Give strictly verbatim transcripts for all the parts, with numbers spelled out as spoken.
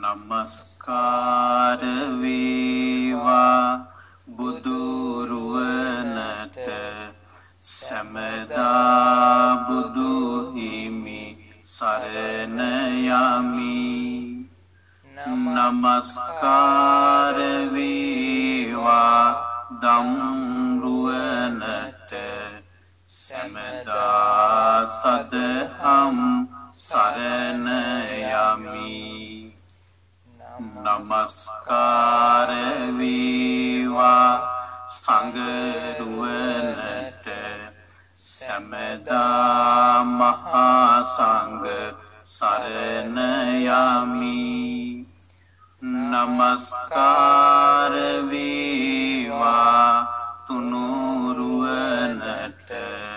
නමස්කාර වේවා බුදුරුවනට සමදා බුදු හිමි සරණ යමි. නමස්කාර වේවා ධම්රුවනට සමදා සදහම් සරණ යමි. නමස්කාර වේවා සංඝරුවනට සමදා මහා සංඝ සරණ යමි. නමස්කාර වේවා තුනුරුවනට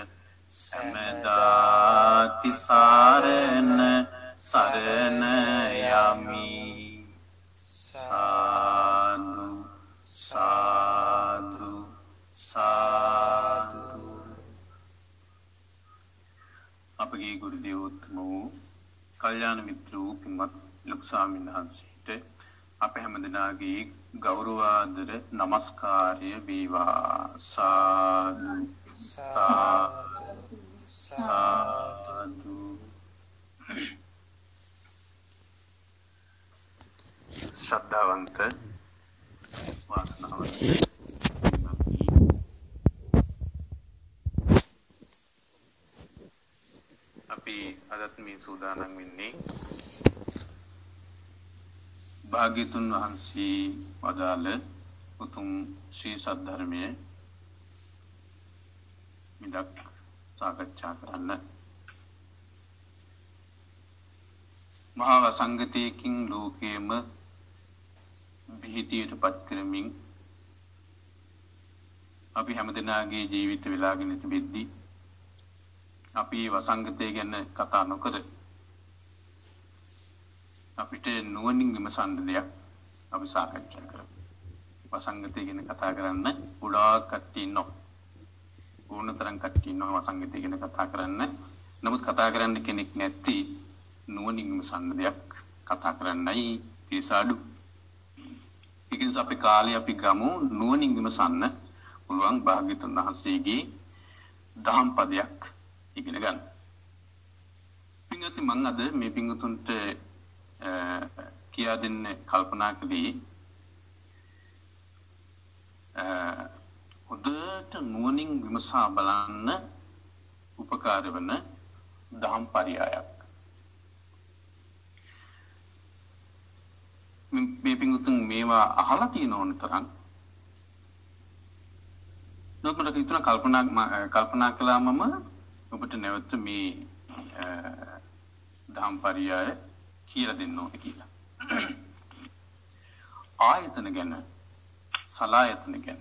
සමදා තිසරණ සරණ යමි. සාදු සාදු සාදු. අපගේ ගුරු දේවෝත්තම වූ කල්යාණ මිත්‍ර වූ පින්වත් ලොකු ස්වාමීන් වහන්සේට අප හැමදෙනාගේ ගෞරවාදර නමස්කාරය වේවා. සාදු සාදු සාදු. ශ්‍රද්ධාවන්ත වාසනාවන්ත අපි අදත් මේ සූදානම් වෙන්නේ භාග්‍යතුන් වහන්සේ වදාළ උතුම් ශ්‍රී සද්ධර්මයේ මිදක් සාකච්ඡා කරන්න. මහා වසංගතයකින් ලෝකයේම බිහිතියට පත් කරමින් අපි හැමදෙනාගේ ජීවිත වෙලාගෙන තිබෙද්දී අපි වසංගතය ගැන කතා නොකර අපිට නුවණින් විමසන්න දෙයක් අපි සාකච්ඡා කරමු. වසංගතය ගැන කතා කරන්න ගොඩාක් කට්ටිය ඉන්නවා. ඕනතරම් කට්ටිය ඉන්නවා වසංගතය ගැන කතා කරන්න. නමුත් කතා කරන්න කෙනෙක් නැති නුවණින් විමසන්න දෙයක් කතා කරන්නයි තිරසාඩු. ඒක නිසා අපි කාලේ අපි ගමු නුවණින් විමසන්න පුළුවන් භාග්‍යතුන් වහන්සේගේ දහම් පදයක් ඉගෙන ගන්න. පින්වත්නි මම අද මේ පින්වතුන්ට කියා දෙන්න කල්පනා කළේ හොඳට නුවණින් විමසා බලන්න උපකාර වන දහම් පරයයක්. මේ පින්වතුන් මේවා අහලා තියෙන ඕන තරම් නොකට ඉතන කල්පනා කල්පනා කළා මම ඔබට නැවත මේ දහම් පරයය කියලා දෙන්න ඕනේ කියලා. ආයතන ගැන සලායතන ගැන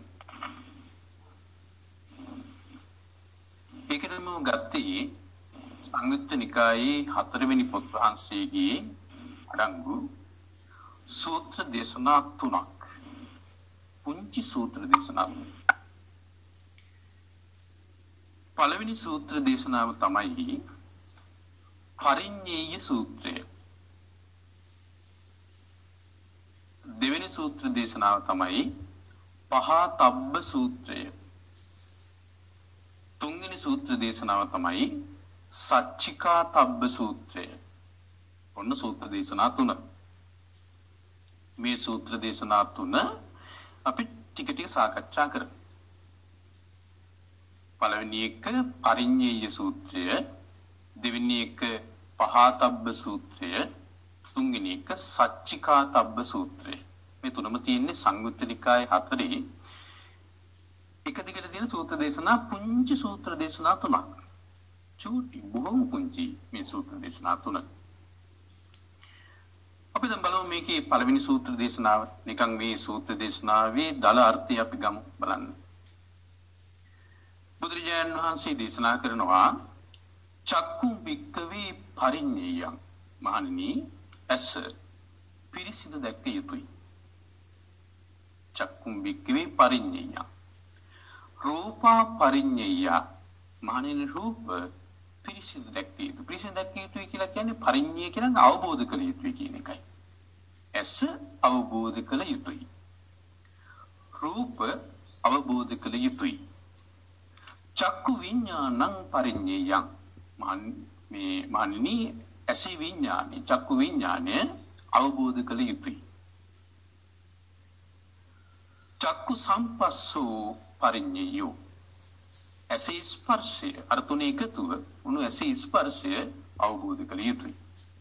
ඒකටම ගත්තේ සංයුත්ත නිකායේ හතරවෙනි පොත් වහන්සේගේ අඩංගු සූත්‍ර දේශනා තුනක්. පුංචි සූත්‍ර දේශනා. පළවෙනි සූත්‍ර දේශනාව තමයි පරිඤ්ඤේය සූත්‍රය. දෙවෙනි සූත්‍ර දේශනාව තමයි පහතබ්බ සූත්‍රය. තුන්වෙනි සූත්‍ර දේශනාව තමයි සච්චිකාතබ්බ සූත්‍රය. ඔන්න සූත්‍ර දේශනා තුන. මේ සූත්‍ර දේශනා තුන අපි ටික ටික සාකච්ඡා කරමු. පළවෙනි එක පරිඤ්ඤේය සූත්‍රය, දෙවෙනි එක පහතබ්බ සූත්‍රය, තුන්වෙනි එක සච්චිකාතබ්බ සූත්‍රය. මේ තුනම තියෙන්නේ සංයුත්ත නිකායේ හතරේ එක දිගට තියෙන සූත්‍ර දේශනා පුංචි සූත්‍ර දේශනා තුනක්. චූටි බොහොම පුංචි මේ සූත්‍ර දේශනා තුන. අපි දැන් බලමු මේකේ පළවෙනි සූත්‍ර දේශනාව. නිකන් මේ සූත්‍ර දේශනාවේ දල අර්ථය අපි ගමු බලන්න. බුදුරජාණන් වහන්සේ දේශනා කරනවා චක්කු වික්කවේ පරිඤ්ඤයං. මහණෙනි ඇස පිරිසිදු දැක්ක යුතුයි. චක්කු වික්කවේ පරිඤ්ඤයං. රූපා පරිඤ්ඤය. මහණෙනි රූප පිරිසිදු දැක්ක යුතුයි. පිරිසිදු දැක්ක යුතුයි කියලා කියන්නේ පරිඤ්ඤය කියන අවබෝධ කර යුතුයි කියන එකයි. ඇස අවබෝධ කළ යුතුයි. රූප අවබෝධ කළ යුතුයි. චක්කු විඤ්ඤාණං පරිඤ්ඤයං මේ මානිනී ඇසි විඤ්ඤාණය චක්කු විඤ්ඤාණය අවබෝධ කළ යුතුයි. චක්කු සම්පස්සෝ පරිඤ්ඤයෝ ඇසි ස්පර්ශය අර තුනේ එකතුව උණු ඇසි ස්පර්ශය අවබෝධ කළ යුතුයි.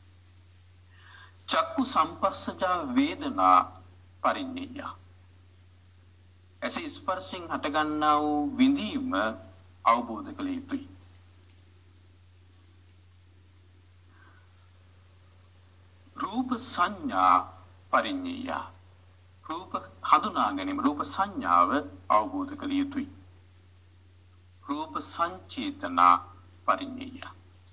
චක්කු සම්පස්සජා වේදනා පරිඤ්ඤය ඇසි ස්පර්ශයෙන් හටගන්නා වූ විඳීම අවබෝධ කළ යුතුයි. රූප සංඥා පරිඤ්ඤය රූප හඳුනා ගැනීම රූප සංඥාව අවබෝධ කළ යුතුයි. රූප සංචේතනා පරිඤ්ඤය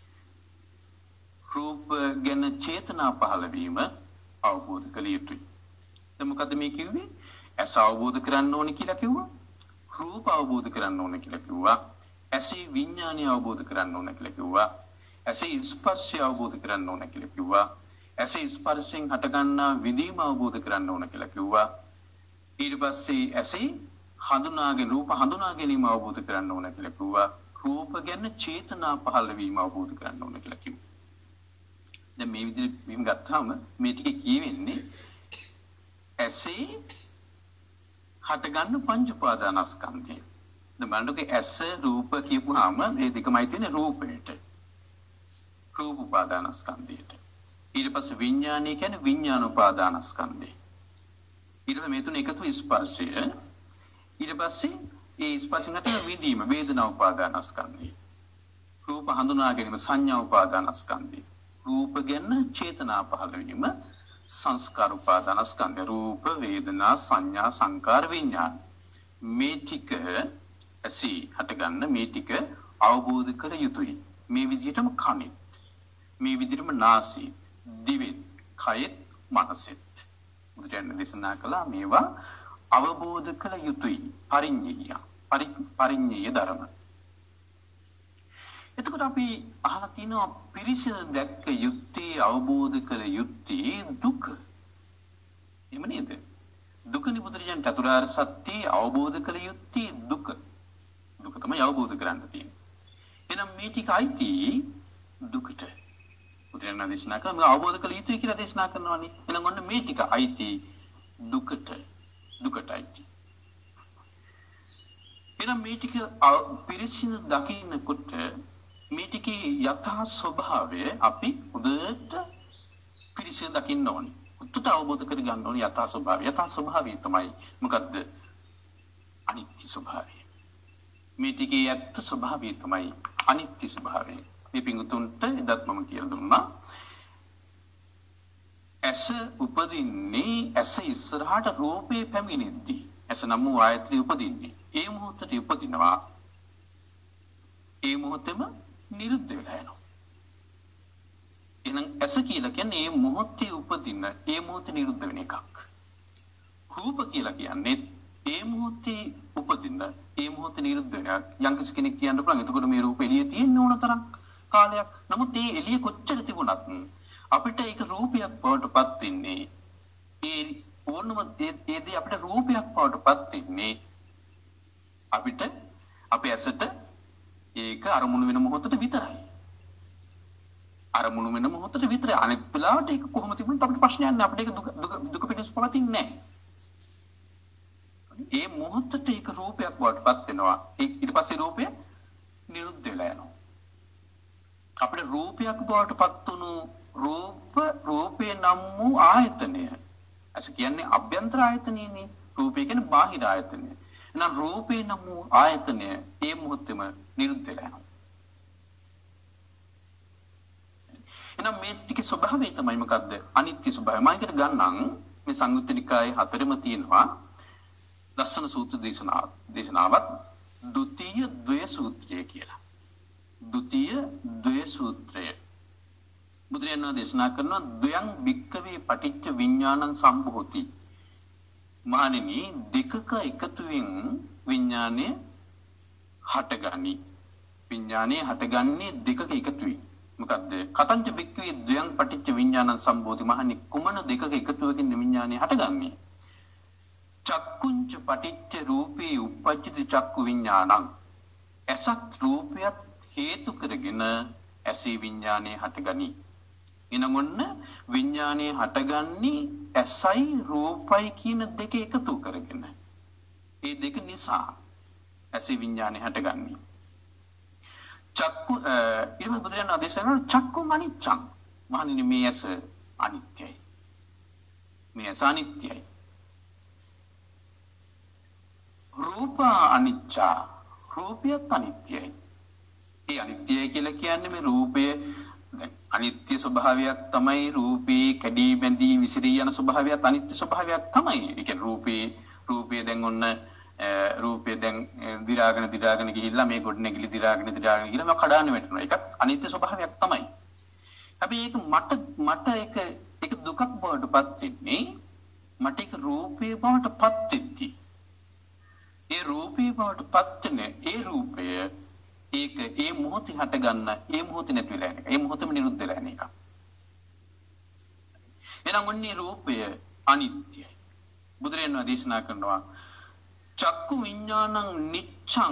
රූප ගැන චේතනා පහළ වීම අවබෝධ කළ යුතුයි. දැන් මොකද මේ කිව්වේ? ඇස අවබෝධ කරගන්න ඕනේ කියලා කිව්වා. රූප අවබෝධ කරගන්න ඕනේ කියලා කිව්වා. ඇසේ විඥානය අවබෝධ කරගන්න ඕනේ කියලා කිව්වා. ඇසේ ස්පර්ශය අවබෝධ කරගන්න ඕනේ කියලා කිව්වා. ඇසේ ස්පර්ශයෙන් හටගන්නා විඳීම අවබෝධ කරගන්න ඕනේ කියලා කිව්වා. ඊට පස්සේ ඇසේ හඳුනාගෙන රූප හඳුනා ගැනීම අවබෝධ කරගන්න ඕනේ කියලා කිව්වා. රූප ගැන චේතනා පහළ වීම අවබෝධ කරගන්න ඕනේ කියලා කිව්වා. දැන් මේ විදිහට මෙහෙම ගත්තාම මේ ටික කියවෙන්නේ ඇසේ හටගන්න පංච උපාදානස්කන්ධය. දැන් බලන්නකෝ ඇස රූප කියපුවාම මේ දෙකමයි තියෙන්නේ රූපයට. රූප උපාදානස්කන්ධයට. ඊට පස්සේ විඥානය කියන්නේ විඥාන උපාදානස්කන්ධය. ඊට පස්සේ මේ තුන එකතු ස්පර්ශය. ඊට පස්සේ ඒ ස්පර්ශයෙන් හටගන්න විඳීම වේදනා උපාදානස්කන්ධය. රූප හඳුනා ගැනීම සංඥා උපාදානස්කන්ධය. රූප ගැන චේතනා පහළ වීම සංස්කාර උපාදානස්කන්ධ රූප වේදනා සංඥා සංකාර විඥාන මේ ටික ඇසී හටගන්න මේ ටික අවබෝධ කර යුතුයි. මේ විදිහටම කනෙත් මේ විදිහටම නාසෙත් දිවෙත් කයෙත් මනසෙත් බුදුරජාණන් දේශනා කළා මේවා අවබෝධ කළ යුතුයි. පරිඤ්ඤය පරිඤ්ඤය ධර්ම. එතකොට අපි අහලා තිනවා පිරිසිදු දැක්ක යුක්තිය අවබෝධ කළ යුක්තිය දුක. එහෙම නේද? දුක නිබුදුරජාණන් චතුරාර්ය සත්‍ය අවබෝධ කළ යුක්තිය දුක. දුක තමයි අවබෝධ කරන්න තියෙන්නේ. එහෙනම් මේ ටික අයිති දුකට. බුදුරජාණන් දේශනා කරන අවබෝධ කළ යුතුයි කියලා දේශනා කරනවානේ. එහෙනම් ඔන්න මේ ටික අයිති දුකට. දුකට අයිති. එහෙනම් මේ ටික පිරිසිදු දකින්නකොට මේ ටිකේ යථා ස්වභාවය අපි හොඳට පිළිසිඳ දකින්න ඕනේ. උත්තර අවබෝධ කර ගන්න ඕනේ යථා ස්වභාවය. යථා ස්වභාවය තමයි මොකද්ද? අනිත්‍ය ස්වභාවය. මේ ටිකේ ඇත්ත ස්වභාවය තමයි අනිත්‍ය ස්වභාවය. මේ පිඟුතුන්ට එදත් මම කියලා දුන්නා. ඇස උපදින්නේ ඇස ඉස්සරහට රූපේ පැමිණෙද්දී. ඇස නම් වූ ආයතනෙ උපදින්නේ. ඒ මොහොතේ උපදිනවා. ඒ මොහොතේම නිරුද්ධ වෙලා යනවා. එහෙනම් ඇස කියලා කියන්නේ මේ මොහොතේ උපදින, ඒ මොහොතේ නිරුද්ධ වෙන එකක්. රූප කියලා කියන්නේ ඒ මොහොතේ උපදින, ඒ මොහොතේ නිරුද්ධ වෙන එකක්. යම් කෙනෙක් කියන්න පුළුවන් එතකොට මේ රූප එළියේ තියෙන්න ඕන තරම් කාලයක්. නමුත් මේ එළිය කොච්චර තිබුණත් අපිට ඒක රූපයක් බවටපත් වෙන්නේ ඒ ඕනම ඒදී අපිට රූපයක් බවටපත් වෙන්නේ අපිට අපේ ඇසට ඒක අරමුණු වෙන මොහොතට විතරයි. අරමුණු වෙන මොහොතට විතරයි. අනෙක් වෙලාවට ඒක කොහොම තිබුණත් අපිට ප්‍රශ්නයක් නැහැ. අපිට ඒක දුක දුක පිටස් පවතින්නේ නැහැ. ඒ මොහොතට ඒක රූපයක් වඩපත් වෙනවා. ඊට පස්සේ රූපය නිරුද්ධ වෙලා යනවා. අපිට රූපයක් වඩපත් වුණු රූප රූපේ නම් වූ ආයතනය. ඇස කියන්නේ අභ්‍යන්තර ආයතනයනේ. රූපය කියන්නේ බාහිර ආයතනය. එහෙනම් රූපේ නම් වූ ආයතනය ඒ මොහොතේම නිරුද්ධ වෙලා යනවා. එහෙනම් මේ ටිකේ ස්වභාවය තමයි මොකද්ද? අනිත්‍ය ස්වභාවය. මම හිතට ගන්නම් මේ සංයුත්ත නිකායේ හතරෙම තියෙනවා ලස්සන සූත්‍ර දේශනාවක්. දේශනාවක් ဒုတိယ ද්වය සූත්‍රය කියලා. ဒုတိယ ද්වය සූත්‍රය. බුදුරජාණන් දේශනා කරනවා ද්වයං භික්ඛවේ පටිච්ච විඥානං සම්භෝති. මහණෙනි දෙකක එකතුවෙන් විඥානය හටගනි. විඥානය හටගන්නේ දෙකක එකතුවෙන්. මොකද්ද? කතංච බික්කවේ ද්වයං පටිච්ච විඥානං සම්බෝධි මහනි කුමන දෙකක එකතුවකින් විඥානය හටගන්නේ? චක්කුංච පටිච්ච රූපේ උප්පජ්ජති චක්කු විඥානං. අසත් රූපයත් හේතු කරගෙන ඇසේ විඥානය හටගනී. එනනම් ඔන්න විඥානය හටගන්නේ ඇසයි රූපයි කියන දෙක එකතු කරගෙන. ඒ දෙක නිසා ඇසේ විඥානය හටගන්නේ. චක්කු ඊළඟ බුදුරජාණන් ආදේශ කරන චක්කු අනිච්චං. මහණෙනි මේ ඇස අනිත්‍යයි. මේ ඇස අනිත්‍යයි. රූප අනිච්චා. රූපයත් අනිත්‍යයි. ඒ අනිත්‍යයි කියලා කියන්නේ මේ රූපය අනිත්‍ය ස්වභාවයක් තමයි. රූපේ කැඩී බැඳී විසිරී යන ස්වභාවයත් අනිත්‍ය ස්වභාවයක් තමයි. ඒ කියන්නේ රූපේ රූපය දැන් ඔන්න රූපය දැන් දි รา ගෙන දි รา ගෙන ගිහිල්ලා මේ ගොඩනැගිලි දි รา ගෙන දි รา ගෙන ගිහිල්ලා මම කඩාගෙන වැටෙනවා. ඒකත් අනිත්‍ය ස්වභාවයක් තමයි. හැබැයි ඒක මට මට ඒක ඒක දුකක් බවටපත් වෙන්නේ මට ඒක රූපේ බවටපත් වෙද්දී. ඒ රූපේ බවටපත් වෙන ඒ රූපය ඒක ඒ මොහොතේ හට ගන්න ඒ මොහොතේ නැති වෙලා යන එක. ඒ මොහොතේම නිරුද්ධ වෙලා යන එක. එහෙනම් ඔන්නේ රූපය අනිත්‍යයි. බුදුරජාණන් දේශනා කරනවා චක්කු විඥානං නිච්ඡං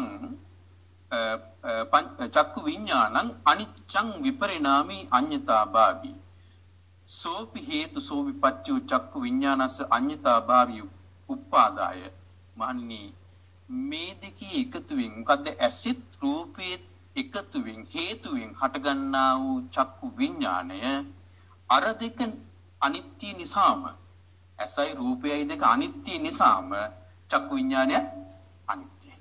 චක්කු විඥානං අනිච්ඡං විපරිණාමී අඤ්ඤතා භාවි. සෝපි හේතු සෝපි පච්චු චක්කු විඥානස්ස අඤ්ඤතා භාවි උපාදාය. මහණනි මේ දෙකේ එකතුවෙන් මොකද්ද ඇසිත රූපේ එකතුවෙන් හේතුවෙන් හටගන්නා වූ චක්කු විඥාණය අර දෙක අනිත්‍ය නිසාම ඇසයි රූපයයි දෙක අනිත්‍ය නිසාම චක්කු විඥාණය අනිත්‍යයි.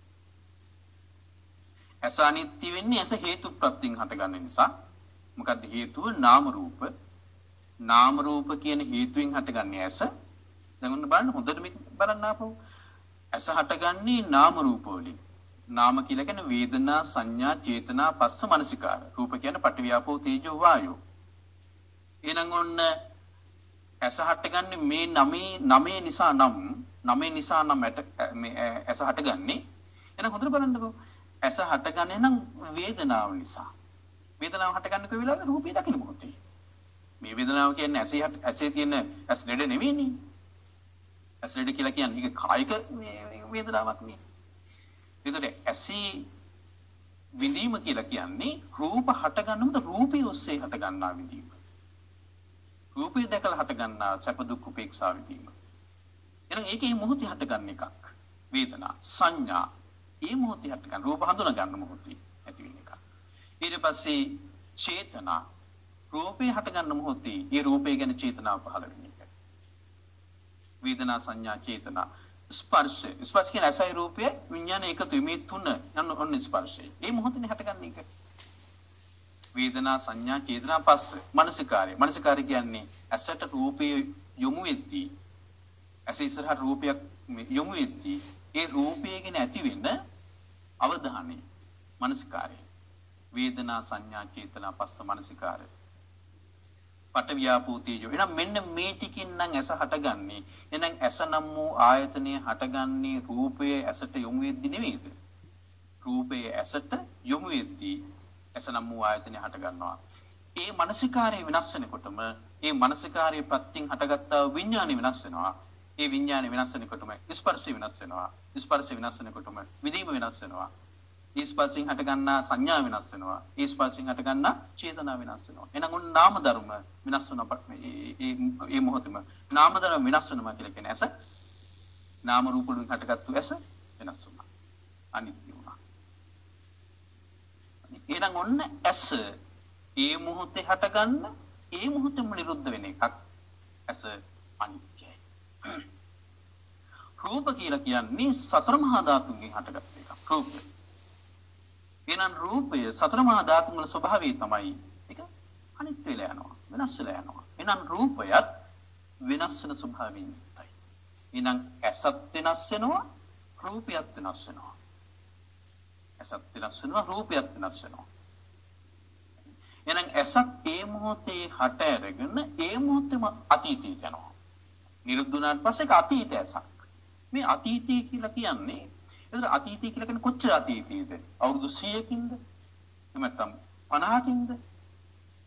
ඇස අනිත්‍ය වෙන්නේ ඇස හේතු ප්‍රත්‍යයෙන් හටගන්න නිසා. මොකද්ද හේතුව? නාම රූප. නාම රූප කියන හේතුවෙන් හටගන්නේ ඇස. දැන් ඔන්න බලන්න හොඳට මේක බලන්න ආපහු. ඇස හටගන්නේ නාම රූප වලින්. නාම කියලා කියන්නේ වේදනා, සංඥා, චේතනා, පස්ස, මනසිකාර. රූප කියන්නේ පඨවි, ආපෝ, තේජෝ, වායෝ. එහෙනම් ඔන්න ඇස හටගන්නේ මේ නමේ නමේ නිසා නම් නමේ නිසා නම් මේ ඇස හටගන්නේ. එහෙනම් හොඳට බලන්නකෝ. ඇස හටගන්නේ නම් වේදනාව නිසා. වේදනාව හටගන්නේ කොයි වෙලාවද? රූපය දකින්න මොහොතේ. මේ වේදනාව කියන්නේ ඇසේ ඇසේ තියෙන ඇස් ලෙඩ නෙවෙයිනේ. ඇස් ලෙඩ කියලා කියන්නේ ඒක කායික වේදනාවක් නේ. ඒතකොට ඇසී විඳීම කියලා කියන්නේ රූප හටගන්නමුද රූපය ඔස්සේ හටගන්නා විඳීම. රූපය දැකලා හටගන්නා සැප දුක් උපේක්ෂා විඳීම. එහෙනම් ඒකේ මොහොතේ හටගන්න එකක්. වේදනා, සංඥා ඒ මොහොතේ හටගන්න රූප හඳුනා ගන්න මොහොතේ ඇති වෙන එකක්. ඊට පස්සේ චේතනා රූපේ හටගන්න මොහොතේ ඒ රූපය ගැන චේතනාව පහළ වෙන එක. වේදනා, සංඥා, චේතනා, ස්පර්ශ. ස්පර්ශ කියන ඇසයි රූපය විඥාන එකතු මේ තුන යන ඔන්න ස්පර්ශය. ඒ මොහොතේ හටගන්න එක. වේදනා, සංඥා, චේතනා, පස්ස, මනසිකාරය. මනසිකාරය කියන්නේ ඇසට රූපය යොමු වෙද්දී ඇස ඉස්සරහට රූපයක් යොමු වෙද්දී ඒ රූපය ගැන ඇති වෙන අවධානය මනසිකාරය. වේදනා, සංඥා, චේතනා, පස්ස, මනසිකාරය. පඨවි, ආපෝ, තේජෝ. එහෙනම් මෙන්න මේ ටිකින් නම් ඇස හටගන්නේ. එහෙනම් ඇස නම් වූ ආයතනය හටගන්නේ රූපයේ ඇසට යොමු වෙද්දී නෙමෙයිද? රූපයේ ඇසට යොමු වෙද්දී ඇස නම් වූ ආයතනය හට ගන්නවා. ඒ මානසිකාරය වෙනස් වෙනකොටම ඒ මානසිකාරයේ ප්‍රත්‍යයෙන් හටගත්තා විඥානය වෙනස් වෙනවා. ඒ විඥානය වෙනස් වෙනකොටම ස්පර්ශය වෙනස් වෙනවා. ස්පර්ශය වෙනස් වෙනකොටම විදීම වෙනස් වෙනවා. ඒ ස්පර්ශයෙන් හට ගන්නා සංඥා වෙනස් වෙනවා. ඒ ස්පර්ශයෙන් හට ගන්නා චේතනා වෙනස් වෙනවා. එහෙනම් උන් නාම ධර්ම වෙනස් වෙනවා. ඒ ඒ මොහොතේම නාම ධර්ම වෙනස් වෙනවා කියලා කියන්නේ ඇස නාම රූප වලින් හටගත්තු ඇස වෙනස් වෙනවා. අනිත්‍ය වුණා. එහෙනම් ඔන්න ඇස ඒ මොහොතේ හටගන්න ඒ මොහොතේම නිරුද්ධ වෙන එකක් ඇස අනිත්‍යයි. රූප කියලා කියන්නේ සතර මහා ධාතුන්ගෙන් හටගත් එකක්. රූපය. එහෙනම් රූපය සතර මහා ධාතුන් වල ස්වභාවය තමයි ඒක අනිත්‍ය වෙලා යනවා. වෙනස් වෙලා යනවා. එහෙනම් රූපයත් වෙනස් වෙන ස්වභාවයෙන් යුක්තයි. එහෙනම් ඇසත් වෙනස් වෙනවා රූපයත් වෙනස් වෙනවා. ඇසත් වෙනස් වෙනවා රූපයත් වෙනස් වෙනවා. එහෙනම් ඇසත් ඒ මොහොතේ හට අරගෙන ඒ මොහොතේම අතීතයට යනවා. නිරුද්ධ වුණාට පස්සේ ඒක අතීත ඇසක්. මේ අතීතය කියලා කියන්නේ එතන අතීතය කියලා කියන්නේ කොච්චර අතීතයේද? අවුරුදු සීයකින්ද? එහෙම නැත්නම් පනහකින්ද?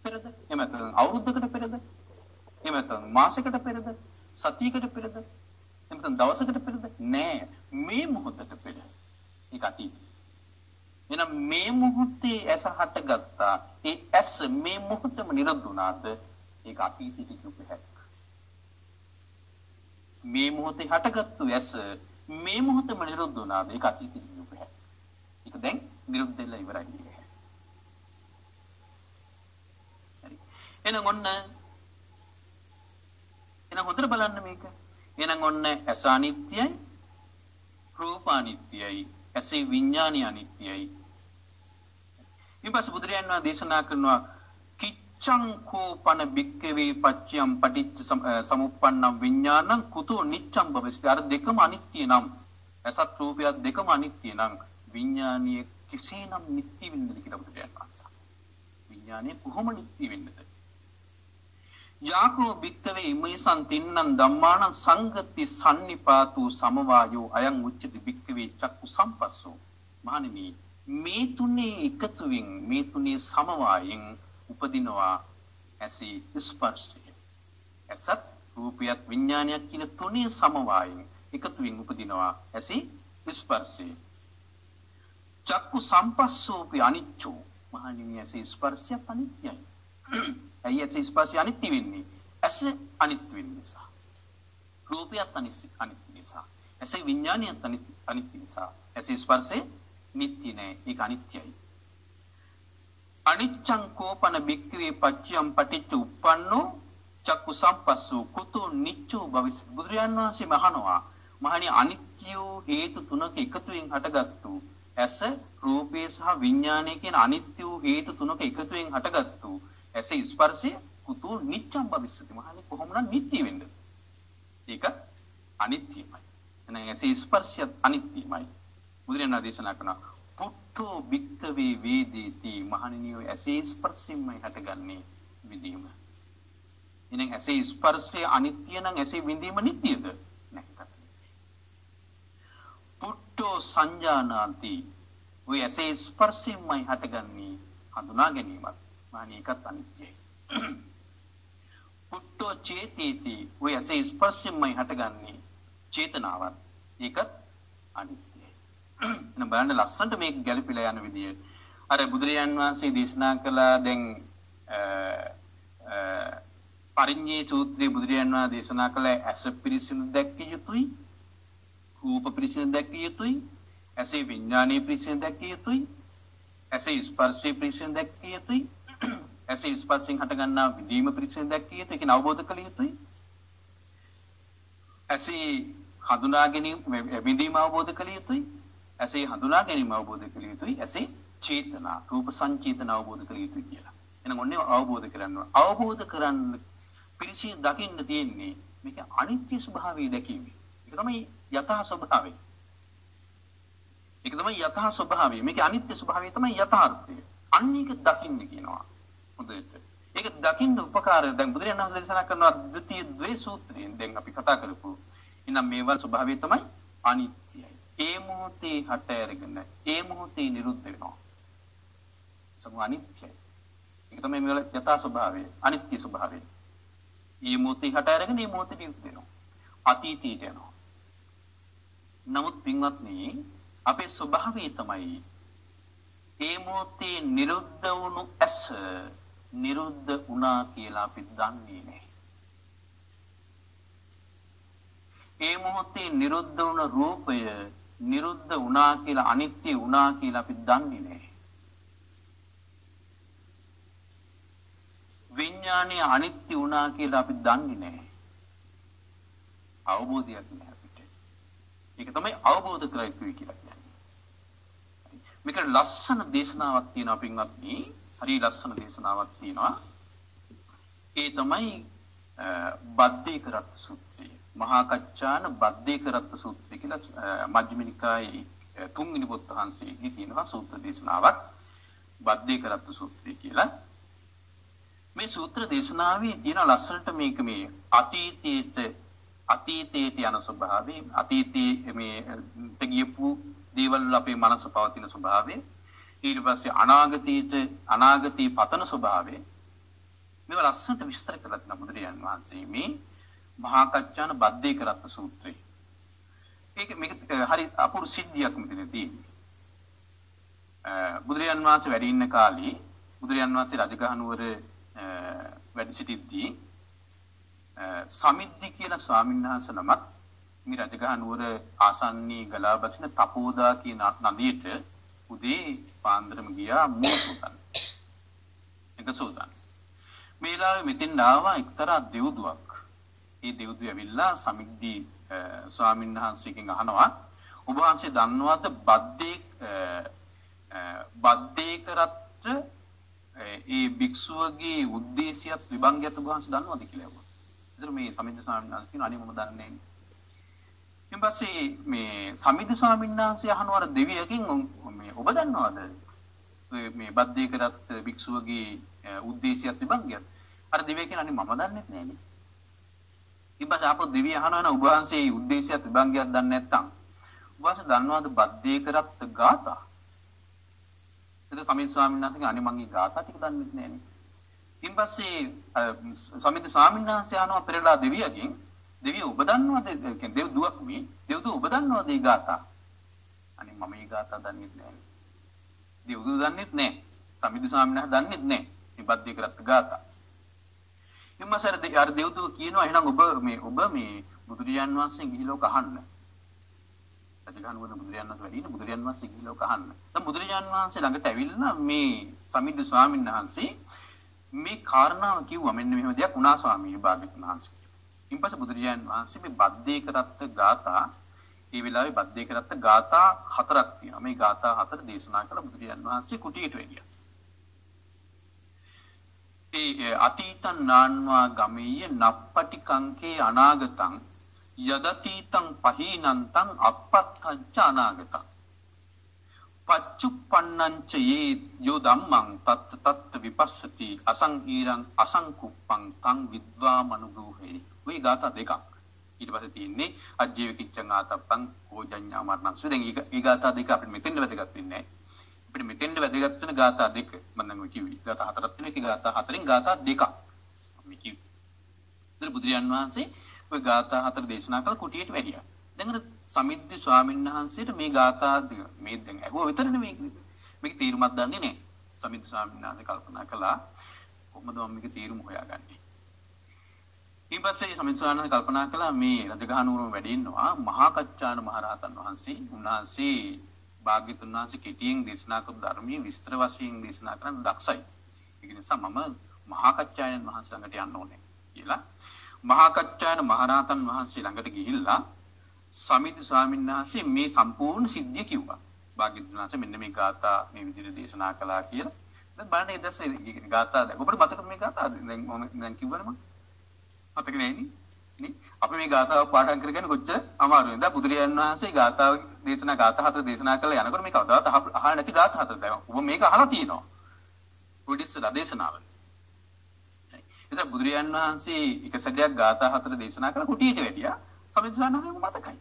පෙරද? එහෙම නැත්නම් අවුරුද්දකට පෙරද? එහෙම නැත්නම් මාසයකට පෙරද? සතියකට පෙරද? එහෙම නැත්නම් දවසකට පෙරද? නෑ. මේ මොහොතට පෙර. ඒක අතීතය. එහෙනම් මේ මොහොතේ ඇස හටගත්තා. ඒ ඇස මේ මොහොතේම නිරුද්ධ වුණාද? ඒක අතීතයට කියපු හැක්. මේ මොහොතේ හටගත්තු ඇස මේ මොහොතේම නිරුද්ධ වුණාද? ඒක අතීතයට කියපු හැක්. ඒක දැන් නිරුද්ධ වෙලා ඉවරයි. හරි. එහෙනම් ඔන්න එහෙනම් හොඳට බලන්න මේක. එහෙනම් ඔන්න ඇස අනිත්‍යයි, රූප අනිත්‍යයි, ඇසේ විඥානය අනිත්‍යයි. ඊපස් බුදුරයන් වහන්සේ දේශනා කරනවා කිච්ඡං කෝපන බික්කවේ පච්චයම් පටිච්ච සමුප්පන්නම් විඥානං කුතෝ නිච්ඡං භවස්ති. අර දෙකම අනිත්‍ය නම් ඇසත් රූපයත් දෙකම අනිත්‍ය නම් විඥානීය කෙසේනම් නිත්‍ය වෙන්නද කියලා බුදුරයන් වහන්සේ. විඥානය කොහොම නිත්‍ය වෙන්නද? යාකෝ බික්කවේ ඉමේසං තින්නං ධම්මානං සංගති සම්නිපාතු සමවායෝ අයං උච්චති බික්කවේ චක්කු සම්පස්සෝ. මහණෙනි මේ තුනේ එකතුවෙන් මේ තුනේ සමවායෙන් උපදිනවා ඇසී ස්පර්ශය. ඇසත් රූපයත් විඥානයත් කියන තුනේ සමවායෙන් එකතුවෙන් උපදිනවා ඇසී ස්පර්ශය. චක්කු සම්පස්සෝපි අනිච්චෝ. මහණෙනි ඇසී ස්පර්ශයත් අනිත්‍යයි. ඇයි ඇස ස්පර්ශය අනිත්‍ය වෙන්නේ? ඇස අනිත්‍ය වෙන නිසා. රූපයත් අනිත්‍ය නිසා. ඇස විඥානයත් අනිත්‍ය නිසා. ඇස ස්පර්ශය නිට්ටය නෑ. ඒක අනිත්‍යයි. අනිච්ඡං කෝපන බික්කවේ පච්චයම් පටිච්ච උප්පන්නෝ චක්කු සම්පස්සෝ කුතෝ නිච්චෝ භවිස්. බුදුරජාණන් වහන්සේ මහනවා මහණි අනිත්‍ය හේතු තුනක එකතුවෙන් හටගත්තු ඇස රූපය සහ විඥානය කියන අනිත්‍ය හේතු තුනක එකතුවෙන් හටගත්තු ඇස ස්පර්ශය කුතෝ නිච්ඡං භවිස්සති. මහණි කොහොමද නිට්ටය වෙන්නේ? ඒක අනිත්‍යමයි. එහෙනම් ඇස ස්පර්ශයත් අනිත්‍යමයි. බුදුරජාණන් දේශනා කරන පුට්ඨෝ බික්කවේ වේදේති. මහණෙනි ඔය ඇස ස්පර්ශයෙන්මයි හටගන්නේ විදීම. එහෙනම් ඇස ස්පර්ශය අනිත්‍ය නම් ඇස විඳීම නිට්ටයද? නැහැ. පුට්ඨෝ සංජානාති. ඔය ඇස ස්පර්ශයෙන්මයි හටගන්නේ හඳුනා ගැනීමත්. මහණෙනි ඒකත් අනිත්‍යයි. පුට්ඨෝ චේතේති. ඔය ඇස ස්පර්ශයෙන්මයි හටගන්නේ චේතනාවත්. ඒකත් අනිත්‍යයි. එන බලන්න ලස්සනට මේක ගැලපිලා යන විදිය. අර බුදුරජාන් වහන්සේ දේශනා කළා දැන් පරිඤ්ඤේ සූත්‍රයේ බුදුරජාන් වහන්සේ දේශනා කළ ඇස පිරිසිදු දැක්කිය යුතුයි, රූප පිරිසිදු දැක්කිය යුතුයි, ඇසේ විඥානීය පිරිසිදු දැක්කිය යුතුයි, ඇසේ ස්පර්ශේ පිරිසිදු දැක්කිය යුතුයි, ඇසේ ස්පර්ශයෙන් හටගන්නා විදීම පිරිසිදු දැක්කිය යුතුයි. ඒක අවබෝධ කළ යුතුයි. ඇසේ හඳුනා ගැනීම විදීම අවබෝධ කළ යුතුයි. ඇසේ හඳුනා ගැනීම අවබෝධ කළ යුතුයි. ඇසේ චේතනා රූප සංචේතන අවබෝධ කළ යුතුයි කියලා. එහෙනම් ඔන්නේ අවබෝධ කරගන්න. අවබෝධ කරන්න පිරිසිදු දකින්න තියෙන්නේ මේක අනිත්‍ය ස්වභාවය දැකීම. ඒක තමයි යථා ස්වභාවය. ඒක තමයි යථා ස්වභාවය. මේක අනිත්‍ය ස්වභාවය තමයි යථාර්ථය. අන්න ඒක දකින්න කියනවා. හොඳට. ඒක දකින්න උපකාරය දැන් බුදුරජාණන් වහන්සේ දේශනා කරනවා ද්විතීය ද්වේ සූත්‍රයෙන් දැන් අපි කතා කරපු. එහෙනම් මේවල් ස්වභාවය තමයි අනිත්‍යයි. ඒ මොහොතේ හට අරගෙන ඒ මොහොතේ නිරුද්ධ වෙනවා. සම අනිත්‍යයි. ඒක තමයි මේවල යථා ස්වභාවය, අනිත්‍ය ස්වභාවය. ඒ මොහොතේ හට අරගෙන ඒ මොහොතේ නිරුද්ධ වෙනවා. අතීතයට යනවා. නමුත් පින්වත්නි අපේ ස්වභාවය තමයි ඒ මොහොතේ නිරුද්ධ වුණු ඇස නිරුද්ධ වුණා කියලා අපි දන්නේ නැහැ. ඒ මොහොතේ නිරුද්ධ වුණ රූපය නිරුද්ධ වුණා කියලා අනිත්‍ය වුණා කියලා අපි දන්නේ නැහැ. විඥානය අනිත්‍ය වුණා කියලා අපි දන්නේ නැහැ. අවබෝධයක් නැහැ අපිට. ඒක තමයි අවබෝධ කර යුතුයි කියලා කියන්නේ. මේක ලස්සන දේශනාවක් තියෙනවා පින්වත්නි. හරි ලස්සන දේශනාවක් තියෙනවා. ඒ තමයි බද්දේකරත් සූත්‍රය. මහා කච්චාන බද්දේකරත් සූත්‍රය කියලා මජ්ක්‍ධිම නිකායේ තුන්වෙනි පොත් වහන්සේගේ තියෙනවා සූත්‍ර දේශනාවක්. බද්දේකරත් සූත්‍රය කියලා. මේ සූත්‍ර දේශනාවේ තියෙන ලස්සනට මේක මේ අතීතයට අතීතයට යන ස්වභාවය, අතීතයේ මේ ගියපු දේවල් අපේ මනස පවතින ස්වභාවය, ඊට පස්සේ අනාගතයට අනාගතී පතන ස්වභාවය, මේවා ලස්සනට විස්තර කරලා තියෙනවා බුදුරජාන් වහන්සේ මේ මහා කච්චාන බද්දේක රත්න සූත්‍රයේ. මේක මේක හරි අපූර්ව සිද්ධියක් මෙතන තියෙන්නේ. බුදුරජාන් වහන්සේ වැඩ ඉන්න කාලේ බුදුරජාන් වහන්සේ රජගහ නුවර වැඩ සිටිද්දී සමිද්දි කියන ස්වාමීන් වහන්සේ නමක් මේ රජගහ නුවර ආසන්නී ගලා බසින තපෝදා කියන නදියට උදේ පාන්දරම ගියා මුණ සූදන්න. එක සූදන්න. මේ වෙලාවේ මෙතෙන් ආවා එක්තරා දෙව්දුවක්. ඒ දෙව්දුව ඇවිල්ලා සමිද්දි ස්වාමීන් වහන්සේගෙන් අහනවා ඔබ වහන්සේ දන්නවද බද්දේ බද්දේක රත්න ඒ භික්ෂුවගේ උද්දේශයත් විභංගයත් ඔබ වහන්සේ දන්නවද කියලා ඇහුවා. ඒතර මේ සමිද්දි ස්වාමීන් වහන්සේ කියනවා අනේ මම දන්නේ නැහැ. ඊට පස්සේ මේ සමිද්දි ස්වාමීන් වහන්සේ අහනවා දෙවියකින් මේ ඔබ දන්නවද මේ බද්දේක රත්න භික්ෂුවගේ උද්දේශයත් විභංගයත්? අර දෙවිය කියන අනේ මම දන්නේ නැහැ නේ. ඊට පස්සේ අපෝ දෙවිය අහනවා ඔබ වහන්සේ උද්දේශයත් විභංගයත් දන්නේ නැත්නම් ඔබ වහන්සේ දන්නවද බද්දේක රත්න ගාථා? එතකොට සමිද්දි ස්වාමීන් වහන්සේ අනේ මගේ ගාථා ටික දන්නේ නැහැ නේ. ඊට පස්සේ සමිද්දි ස්වාමීන් වහන්සේ අහනවා පෙරලා දෙවියගෙන් දෙවිය ඔබ දන්නවද කියන්නේ දෙව් දුවක් මේ දෙව් දුව ඔබ දන්නවද මේ ගාථා? අනේ මම මේ ගාථා දන්නේ නැහැ. දෙව් දුව දන්නේ නැහැ. සමිද්දි ස්වාමීන් වහන්සේ දන්නේ නැහැ. මේ බද්දේක රත්න ගාථා. ඉම්මසර අර දෙව් දුව කියනවා එහෙනම් ඔබ මේ ඔබ මේ බුදුරජාන් වහන්සේ ගිහිලෝ කහන්න. රජගහනුවර බුදුරජාණන් වහන්සේ වැඩි ඉන්න බුදුරජාණන් වහන්සේ ගිහිලෝ කහන්න. දැන් බුදුරජාණන් වහන්සේ ළඟට ඇවිල්ලා මේ සමිද්දි ස්වාමීන් වහන්සේ මේ කාරණාව කිව්වා මෙන්න මෙහෙම දෙයක් වුණා ස්වාමීන් වහන්සේ. ඊපස්සේ බුදුරජාණන් වහන්සේ මේ බද්දේක රත්න ගාථා ඒ වෙලාවේ බද්දේක රත්න ගාථා හතරක් තියෙනවා. මේ ගාථා හතර දේශනා කළ බුදුරජාණන් වහන්සේ කුටියට වැඩියා. ඒ අතීතං නාන්වා ගමෙය්‍ය නප්පටි කංකේ අනාගතං යදතීතං පහීනන්තං අපත්තංච අනාගතං පච්චුප්පන්නංච යේ යෝ ධම්මං තත් තත් විපස්සති අසංහීරං අසංකුප්පං තං විද්වා මනුග්‍රහේ. ওই ગાථා දෙකක්. ඊට පස්සේ තියෙන්නේ අජ්ජේව කිච්ඡං ආතප්පං ඕජඤ්ඤා මරණං. සුදෙන් ඊ ગાථා දෙක අපිට මෙතෙන්ද වැදගත් වෙන්නේ නැහැ. අපිට මෙතෙන්ද වැදගත් වෙන ગાථා දෙක මම නම් කිව්වේ. ગાථා හතරක් තියෙනවා. ඒක ગાථා හතරෙන් ગાථා දෙකක්. මම කිව්වේ. ඉතින් බුදුරජාන් වහන්සේ ওই ગાථා හතර දේශනා කළ කුටියට වැඩියා. දැන් අර සමිද්දි ස්වාමීන් වහන්සේට මේ ગાථා මේ දැන් ඇහුවා විතරනේ මේක. මේක තීරුමක් දන්නේ නැහැ. සමිද්දි ස්වාමීන් වහන්සේ කල්පනා කළා කොහොමද මම මේක තීරුම හොයාගන්නේ. ඊපස්සේ සමිද්දි ස්වාමීන් වහන්සේ කල්පනා කළා මේ රජගහනුවරම වැඩ ඉන්නවා මහා කච්චාන මහරහතන් වහන්සේ. උන්වහන්සේ භාග්‍යතුන් වහන්සේ කෙටියෙන් දේශනා කරපු ධර්මයේ විස්තර වශයෙන් දේශනා කරන්න දක්ෂයි. ඒක නිසා මම මහා කච්චායන වහන්සේ ළඟට යන්න ඕනේ කියලා මහා කච්චායන මහරහතන් වහන්සේ ළඟට ගිහිල්ලා සමිද්දි ස්වාමීන් වහන්සේ මේ සම්පූර්ණ සිද්ධිය කිව්වා. භාග්‍යතුන් වහන්සේ මෙන්න මේ ગાථා මේ විදිහට දේශනා කළා කියලා. දැන් බලන්න ඒ දැස්සේ ગાථා දැන් ඔබට මතකද මේ ગાථා? දැන් මම දැන් කිව්වනේ මම. මතක නැයිනේ. නේ? අපි මේ ગાථාව පාඩම් කරගෙන කොච්චර අමාරුද? දැන් බුදුරජාණන් වහන්සේ ગાථාව දේශනා ગાථා හතර දේශනා කළා යනකොට මේ කවදාවත් අහලා නැති ગાථා හතර දැන් ඔබ මේක අහලා තියෙනවා. පොඩිස්සලා දේශනාවල. ඉතින් බුදුරජාණන් වහන්සේ එක සැරයක් ગાථා හතර දේශනා කළා කුටියට වැඩියා. සමිද්දි ස්වාමීන් වහන්සේ මතකයි.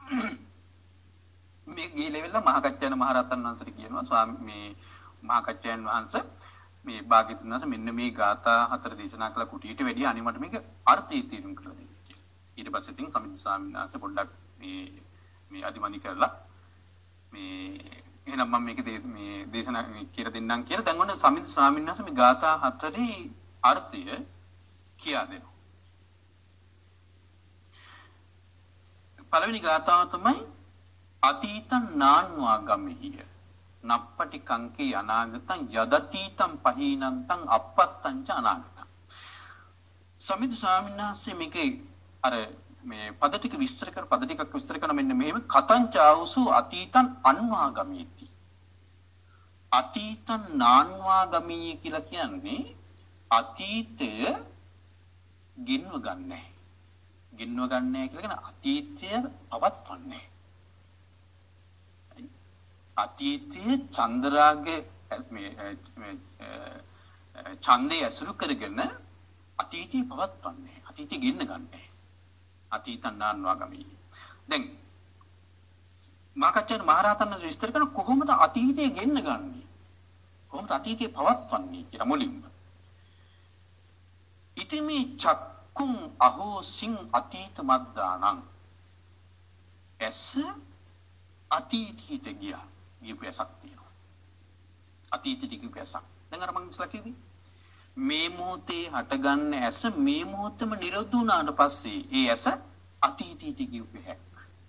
මේ ගිහිල්ලා මහා කච්චායන මහරහතන් වහන්සේට කියනවා ස්වාමී මේ මහා කච්චායන වහන්සේ මේ භාග්‍යතුන් වහන්සේ මෙන්න මේ ગાථා හතර දේශනා කළ කුටියට වැඩියා අනේ මට මේක අර්ථය තේරුම් කරලා දෙන්න කියලා. ඊට පස්සේ ඉතින් සමිද්දි ස්වාමීන් වහන්සේ පොඩ්ඩක් මේ මේ අදිමනි කරලා මේ එහෙනම් මම මේක මේ දේශනා කියලා දෙන්නම් කියලා දැන් ඔන්න සමිද්දි ස්වාමීන් වහන්සේ මේ ગાථා හතරේ අර්ථය කියා දෙනවා. පළවෙනි ગાතාව තමයි අතීතං නාන්වා ගමෙහිය නප්පටි කංකේ අනාගතං යදතීතං පහීනන්තං අපත්තං ච අනාගතං. සමිද්දි ස්වාමීන් වහන්සේ මේකේ අර මේ පද ටික විස්තර කර පද ටිකක් විස්තර කරන මෙන්න මෙහෙම කතං චාවසු අතීතං අන්වා ගමේති. අතීතං නාන්වා ගමී කියලා කියන්නේ අතීතය ගෙන්ව ගන්නෑ. ගෙන්ව ගන්නෑ කියලා කියන අතීතය පවත්වන්නේ. අතීතයේ චන්ද්‍රාගේ මේ ඡන්දය ඇසුරු කරගෙන අතීතය පවත්වන්නේ. අතීතය ගෙන්න ගන්නෑ. අතීතං නාන්වා ගමී. දැන් මහා කච්චායන මහරහතන් වහන්සේ විස්තර කරන කොහොමද අතීතය ගෙන්න ගන්නේ? කොහොමද අතීතය පවත්වන්නේ කියලා මුලින්ම. ඉතින් මේ චක්කුම් අහෝසින් අතීත මද්දානං ඇස අතීතයට ගියා. ගියපු ඇසක් තියෙනවා. අතීතයට ගියපු ඇසක්. දැන් අර මං ඉස්සලා කිව්වේ මේ මොහොතේ හටගන්න ඇස මේ මොහොතම නිරුද්ධ වුණාට පස්සේ ඒ ඇස අතීතයට ගියපු හැක්.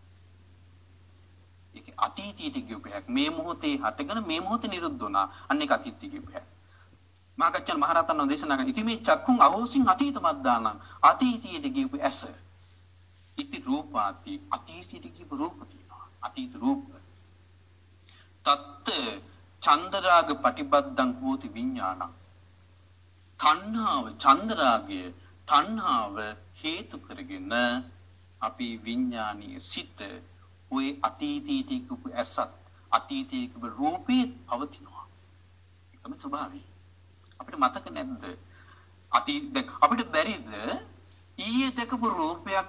ඒක අතීතයට ගියපු හැක්. මේ මොහොතේ හටගෙන මේ මොහොතේ නිරුද්ධ වුණා. අන්න ඒක අතීතයට ගියපු හැක්. මහකච්චන් මහරහතන් වහන්සේ දේශනා කරන ඉති මේ චක්කුන් අහෝසින් අතීත මද්දානං අතීතයට ගියපු ඇස. ඉති රූපාති අතීතයට ගියපු රූප තියෙනවා. අතීත රූප. තත්ත චන්දරාග පටිබද්දං හෝති විඥානං. තණ්හාව චන්දරාගය තණ්හාව හේතු කරගෙන අපි විඥානීය සිත ඔය අතීතයේ තිබු ඇසත් අතීතයේ තිබු රූපේ පවතිනවා. ඒකම ස්වභාවය. අපිට මතක නැද්ද? අතීත අපිට බැරිද ඊයේ දැකපු රූපයක්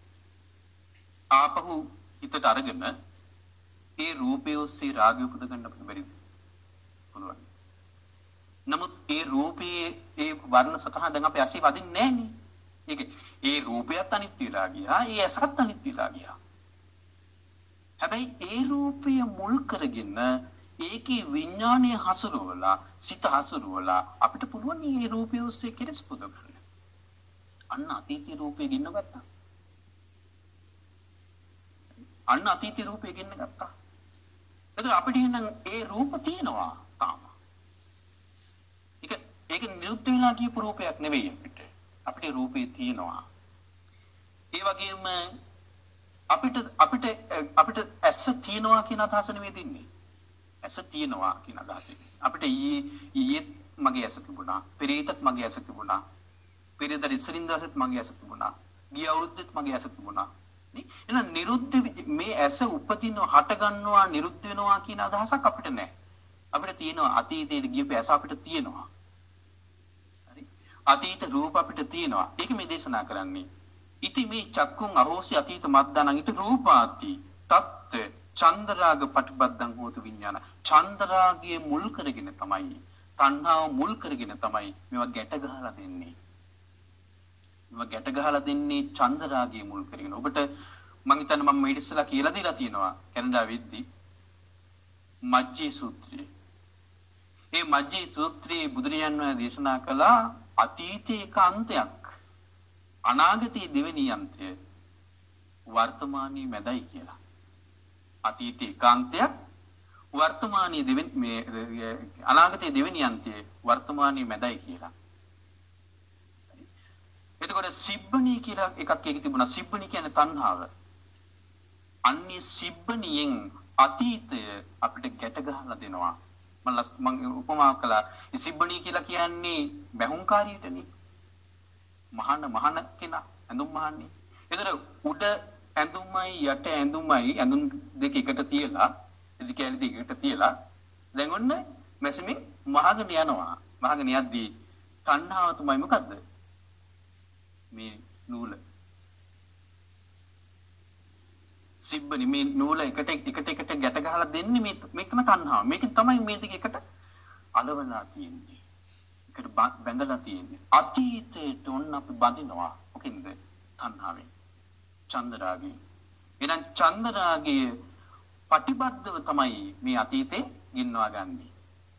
ආපහු හිතට අරගෙන ඒ රූපය ඔස්සේ රාගය උපද ගන්න අපිට බැරිද? පුළුවන්. නමුත් ඒ රූපයේ ඒ වර්ණ සතහන දැන් අපි ඇසි වදින්නේ නැහනේ. ඒක ඒ රූපයත් අනිත්‍ය වෙලා ගියා, ඒ ඇසත් අනිත්‍ය වෙලා ගියා. හැබැයි ඒ රූපය මුල් කරගෙන ඒකේ විඥානය හසුරුවලා, සිත හසුරුවලා අපිට පුළුවන් මේ රූපය ඔස්සේ කෙලස් පුද ගන්න. අන්න අතීත රූපේ ගින්න ගත්තා. අන්න අතීත රූපේ ගින්න ගත්තා. එතකොට අපිට එහෙනම් ඒ රූප තියෙනවා තාම. ඒක ඒක නිරුද්ධ වෙලා ගියපු රූපයක් නෙවෙයි අපිට. අපිට රූපේ තියෙනවා. ඒ වගේම අපිට අපිට අපිට ඇස තියෙනවා කියන අදහස නෙවෙයි දෙන්නේ. ඇස තියෙනවා කියන අදහස. අපිට ඊයේ ඊයේ මගේ ඇස තිබුණා. පෙරේතත් මගේ ඇස තිබුණා. පෙරේත ඉස්සරින් දවසෙත් මගේ ඇස තිබුණා. ගිය අවුරුද්දෙත් මගේ ඇස තිබුණා. නේ? එහෙනම් නිරුද්ධ මේ ඇස උපදින හට ගන්නවා නිරුද්ධ වෙනවා කියන අදහසක් අපිට නැහැ. අපිට තියෙනවා අතීතයේ ගියපු ඇස අපිට තියෙනවා. හරි? අතීත රූප අපිට තියෙනවා. ඒක මේ දේශනා කරන්නේ. ඉති මේ චක්කුන් අහෝසි අතීත මද්දානං ඉති රූපාති තත් චන්දරාග පටිබද්දං හෝතු විඥාන. චන්දරාගයේ මුල් කරගෙන තමයි තණ්හාව මුල් කරගෙන තමයි මේවා ගැට ගහලා දෙන්නේ. මේවා ගැට ගහලා දෙන්නේ චන්දරාගයේ මුල් කරගෙන. ඔබට මම හිතන්නේ මම මේ ඉස්සලා කියලා දීලා තියෙනවා කැනඩාවෙද්දී මජ්ජේ සූත්‍රය. මේ මජ්ජේ සූත්‍රයේ බුදුරජාණන් වහන්සේ දේශනා කළා අතීතයේ කාන්තයක් අනාගතයේ දෙවෙනි අන්තය වර්තමානයේ මැදයි කියලා. අතීතයේ කාන්තයක් වර්තමානයේ දෙවෙනි මේ අනාගතයේ දෙවෙනි අන්තය වර්තමානයේ මැදයි කියලා. එතකොට සිබ්බණී කියලා එකක් එකේ තිබුණා. සිබ්බණී කියන්නේ තණ්හාව. අන්නේ සිබ්බණියෙන් අතීතය අපිට ගැට ගහලා දෙනවා. මම මම උපමා කළා. ඒ සිබ්බණී කියලා කියන්නේ බැහුම්කාරියටනේ. මහාන මහාන කෙනා ඇඳුම් මහන්නේ. ඒතර උඩ ඇඳුමයි යට ඇඳුමයි ඇඳුම් දෙක එකට තියලා ඉදි කැලි දෙක එකට තියලා දැන් ඔන්න මැසිමින් මහගෙන යනවා. මහගෙන යද්දී තණ්හාව තමයි මොකද්ද? මේ නූල. සිබ්බනි මේ නූල එකට එකට එකට ගැට ගහලා දෙන්නේ මේ මේකම තණ්හාව. මේක තමයි මේ දෙක එකට අලවලා තියෙන්නේ. එකට බැඳලා තියෙන්නේ. අතීතයට ඔන්න අපි බඳිනවා. මොකෙන්ද? තණ්හාවෙන්. චන්දරාගයෙන්. එහෙනම් චන්දරාගයේ පටිබද්ධව තමයි මේ අතීතේ ගෙන්වා ගන්නේ.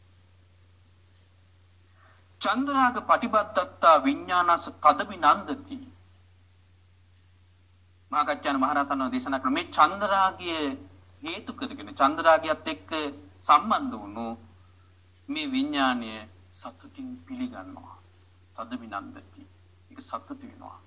චන්දරාග පටිබද්ධත්තා විඥානස තදවිනන්දති. මහාගච්ඡාන මහරහතන් වහන්සේ දේශනා කරන මේ චන්දරාගය හේතු කරගෙන චන්දරාගයත් එක්ක සම්බන්ධ වුණු මේ විඥානය සතුටින් පිළිගන්නවා. තදවිනන්දති. ඒක සතුට වෙනවා.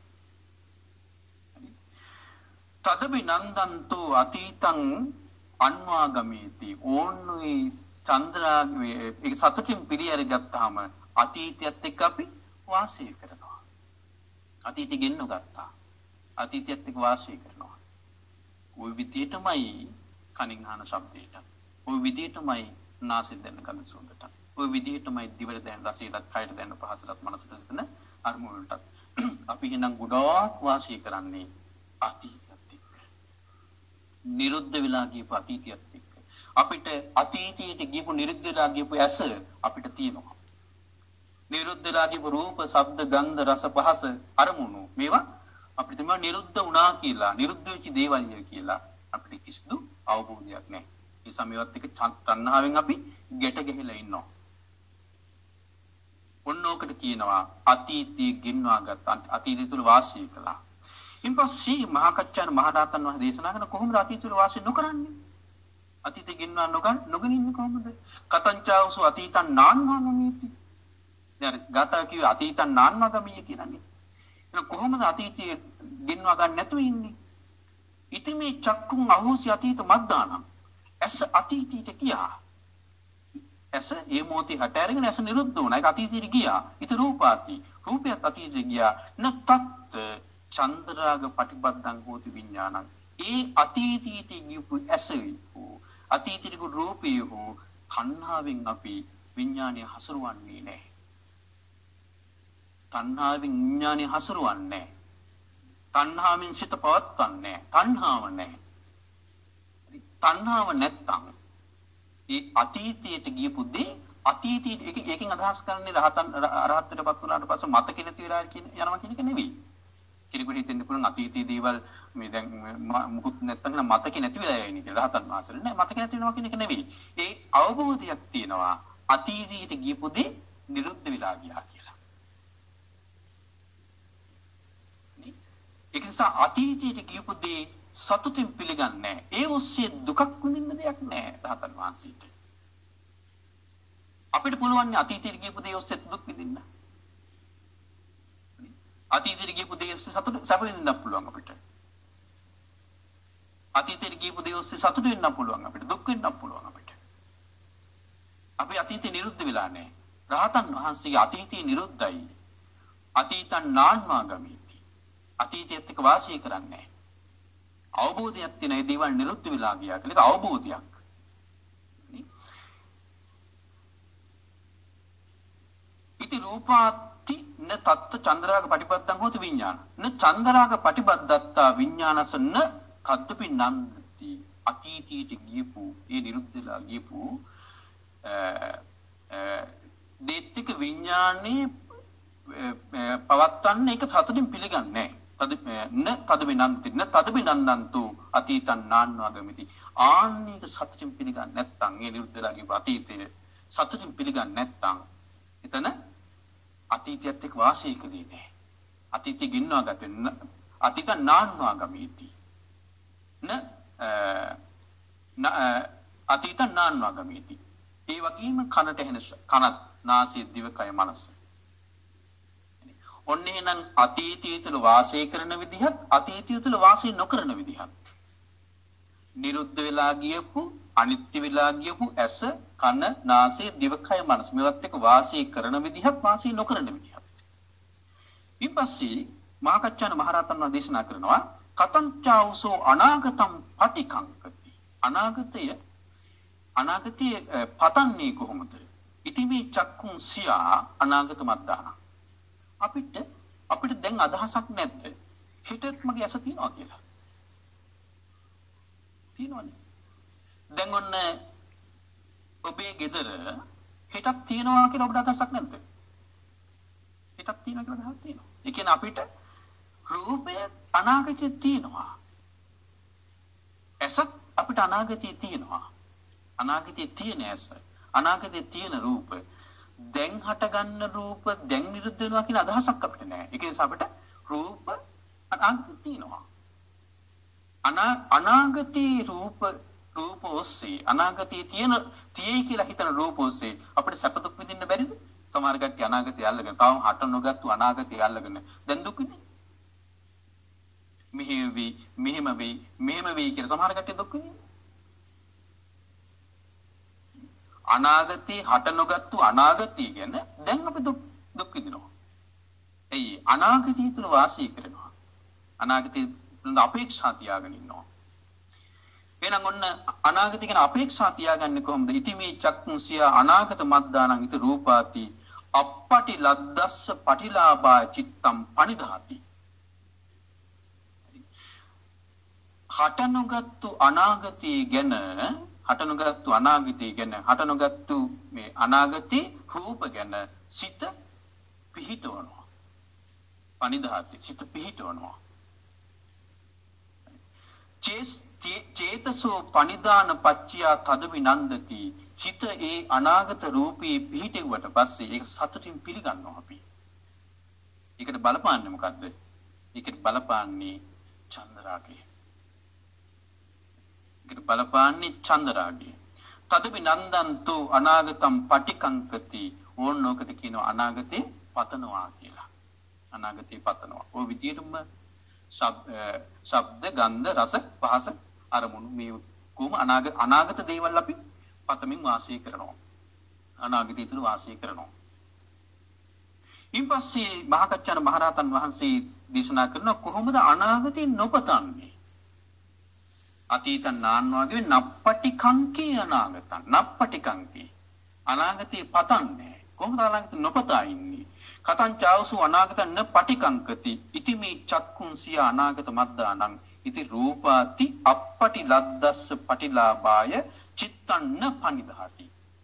තදවිනන්දන්තෝ අතීතං අන්වාගමේති. ඕන්නුයි චන්ද්‍රාගේ ඒක සතුටින් පිළියර ගත්තාම අතීතයත් එක්ක අපි වාසය කරනවා. අතීතෙ ගෙන්නු ගත්තා. අතීතයත් එක්ක වාසය කරනවා. ওই විදිහටමයි කනින් අහන ශබ්දයට. ওই විදිහටමයි නාසයෙන් දැනෙන ගඳ සුවඳට. ওই විදිහටමයි දිවට දැනෙන රසයටත්, කයට දැනෙන පහසටත්, මනසට දැනෙන අරමුණටත්. අපි එනම් ගොඩාක් වාසය කරන්නේ අතීතයත් එක්ක. නිරුද්ධ වෙලා ගියපු අතීතයත් එක්ක. අපිට අතීතයට ගියපු නිරුද්ධ වෙලා ගියපු ඇස අපිට තියෙනවා. නිරුද්ධ වෙලා ගියපු රූප, ශබ්ද, ගන්ධ, රස, පහස අරමුණු මේවා අපිට තමයි නිරුද්ධ වුණා කියලා, නිරුද්ධ වෙච්ච දේවල් කියලා අපිට කිසිදු අවබෝධයක් නැහැ. ඒ සමේවත් එක තණ්හාවෙන් අපි ගැට ගැහිලා ඉන්නවා. ඔන්නෝකට කියනවා අතීතයේ ගෙන්වා ගත්ත අතීතය තුල වාසය කළා. ඉන්පස්සේ මහා කච්චාන මහ රහතන් වහන්සේ දේශනා කරන කොහොමද අතීතය තුල වාසය නොකරන්නේ? අතීතයේ ගෙන්වා නොගන් නොගෙන ඉන්නේ කොහොමද? කතංචාවසු අතීතං නාන්වාගමීති. දැන් ගාථා කිව්වේ අතීතං නාන්වාගමීය කියලානේ. එහෙනම් කොහොමද අතීතයේ ගෙන්වා ගන්න නැතුව ඉන්නේ? ඉතින් මේ චක්කුන් අහෝසි අතීත මද්දානම් ඇස අතීතයට ගියා. ඇස ඒ මොහොතේ හට අරගෙන ඇස නිරුද්ධ වුණා. ඒක අතීතයට ගියා. ඊට රූපාති. රූපයත් අතීතයට ගියා. නතත් චන්ද්‍රාග පටිබද්දං හෝති විඥානං. ඒ අතීතයට ගියපු ඇස වූ අතීතයට ගියපු රූපය වූ තණ්හාවෙන් අපි විඥානය හසුරවන්නේ නැහැ. තණ්හාවෙන් විඥානය හසුරවන්නේ නැහැ. තණ්හාවෙන් සිත පවත්වන්නේ නැහැ. තණ්හාව නැහැ. තණ්හාව නැත්තම් ඒ අතීතයට ගියපු දේ අතීතයට ඒක ඒකෙන් අදහස් කරන්නේ රහතන් අරහත්ත්වයටපත් වුණාට පස්සේ මතක නැති වෙලා යනවා කියන එක නෙවෙයි. කෙනෙකුට හිතෙන්න පුළුවන් අතීතයේ දේවල් මේ දැන් මුකුත් නැත්තම් මතක නැති වෙලා යන්නේ කියලා රහතන් වහන්සේලා නෑ මතක නැති වෙනවා කියන එක නෙවෙයි. ඒ අවබෝධයක් තියෙනවා අතීතයට ගියපු දේ නිරුද්ධ වෙලා ගියා කියලා. ඒක නිසා අතීතයට ගියපු දේ සතුටින් පිළිගන්නේ නැහැ. ඒ ඔස්සේ දුකක් විඳින්න දෙයක් නැහැ රහතන් වහන්සේට. අපිට පුළුවන් අතීතයට ගියපු දේ ඔස්සේ දුක් විඳින්න. අතීතයට ගියපු දේ ඔස්සේ සතුට සැප විඳින්න පුළුවන් අපිට. අතීතයට ගියපු දේ ඔස්සේ සතුට වෙන්න පුළුවන් අපිට. දුක් වෙන්න පුළුවන් අපිට. අපි අතීතේ නිරුද්ධ වෙලා නැහැ. රහතන් වහන්සේගේ අතීතේ නිරුද්ධයි. අතීතං නාන්වාගමීති. අතීතයත් එක්ක වාසය කරන්නේ නැහැ. අවබෝධයක් තියෙන ඒ දේවල් නිරුද්ධ වෙලා ගියා කියලා ඒක අවබෝධයක්. ඉති රූපාති න තත්ත චන්ද්‍රාග පටිපද්දං හෝති විඥාන. න චන්ද්‍රාග පටිපද්දත්තා විඥානස න කද්දපි නන්දති. අතීතයට ගියපු ඒ නිරුද්ධ වෙලා ගියපු දේත්තික විඥානේ පවත්තන්න ඒක සතුටින් පිළිගන්නේ නැහැ. තද න තදබිනන්ති න තදබිනන්දන්තු අතීතං නාන්වාගමිති. ආන්නේක සතුටින් පිළිගන්නේ නැත්නම් ඒ නිරුද්ධ වෙලා ගිය අතීතයේ සතුටින් පිළිගන්නේ නැත්නම් එතන අතීතයත් එක්ක වාසය කළේ නැහැ. අතීතෙ ගෙන්වා ගත වෙන අතීත නාන්වාගමිති. න අතීත නාන්වාගමිති. ඒ වගේම කනට ඇහෙන කනත් නාසය දිවකය මනස. ඔන්න එහෙනම් අතීතය තුළ වාසය කරන විදිහත් අතීතය තුළ වාසය නොකරන විදිහත් නිරුද්ධ වෙලා ගියපු අනිත්‍ය වෙලා ගියපු ඇස කන නාසය දිවකය මනස මේවත් එක්ක වාසය කරන විදිහත් වාසය නොකරන විදිහත් ඊපස්සේ මහාකච්චාන මහරහතන් වහන්සේ දේශනා කරනවා කතංචාවසෝ අනාගතම් පටිකංකති. අනාගතය අනාගතයේ පතන්නේ කොහොමද? ඉති මේ චක්කුන් සියා අනාගත මද්දාන. අපිට අපිට දැන් අදහසක් නැද්ද? හෙටත් මගේ ඇස තියනවා කියලා. තියනවනේ. දැන් ඔන්න ඔබේ ගෙදර හෙටක් තියනවා කියලා ඔබට අදහසක් නැද්ද? හෙටක් තියනවා කියලා අදහසක් තියෙනවා. ඒ කියන්නේ අපිට රූපය අනාගතයේ තියෙනවා. ඇසත් අපිට අනාගතයේ තියෙනවා. අනාගතයේ තියෙන ඇස, අනාගතයේ තියෙන රූප, දැන් හට ගන්න රූප දැන් නිරුද්ධ වෙනවා කියන අදහසක් අපිට නැහැ. ඒක නිසා අපිට රූප අනාගතයේ තියෙනවා. අනා අනාගතයේ රූප රූප ඔස්සේ අනාගතයේ තියෙන තියෙයි කියලා හිතන රූප ඔස්සේ අපිට සැප දුක් විඳින්න බැරිද? සමහර කට්ටිය අනාගතය අල්ලගෙන තාම හට නොගත්තු අනාගතය අල්ලගෙන දැන් දුක් විඳින. මෙහෙම වෙයි, මෙහෙම වෙයි, මෙහෙම වෙයි කියලා සමහර කට්ටිය දුක් විඳින. අනාගතේ හට නොගත්තු අනාගතය ගැන දැන් අපි දුක් දුක් විඳිනවා. එයි අනාගතය තුල වාසය කරනවා. අනාගතේ තුල අපේක්ෂා තියාගෙන ඉන්නවා. එහෙනම් ඔන්න අනාගතය ගැන අපේක්ෂා තියාගන්නේ කොහොමද? ඉති මේ චක්කුන්සිය අනාගත මද්දානං ඉත රූපාති අපපටි ලද්දස්ස පටිලාභා චිත්තම් පනිදාති. හට නොගත්තු අනාගතය ගැන හට නොගත්තු අනාගතය ගැන හට නොගත්තු මේ අනාගතේ රූප ගැන සිත පිහිටවනවා. පනිදාති සිත පිහිටවනවා. චේතසෝ පනිදාන පච්චයා තදවිනන්දති. සිත ඒ අනාගත රූපේ පිහිටෙව්වට පස්සේ ඒක සතුටින් පිළිගන්නවා අපි. ඒකට බලපාන්නේ මොකද්ද? ඒකට බලපාන්නේ චන්දරාගය. ඒකට බලපාන්නේ චන්දරාගය. තදවිනන්දන්තු අනාගතම් පටිකංකති. ඕනෝකට කියනවා අනාගතේ පතනවා කියලා. අනාගතේ පතනවා. ඔය විදියටම ශබ්ද ගන්ධ රස පහස අරමුණු මේ කොහොම අනාගත අනාගත දේවල් අපි පතමින් වාසය කරනවා. අනාගතය තුල වාසය කරනවා. ඊපස්සේ මහකච්චාන මහරහතන් වහන්සේ දේශනා කරන කොහොමද අනාගතේ නොපතන්නේ? අතීතං නාන්වාගේ නප්පටි කංකේ අනාගතං නප්පටි කංකේ අනාගතේ පතන්නේ කොහොමද අනාගත නොපතා ඉන්නේ? කතං චාවසු අනාගතං න පටිකංකති ඉති මේ චක්කුං සිය අනාගත මද්දානං ඉති රූපාති අප්පටි ලද්දස්ස පටිලාභාය චිත්තං න පනිදාති.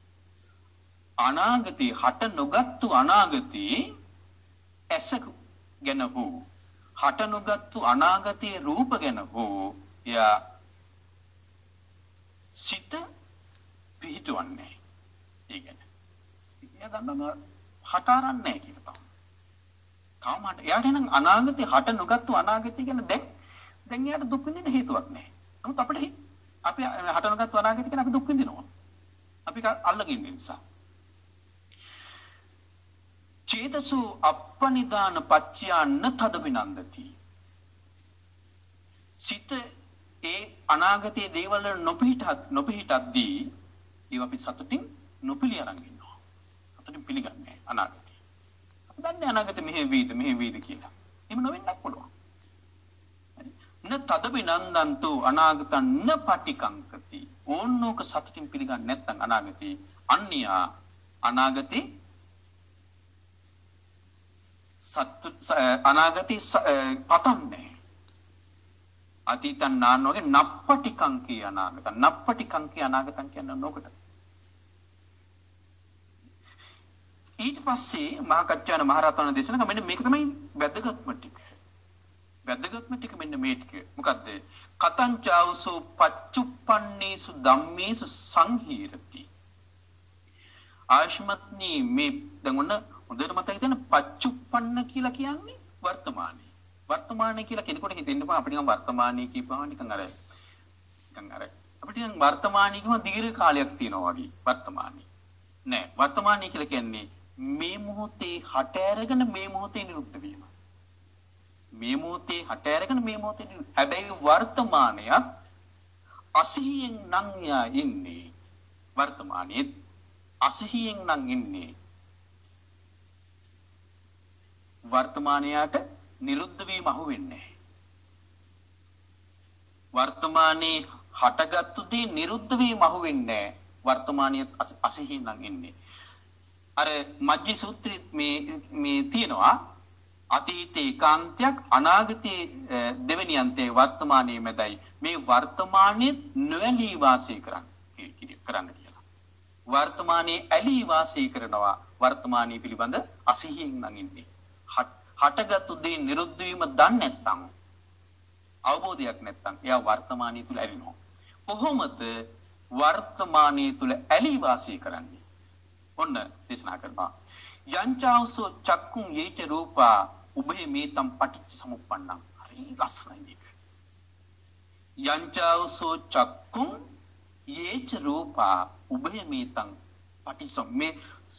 අනාගතේ හට නොගත්තු අනාගතේ ඇස ගැන හෝ හට නොගත්තු අනාගතයේ රූප ගැන හෝ යා සිත පිහිටවන්නේ. ඒ කියන්නේ එයා දන්නවා හට අරන්නේ නැහැ කියලා තමයි. තාම හට එයාට නම් අනාගතේ හට නොගත්තු අනාගතය ගැන දැන් දැන් එයාට දුක් විඳින්න හේතුවක් නැහැ. නමුත් අපිට අපි හට නොගත්තු අනාගතය ගැන අපි දුක් විඳිනවා. අපි අල්ලගෙන ඉන්න නිසා. චේතසු අප්පනිදාන පච්චයන්න තදවිනන්දති. සිත ඒ අනාගතයේ දේවල් වල නොපිහිටත් නොපිහිටද්දී ඒව අපි සතුටින් නොපිළි අරන් ඉන්නවා. සතුටින් පිළිගන්නේ අනාගතේ. අපි දන්නේ අනාගතේ මෙහෙ වේද මෙහෙ වේද කියලා. එහෙම නොවෙන්නත් පුළුවන්. න තදවිනන්දන්තු අනාගතං න පටිකංකති. ඕනෝක සතුටින් පිළිගන්නේ නැත්නම් අනාගතේ අන්‍යා අනාගතේ සත්තු අනාගතේ පතන්නේ. අතීතං නානෝගේ නප්පටිකංකී අනාගත නප්පටිකංකී අනාගතං කියන නෝකට. ඊට පස්සේ මහා කච්චාන මහරහතන් දේශනා කර මෙන්න මේක තමයි වැදගත්ම ටික. වැදගත්ම ටික මෙන්න මේ ටික. මොකද්ද? කතං චාවසෝ පච්චුප්පන්නේසු ධම්මේසු සංහීරති. ආශ්මත්නි මේ දැන් ඔන්න හොඳට මතක තියාගන්න පච්චුප්පන්න කියලා කියන්නේ වර්තමානයේ. වර්තමානයේ කියලා කෙනෙකුට හිතෙන්න බෑ අපිට නිකන් වර්තමානයේ කියපුවම නිකන් අර නිකන් අර අපිට නිකන් වර්තමානයේ කියම දීර්ඝ කාලයක් තියෙනවා වගේ වර්තමානයේ. නෑ වර්තමානයේ කියලා කියන්නේ මේ මොහොතේ හට අරගෙන මේ මොහොතේ නිරුද්ධ වීම. මේ මොහොතේ හට අරගෙන මේ මොහොතේ නිරුද්ධ. හැබැයි වර්තමානයත් අසිහියෙන් නම් යා ඉන්නේ. වර්තමානයේ අසිහියෙන් නම් ඉන්නේ. වර්තමානයට නිරුද්ධ වීම අහු වෙන්නේ නැහැ. වර්තමානයේ හටගත්තු දේ නිරුද්ධ වීම අහු වෙන්නේ නැහැ. වර්තමානයේ අසිහින් නම් ඉන්නේ. අර මජ්ජි සූත්‍රෙත් මේ මේ තියෙනවා අතීතේ කාන්තයක් අනාගතයේ දෙවෙනි අන්තයේ වර්තමානයේ මැදයි මේ වර්තමානයේ නොඇලී වාසය කරන්න කරන්න කියලා. වර්තමානයේ ඇලී වාසය කරනවා වර්තමානයේ පිළිබඳ අසිහින් නම් ඉන්නේ. හටගත්තු දේ නිරුද්ධ වීම දන්නේ නැත්නම් අවබෝධයක් නැත්නම් එයා වර්තමානයේ තුල ඇලිනවා. කොහොමද වර්තමානයේ තුල ඇලී වාසය කරන්නේ? ඔන්න දේශනා කරනවා. යංචාවසෝ චක්කුම් යේච රූපා උභය මේතම් පටිච්ච සමුප්පන්නං. හරි ලස්සනයි මේක. යංචාවසෝ චක්කුම් යේච රූපා උභය මේතම් පටිච්ච මේ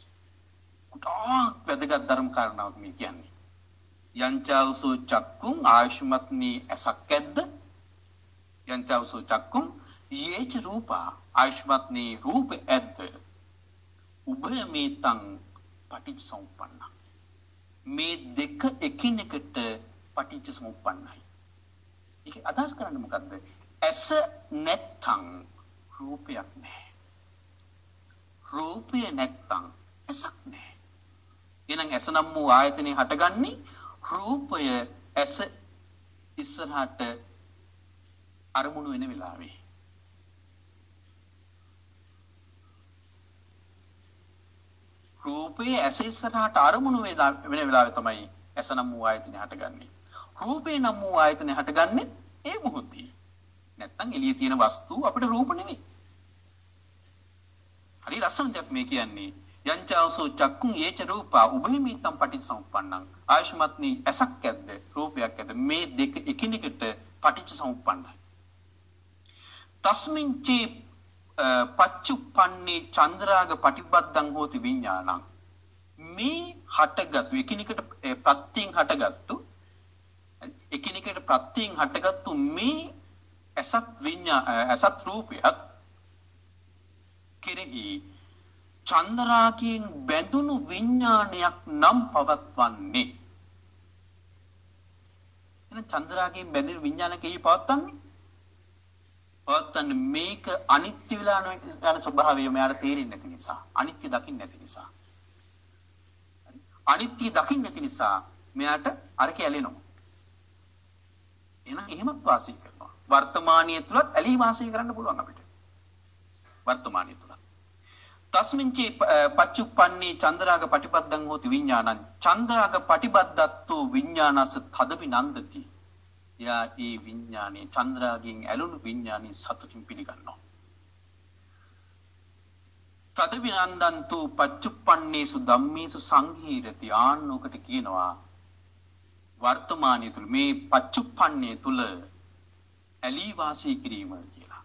කුඩා වැදගත් ධර්ම කාරණාවක් මේ කියන්නේ. යංචාවසෝ චක්කුම් ආයුෂ්මත්නි ඇසක් ඇද්ද? යංචාවසෝ චක්කුම් යේච රූපා ආයුෂ්මත්නි රූප ඇද්ද? උභය මේතං පටිච්ච සමුප්පන්න. මේ දෙක එකිනෙකට පටිච්ච සමුප්පන්නයි. ඒක අදහස් කරන්නේ මොකද්ද? ඇස නැත්තම් රූපයක් නැහැ. රූපය නැත්තම් ඇසක් නැහැ. එහෙනම් ඇස නම් වූ ආයතනේ හටගන්නේ රූපය ඇස ඉස්සරහට අරමුණු වෙන වෙලාවේ. රූපේ ඇසේ සටහට අරමුණු වෙලා වෙන වෙලාවෙ තමයි ඇස නම් වූ ආයතනය හටගන්නේ. රූපේ නම් වූ ආයතනය හටගන්නේ ඒ මොහොතේ. නැත්තම් එළියේ තියෙන වස්තු අපිට රූප නෙවෙයි. හරි ලස්සන දෙයක් මේ කියන්නේ. යංචාවසෝ චක්කුං ඒච රූපා උභයමිතම් පටිච්චසමුප්පන්නං. ආයෂ්මත්නි ඇසක් ඇද්ද රූපයක් ඇද්ද මේ දෙක එකිනෙකට පටිච්චසමුප්පන්නයි. තස්මින් චේ පච්චුප්පන්නේ චන්ද්‍රාග පටිබද්දං හෝති විඥානං. මේ හටගත් එකිනෙකට ප්‍රත්‍යයෙන් හටගත්තු එකිනෙකට ප්‍රත්‍යයෙන් හටගත්තු මේ අසත් විඤ්ඤා අසත් රූපයක් කෙරෙහි චන්ද්‍රාගයෙන් බැඳුණු විඥානයක් නම් පවත්වන්නේ. එන චන්ද්‍රාගයෙන් බැඳෙන විඥානක එයි පවත්වන්නේ. පවත්වන්නේ මේක අනිත්‍ය වෙලා යන ස්වභාවය මෙයාට තේරෙන්නේ නැති නිසා, අනිත්‍ය දකින්න නැති නිසා. අනිත්‍ය දකින්න නැති නිසා මෙයාට අර කැලෙනවා. එහෙනම් එහෙමත් වාසය කරනවා. වර්තමානීය තුලත් ඇලී වාසය කරන්න පුළුවන් අපිට. වර්තමානීය තුල. තස්මින් චේ පච්චුප්පන්නේ චන්ද්‍රාග පටිපද්දං හෝති විඥානං. චන්ද්‍රාග පටිපද්දත්තු විඥානස තදපි නන්දති. යා ඒ විඥානේ චන්ද්‍රාගයෙන් ඇලුණු විඥානේ සතුටින් පිළිගන්නවා. තදපි නන්දන්තු පච්චුප්පන්නේසු ධම්මේසු සංහීරති. ආන්නෝකට කියනවා වර්තමානයේ තුල මේ පච්චුප්පන්නේ තුල ඇලී වාසය කිරීම කියලා.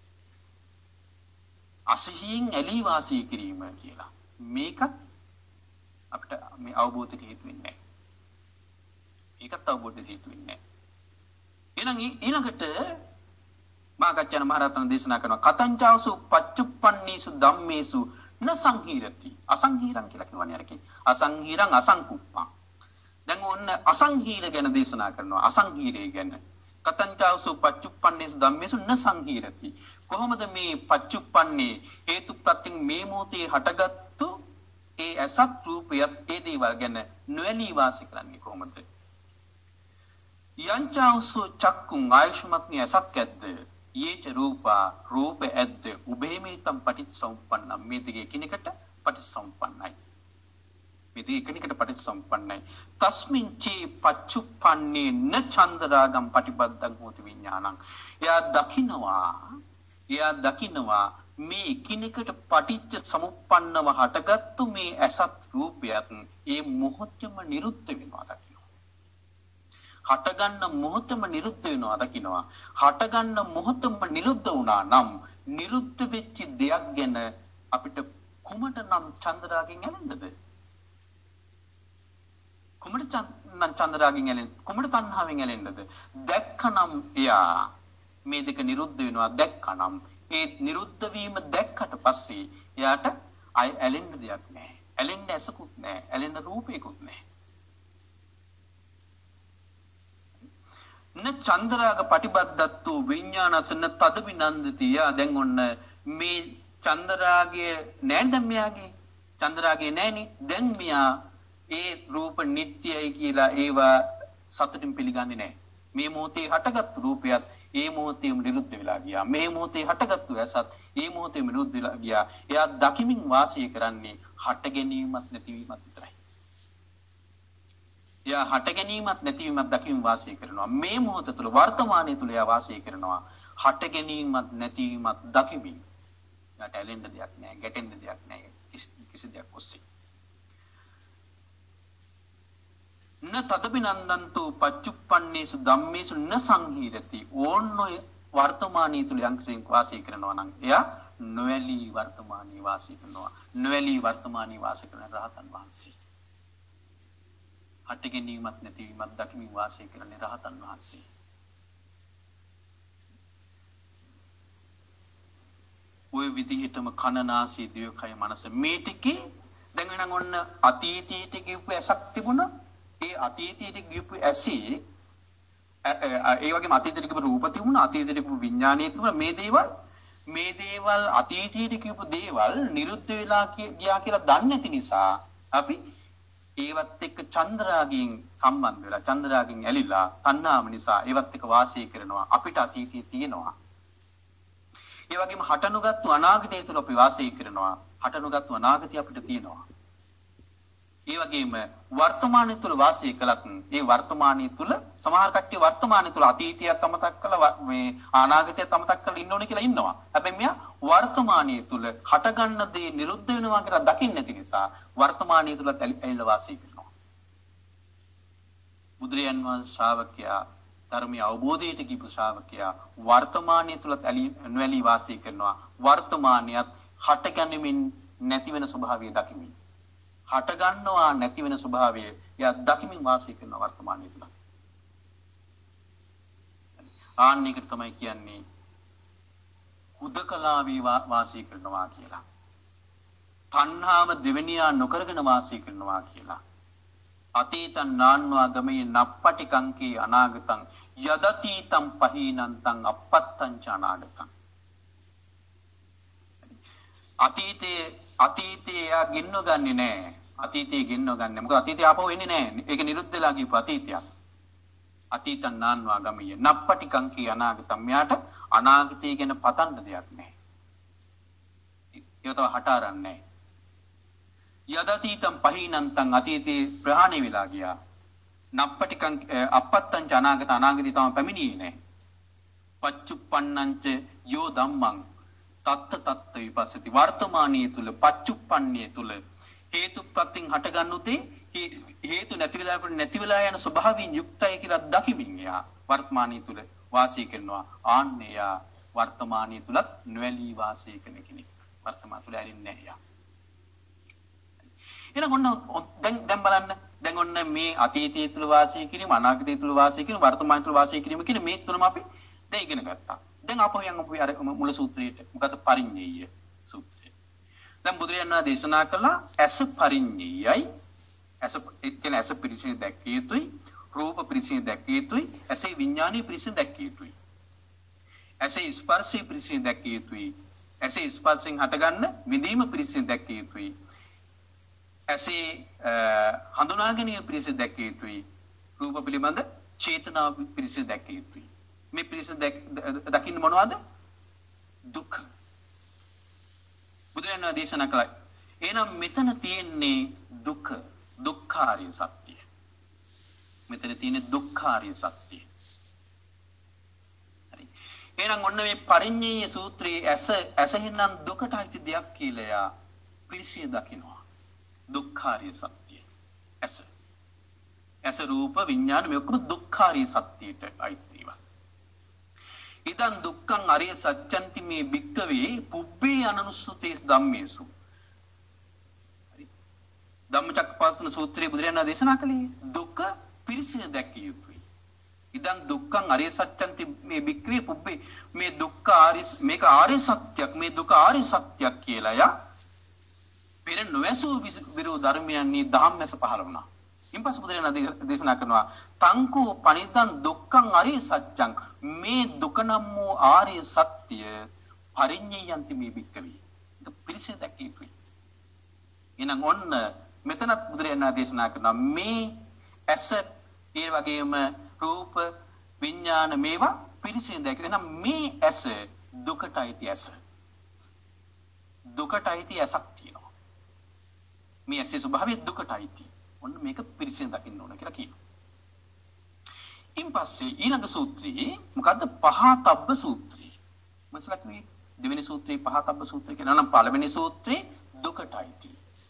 අසහියෙන් ඇලී වාසය කිරීම කියලා. මේකත් අපිට මේ අවබෝධයට හේතු වෙන්නේ නැහැ. ඒකත් අවබෝධයට හේතු වෙන්නේ නැහැ. එහෙනම් ඊළඟට මාගච්ඡාන මහරහතන් දේශනා කරනවා කතංචාසු පච්චුප්පන්නේසු ධම්මේසු න සංහීරති. අසංහීරං කියලා කියන්නේ අරකේ. අසංහීරං අසංකුප්පං. දැන් ඔන්න අසංහීර ගැන දේශනා කරනවා. අසංහීරය ගැන. කතංචාසු පච්චුප්පන්නේසු ධම්මේසු න සංහීරති. කොහොමද මේ පච්චුප්පන්නේ හේතු ප්‍රත්‍යයෙන් මේ මොහොතේ හටගත්තු ඒ අසත් රූපයත් ඒ දේවල් ගැන නොඇලී වාසය කරන්නේ කොහොමද? යංචාවසු චක්කුං ආයුෂ්මත්නි අසක් ඇද්ද යේච රූපා රූප ඇද්ද උභයමිතම් පටිච්චසමුප්පන්නම්. මේ දෙක එකිනෙකට පටිච්චසමුප්පන්නයි. මේ දෙක එකිනෙකට පටිච්චසමුප්පන්නයි. තස්මින් චේ පච්චුප්පන්නේ න චන්ද්‍රාගම් පටිබද්දං හෝති විඥානං. එයා දකින්නවා එයා දකින්නවා මේ එකිනෙකට පටිච්ච සමුප්පන්නව හටගත්තු මේ අසත් රූපයත් ඒ මොහොතේම නිරුද්ධ වෙනවා දකින්න. හටගන්න මොහොතම නිරුද්ධ වෙනවා දකින්නවා. හටගන්න මොහොතම නිරුද්ධ වුණා නම් නිරුද්ධ වෙච්ච දෙයක් ගැන අපිට කුමට නම් චන්ද්‍රාගෙන් ඇලෙන්නද? කුමට නම් චන්ද්‍රාගෙන් ඇලෙන්න? කුමට තණ්හාවෙන් ඇලෙන්නද? දැක්කනම් එයා මේ දෙක නිරුද්ධ වෙනවා දැක්කනම් ඒ නිරුද්ධ වීම දැක්කට පස්සේ එයාට අය ඇලෙන්න දෙයක් නැහැ. ඇලෙන්න ඇසකුත් නැහැ. ඇලෙන්න රූපයකුත් නැහැ. න චන්ද්‍රාග පටිබද්දත්තු විඥානසන තදවිනන්දති. යා දැන් ඔන්න මේ චන්ද්‍රාගයේ නෑ දැන් මෙයාගේ චන්ද්‍රාගයේ නෑනේ. දැන් මෙයා ඒ රූප නිට්ටයයි කියලා ඒවා සතුටින් පිළිගන්නේ නෑ. මේ මොහොතේ හටගත් රූපයත් ඒ මොහොතේම නිරුද්ධ වෙලා ගියා. මේ මොහොතේ හටගත්තු ඇසත් ඒ මොහොතේම නිරුද්ධ වෙලා ගියා. එයා දකිමින් වාසය කරන්නේ හට ගැනීමත් නැතිවීමත් විතරයි. එයා හට ගැනීමත් නැතිවීමත් දකිමින් වාසය කරනවා. මේ මොහොත තුළ වර්තමානයේ තුළ එයා වාසය කරනවා. හට ගැනීමත් නැතිවීමත් දකිමින්. එයාට ඇලෙන්න දෙයක් නැහැ, ගැටෙන්න දෙයක් නැහැ කිසි දෙයක් ඔස්සේ. න තදබිනන්දන්තු පච්චුප්පන්නේසු ධම්මේසු න සංහීරති. ඕන්නොය වර්තමානයේ තුල යම්කිසි වාසය කරනවා නම් එයා නොඇලී වර්තමානයේ වාසය කරනවා. නොඇලී වර්තමානයේ වාසය කරන රහතන් වහන්සේ. හට ගැනීමත් නැතිවීමත් දකිමින් වාසය කරන රහතන් වහන්සේ. ඔය විදිහටම කනනාසී දිවකය මනස මේ ටිකේ දැන් නම් ඔන්න අතීතයට ගියපු ඇසක් තිබුණා. ඒ අතීතයට ගියපු ඇසේ ඒ වගේම අතීතයට ගියපු රූප තිබුණා. අතීතයට ගියපු විඥානය තිබුණා. මේ දේවල් මේ දේවල් අතීතයට ගියපු දේවල් නිරුද්ධ වෙලා ගියා කියලා දන්නේ නැති නිසා අපි ඒවත් එක්ක චන්ද්‍රාගයෙන් සම්බන්ධ වෙලා චන්ද්‍රාගයෙන් ඇලිලා තණ්හාව නිසා ඒවත් එක්ක වාසය කරනවා. අපිට අතීතයේ තියෙනවා. ඒ වගේම හටනුගත්තු අනාගතය තුළ අපි වාසය කරනවා. හටනුගත්තු අනාගතය අපිට තියෙනවා. ඒ වගේම වර්තමානයේ තුල වාසය කළත් ඒ වර්තමානයේ තුල සමහර කට්ටිය වර්තමානයේ තුල අතීතයක් අමතක කරලා මේ අනාගතයක් අමතක කරලා ඉන්න ඕනේ කියලා ඉන්නවා. හැබැයි මෙයා වර්තමානයේ තුල හටගන්න දේ නිරුද්ධ වෙනවා කියලා දකින්න නැති නිසා වර්තමානයේ තුල ඇලිලා වාසය කරනවා. බුදුරයන් වහන්සේ ශ්‍රාවකයා ධර්මයේ අවබෝධයට කිපු ශ්‍රාවකයා වර්තමානයේ තුල නොඇලී වාසය කරනවා. වර්තමානියත් හටගැනීමෙන් නැති වෙන ස්වභාවය දකිමින් හට ගන්නවා නැති වෙන ස්වභාවය යා දකිමින් වාසය කරන වර්තමානයේ තුල. ආන්න එක තමයි කියන්නේ හුදකලා වේ වාසය කරනවා කියලා. තණ්හාව දෙවෙනියා නොකරගෙන වාසය කරනවා කියලා. අතීතං නාන්වා ගමේ නප්පටි කංකේ අනාගතං යදතීතං පහීනන්තං අපත්තං ච අනාගතං. අතීතයේ අතීතයේ යා ගෙන්නව ගන්නෙ නෑ. අතීතයේ ගෙන්නව ගන්නෙ. මොකද අතීතය ආපහු එන්නේ නෑ. ඒක නිරුද්ධ වෙලා ගිහපු අතීතයක්. අතීතං නාන්වා ගමිය නප්පටි කංකී අනාගතම්. මෙයාට අනාගතය ගැන පතන්න දෙයක් නෑ. ඒක තව හට අරන්නේ නෑ. යදතීතං පහීනන්තං අතීතේ ප්‍රහාණය වෙලා ගියා. නප්පටි කං අපත්තං ච අනාගත අනාගතය තම පැමිණියේ නෑ. පච්චුප්පන්නංච යෝ ධම්මං තත්ත තත්ත විපස්සති. වර්තමානයේ තුල පච්චුප්පන්නේ තුල හේතු ප්‍රත්‍යයෙන් හට ගන්නුතේ හේතු නැති වෙලා කොට නැති වෙලා යන ස්වභාවයෙන් යුක්තයි කියලා දකිමින් එයා වර්තමානයේ තුල වාසය කරනවා. ආන්නේ යා වර්තමානයේ තුලත් නොඇලී වාසය කරන කෙනෙක්. වර්තමාන තුල ඇලින්නේ නැහැ යා. එහෙනම් ඔන්න දැන් දැන් බලන්න දැන් ඔන්න මේ අතීතයේ තුල වාසය කිරීම අනාගතයේ තුල වාසය කිරීම වර්තමානයේ තුල වාසය කිරීම කියන මේ තුනම අපි දැන් ඉගෙන ගත්තා. දැන් අපෝ යන් අපි අර මුල සූත්‍රයට මොකද පරිඤ්ඤය සූත්‍රය. දැන් බුදුරජාණන් වහන්සේ දේශනා කළා ඇස පරිඤ්ඤයයි ඇස කියන ඇස පිරිසිදු දැක්කිය යුතුයි රූප පිරිසිදු දැක්කිය යුතුයි ඇසේ විඥානීය පිරිසිදු දැක්කිය යුතුයි ඇසේ ස්පර්ශය පිරිසිදු දැක්කිය යුතුයි ඇසේ ස්පර්ශයෙන් හටගන්න විඳීම පිරිසිදු දැක්කිය යුතුයි ඇසේ හඳුනා ගැනීම පිරිසිදු දැක්කිය යුතුයි රූප පිළිබඳ චේතනාව පිරිසිදු දැක්කිය යුතුයි මේ පිරිසිදු දකින්න මොනවද දුක් බුදුරජාණන් වහන්සේ දේශනා කළා. එහෙනම් මෙතන තියෙන්නේ දුක, දුක්ඛාරිය සත්‍ය. මෙතන තියෙන්නේ දුක්ඛාරිය සත්‍ය. හරි. එහෙනම් ඔන්න මේ පරිඤ්ඤය සූත්‍රයේ ඇස ඇසෙන්නම් දුකට අයිති දෙයක් කියලා යා පිරිසිදු දකින්නවා. දුක්ඛාරිය සත්‍ය. ඇස. ඇස රූප විඥාන මේ ඔක්කොම දුක්ඛාරිය සත්‍යයට අයිති ඒවා. ඉදන් දුක්ඛං අරිය සත්‍යන්ති මේ භික්ඛවේ පුබ්බේ අනනුස්සතේ ධම්මේසු. හරි. ධම්මචක්කපවත්තන සූත්‍රයේ බුදුරජාණන් දේශනා කළේ දුක පිරිසිදු දැක්කිය යුතුයි. ඉදන් දුක්ඛං අරිය සත්‍යන්ති මේ භික්ඛවේ පුබ්බේ මේ දුක්ඛ ආර්ය මේක ආර්ය සත්‍යයක් මේ දුක ආර්ය සත්‍යයක් කියලා යා පෙර නොවැසූ විරෝ ධර්මයන්හි ධම්මස පහළ වුණා. ඉන්පස්සේ බුදුරජාණන් දේශනා කරනවා තංකෝ පනිතං දුක්ඛං අරිය සත්‍යං මේ දුක නම් වූ ආර්ය සත්‍ය පරිඤ්ඤයන්ති මේ භික්ඛවේ. ඒක පිරිසිදු දැක්කිය යුතුයි. එහෙනම් ඔන්න මෙතනත් බුදුරජාණන් දේශනා කරනවා මේ ඇස ඒ වගේම රූප විඥාන මේවා පිරිසිදු දැක්ක. එහෙනම් මේ ඇස දුකටයි ඇස. දුකටයි ඇසක් තියෙනවා. මේ ඇසේ ස්වභාවය දුකටයි. ඔන්න මේක පිරිසිදු දකින්න ඕන කියලා කියනවා. ඉන්පස්සේ ඊළඟ සූත්‍රයේ මොකද්ද පහතබ්බ සූත්‍රය. මසලක්නේ දෙවෙනි සූත්‍රයේ පහතබ්බ සූත්‍රය කියනවා නම් පළවෙනි සූත්‍රයේ දුකටයි.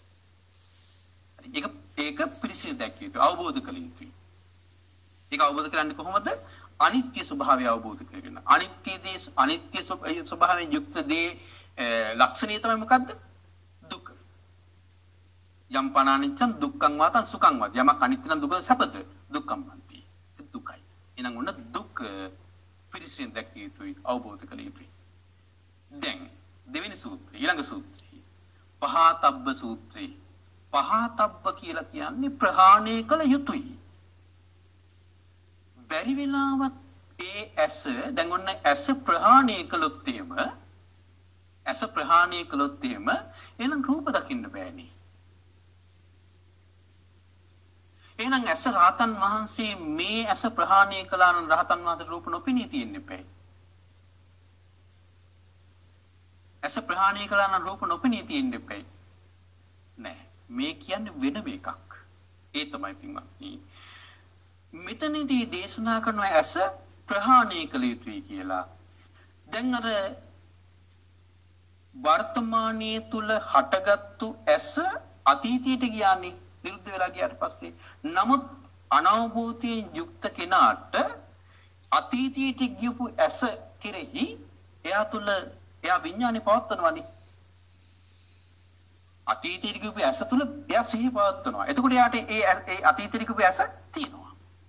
ඒක ඒක පිරිසිදු දැක්කිය යුතුයි අවබෝධ කළ යුතුයි. ඒක අවබෝධ කරන්නේ කොහොමද? අනිත්‍ය ස්වභාවය අවබෝධ කරගෙන. අනිත්‍ය දේ අනිත්‍ය ස්වභාවයෙන් යුක්ත දේ ලක්ෂණය තමයි මොකද්ද? දුක. යම් පනානිච්චං දුක්ඛං වාතං සුඛං වාත. යමක් අනිත්‍ය නම් දුක සැපද? දුක්ඛං වන්ති. දුකයි. එහෙනම් ඔන්න දුක පිරිසිදු දැක්කිය යුතුයි අවබෝධ කළ යුතුයි. දැන් දෙවෙනි සූත්‍රය ඊළඟ සූත්‍රය පහතබ්බ සූත්‍රය. පහතබ්බ කියලා කියන්නේ ප්‍රහාණය කළ යුතුයි. බැරි වෙලාවත් ඒ ඇස දැන් ඔන්න ඇස ප්‍රහාණය කළොත් එහෙම ඇස ප්‍රහාණය කළොත් එහෙම එහෙනම් රූප දකින්න බෑනේ. එහෙනම් ඇස රහතන් වහන්සේ මේ ඇස ප්‍රහාණය කළා නම් රහතන් වහන්සේ රූප නොපෙනී තියෙන්න බෑ. ඇස ප්‍රහාණය කළා නම් රූප නොපෙනී තියෙන්න බෑ. නෑ. මේ කියන්නේ වෙනම එකක්. ඒ තමයි පින්වත්නි. මෙතනදී දේශනා කරන ඇස ප්‍රහාණය කළ යුතුයි කියලා. දැන් අර වර්තමානයේ තුල හටගත්තු ඇස අතීතයට ගියානේ නිරුද්ධ වෙලා ගියාට පස්සේ. නමුත් අනවබෝධයෙන් යුක්ත කෙනාට අතීතයට ගියපු ඇස කෙරෙහි එයා තුල එයා විඥානේ පවත්වනවානේ. අතීතයට ගියපු ඇස තුල එයා සිහි පවත්වනවා. එතකොට එයාට ඒ ඒ අතීතයට ගියපු ඇස තියෙනවා.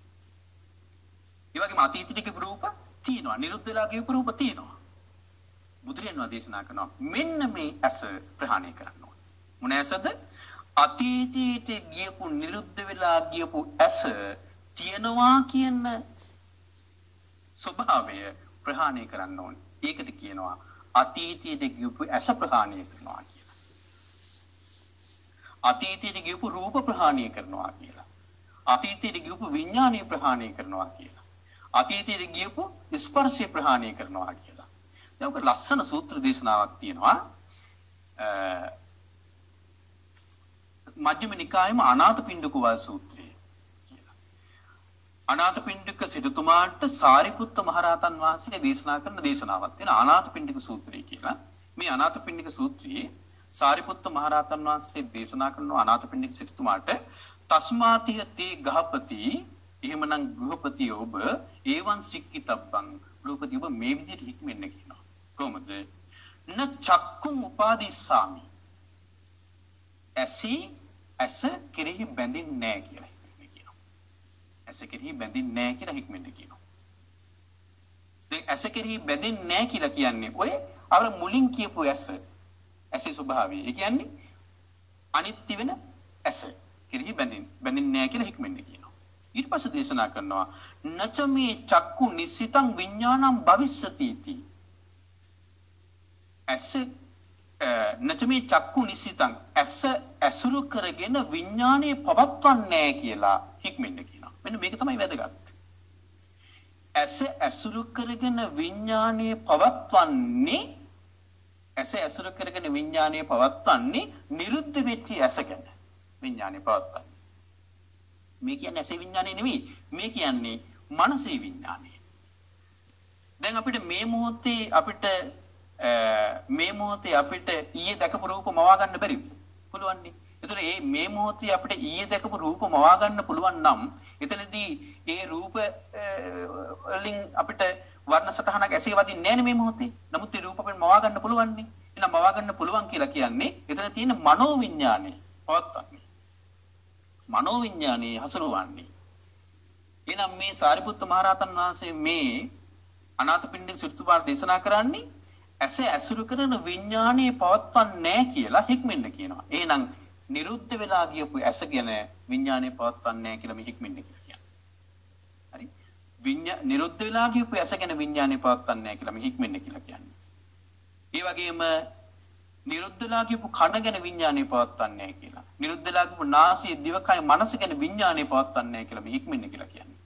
ඒ වගේම අතීතයට ගියපු රූප තියෙනවා. නිරුද්ධ වෙලා ගියපු රූප තියෙනවා. බුදුරජාණන් දේශනා කරනවා මෙන්න මේ ඇස ප්‍රහාණය කරන්න ඕනේ. මොන ඇසද? අතීතයට ගියපු නිරුද්ධ වෙලා ගියපු ඇස තියනවා කියන ස්වභාවය ප්‍රහාණය කරන්න ඕනේ. ඒකට කියනවා අතීතයට ගියපු ඇස ප්‍රහාණය කරනවා කියලා. අතීතයට ගියපු රූප ප්‍රහාණය කරනවා කියලා. අතීතයට ගියපු විඥානය ප්‍රහාණය කරනවා කියලා. අතීතයට ගියපු ස්පර්ශය ප්‍රහාණය කරනවා කියලා. දැන් ඔක ලස්සන සූත්‍ර දේශනාවක් තියෙනවා. මජ්ක්‍ධිම නිකායේම අනාථපිණ්ඩික වල් සූත්‍රය කියලා. අනාථපිණ්ඩික සිටුතුමාට සාරිපුත්ත මහරහතන් වහන්සේ දේශනා කරන දේශනාවක් තියෙනවා අනාථපිණ්ඩික සූත්‍රය කියලා. මේ අනාථපිණ්ඩික සූත්‍රයේ සාරිපුත්ත මහරහතන් වහන්සේ දේශනා කරන අනාථපිණ්ඩික සිටුතුමාට තස්මාතිය තේ ගහපති එහෙමනම් ගෘහපති ඔබ ඒවන් සික්කිතබ්බං ගෘහපති ඔබ මේ විදිහට හික්මෙන්න කියනවා. කොහොමද? න චක්කුම් උපාදිස්සාමි. ඇසි ඇස කෙරෙහි බැඳින්නේ නැහැ කියලා හික්මෙන්න කියනවා. ඇස කෙරෙහි බැඳින්නේ නැහැ කියලා හික්මෙන්න කියනවා. දැන් ඇස කෙරෙහි බැඳින්නේ නැහැ කියලා කියන්නේ ඔය අර මුලින් කියපු ඇස. ඇසේ ස්වභාවය. ඒ කියන්නේ අනිත්‍ය වෙන ඇස කෙරෙහි බැඳින් බැඳින්නේ නැහැ කියලා හික්මෙන්න කියනවා. ඊට පස්සේ දේශනා කරනවා නචමේ චක්කු නිසිතං විඥානං භවිස්සති इति. ඇස නචමේ චක්කු නිසිතං ඇස ඇසුරු කරගෙන විඥානය පවත්වන්නේ කියලා හික්මෙන්න කියනවා. මෙන්න මේක තමයි වැදගත්. ඇස ඇසුරු කරගෙන විඥානය පවත්වන්නේ ඇස ඇසුරු කරගෙන විඥානය පවත්වන්නේ නිරුද්ධ වෙච්ච ඇස ගැන විඥානය පවත්වන්නේ. මේ කියන්නේ ඇසේ විඥානය නෙමෙයි. මේ කියන්නේ මනසේ විඥානය. දැන් අපිට මේ මොහොතේ අපිට මේ මොහොතේ අපිට ඊයේ දැකපු රූප මවා ගන්න බැරි පුළුවන් නේ. ඒතර මේ මේ මොහොතේ අපිට ඊයේ දැකපු රූප මවා ගන්න පුළුවන් නම් එතනදී ඒ රූප වලින් අපිට වර්ණ සටහනක් ඇසේ වදින්නේ නැහැ නේ මේ මොහොතේ. නමුත් ඒ රූප අපිට මවා ගන්න පුළුවන් නේ. එහෙනම් මවා ගන්න පුළුවන් කියලා කියන්නේ එතන තියෙන මනෝ විඥානය පවත්වන්නේ. මනෝ විඥානයේ හසුරුවන්නේ. එහෙනම් මේ සාරිපුත්ත මහරහතන් වහන්සේ මේ අනාථපිණ්ඩික සිටුතුමාට දේශනා කරන්නේ ඇස ඇසුරු කරන විඥානයේ පවත්වන්නේ නැහැ කියලා හික්මෙන්න කියනවා. එහෙනම් නිරුද්ධ වෙලා ගියපු ඇස ගැන විඥානයේ පවත්වන්නේ නැහැ කියලා මේ හික්මෙන්න කියලා කියන්නේ. හරි? විඥා නිරුද්ධ වෙලා ගියපු ඇස ගැන විඥානයේ පවත්වන්නේ නැහැ කියලා මේ හික්මෙන්න කියලා කියන්නේ. ඒ වගේම නිරුද්ධ වෙලා ගියපු කන ගැන විඥානයේ පවත්වන්නේ නැහැ කියලා. නිරුද්ධ වෙලා ගියපු නාසය, දිවකය, මනස ගැන විඥානයේ පවත්වන්නේ නැහැ කියලා මේ හික්මෙන්න කියලා කියන්නේ.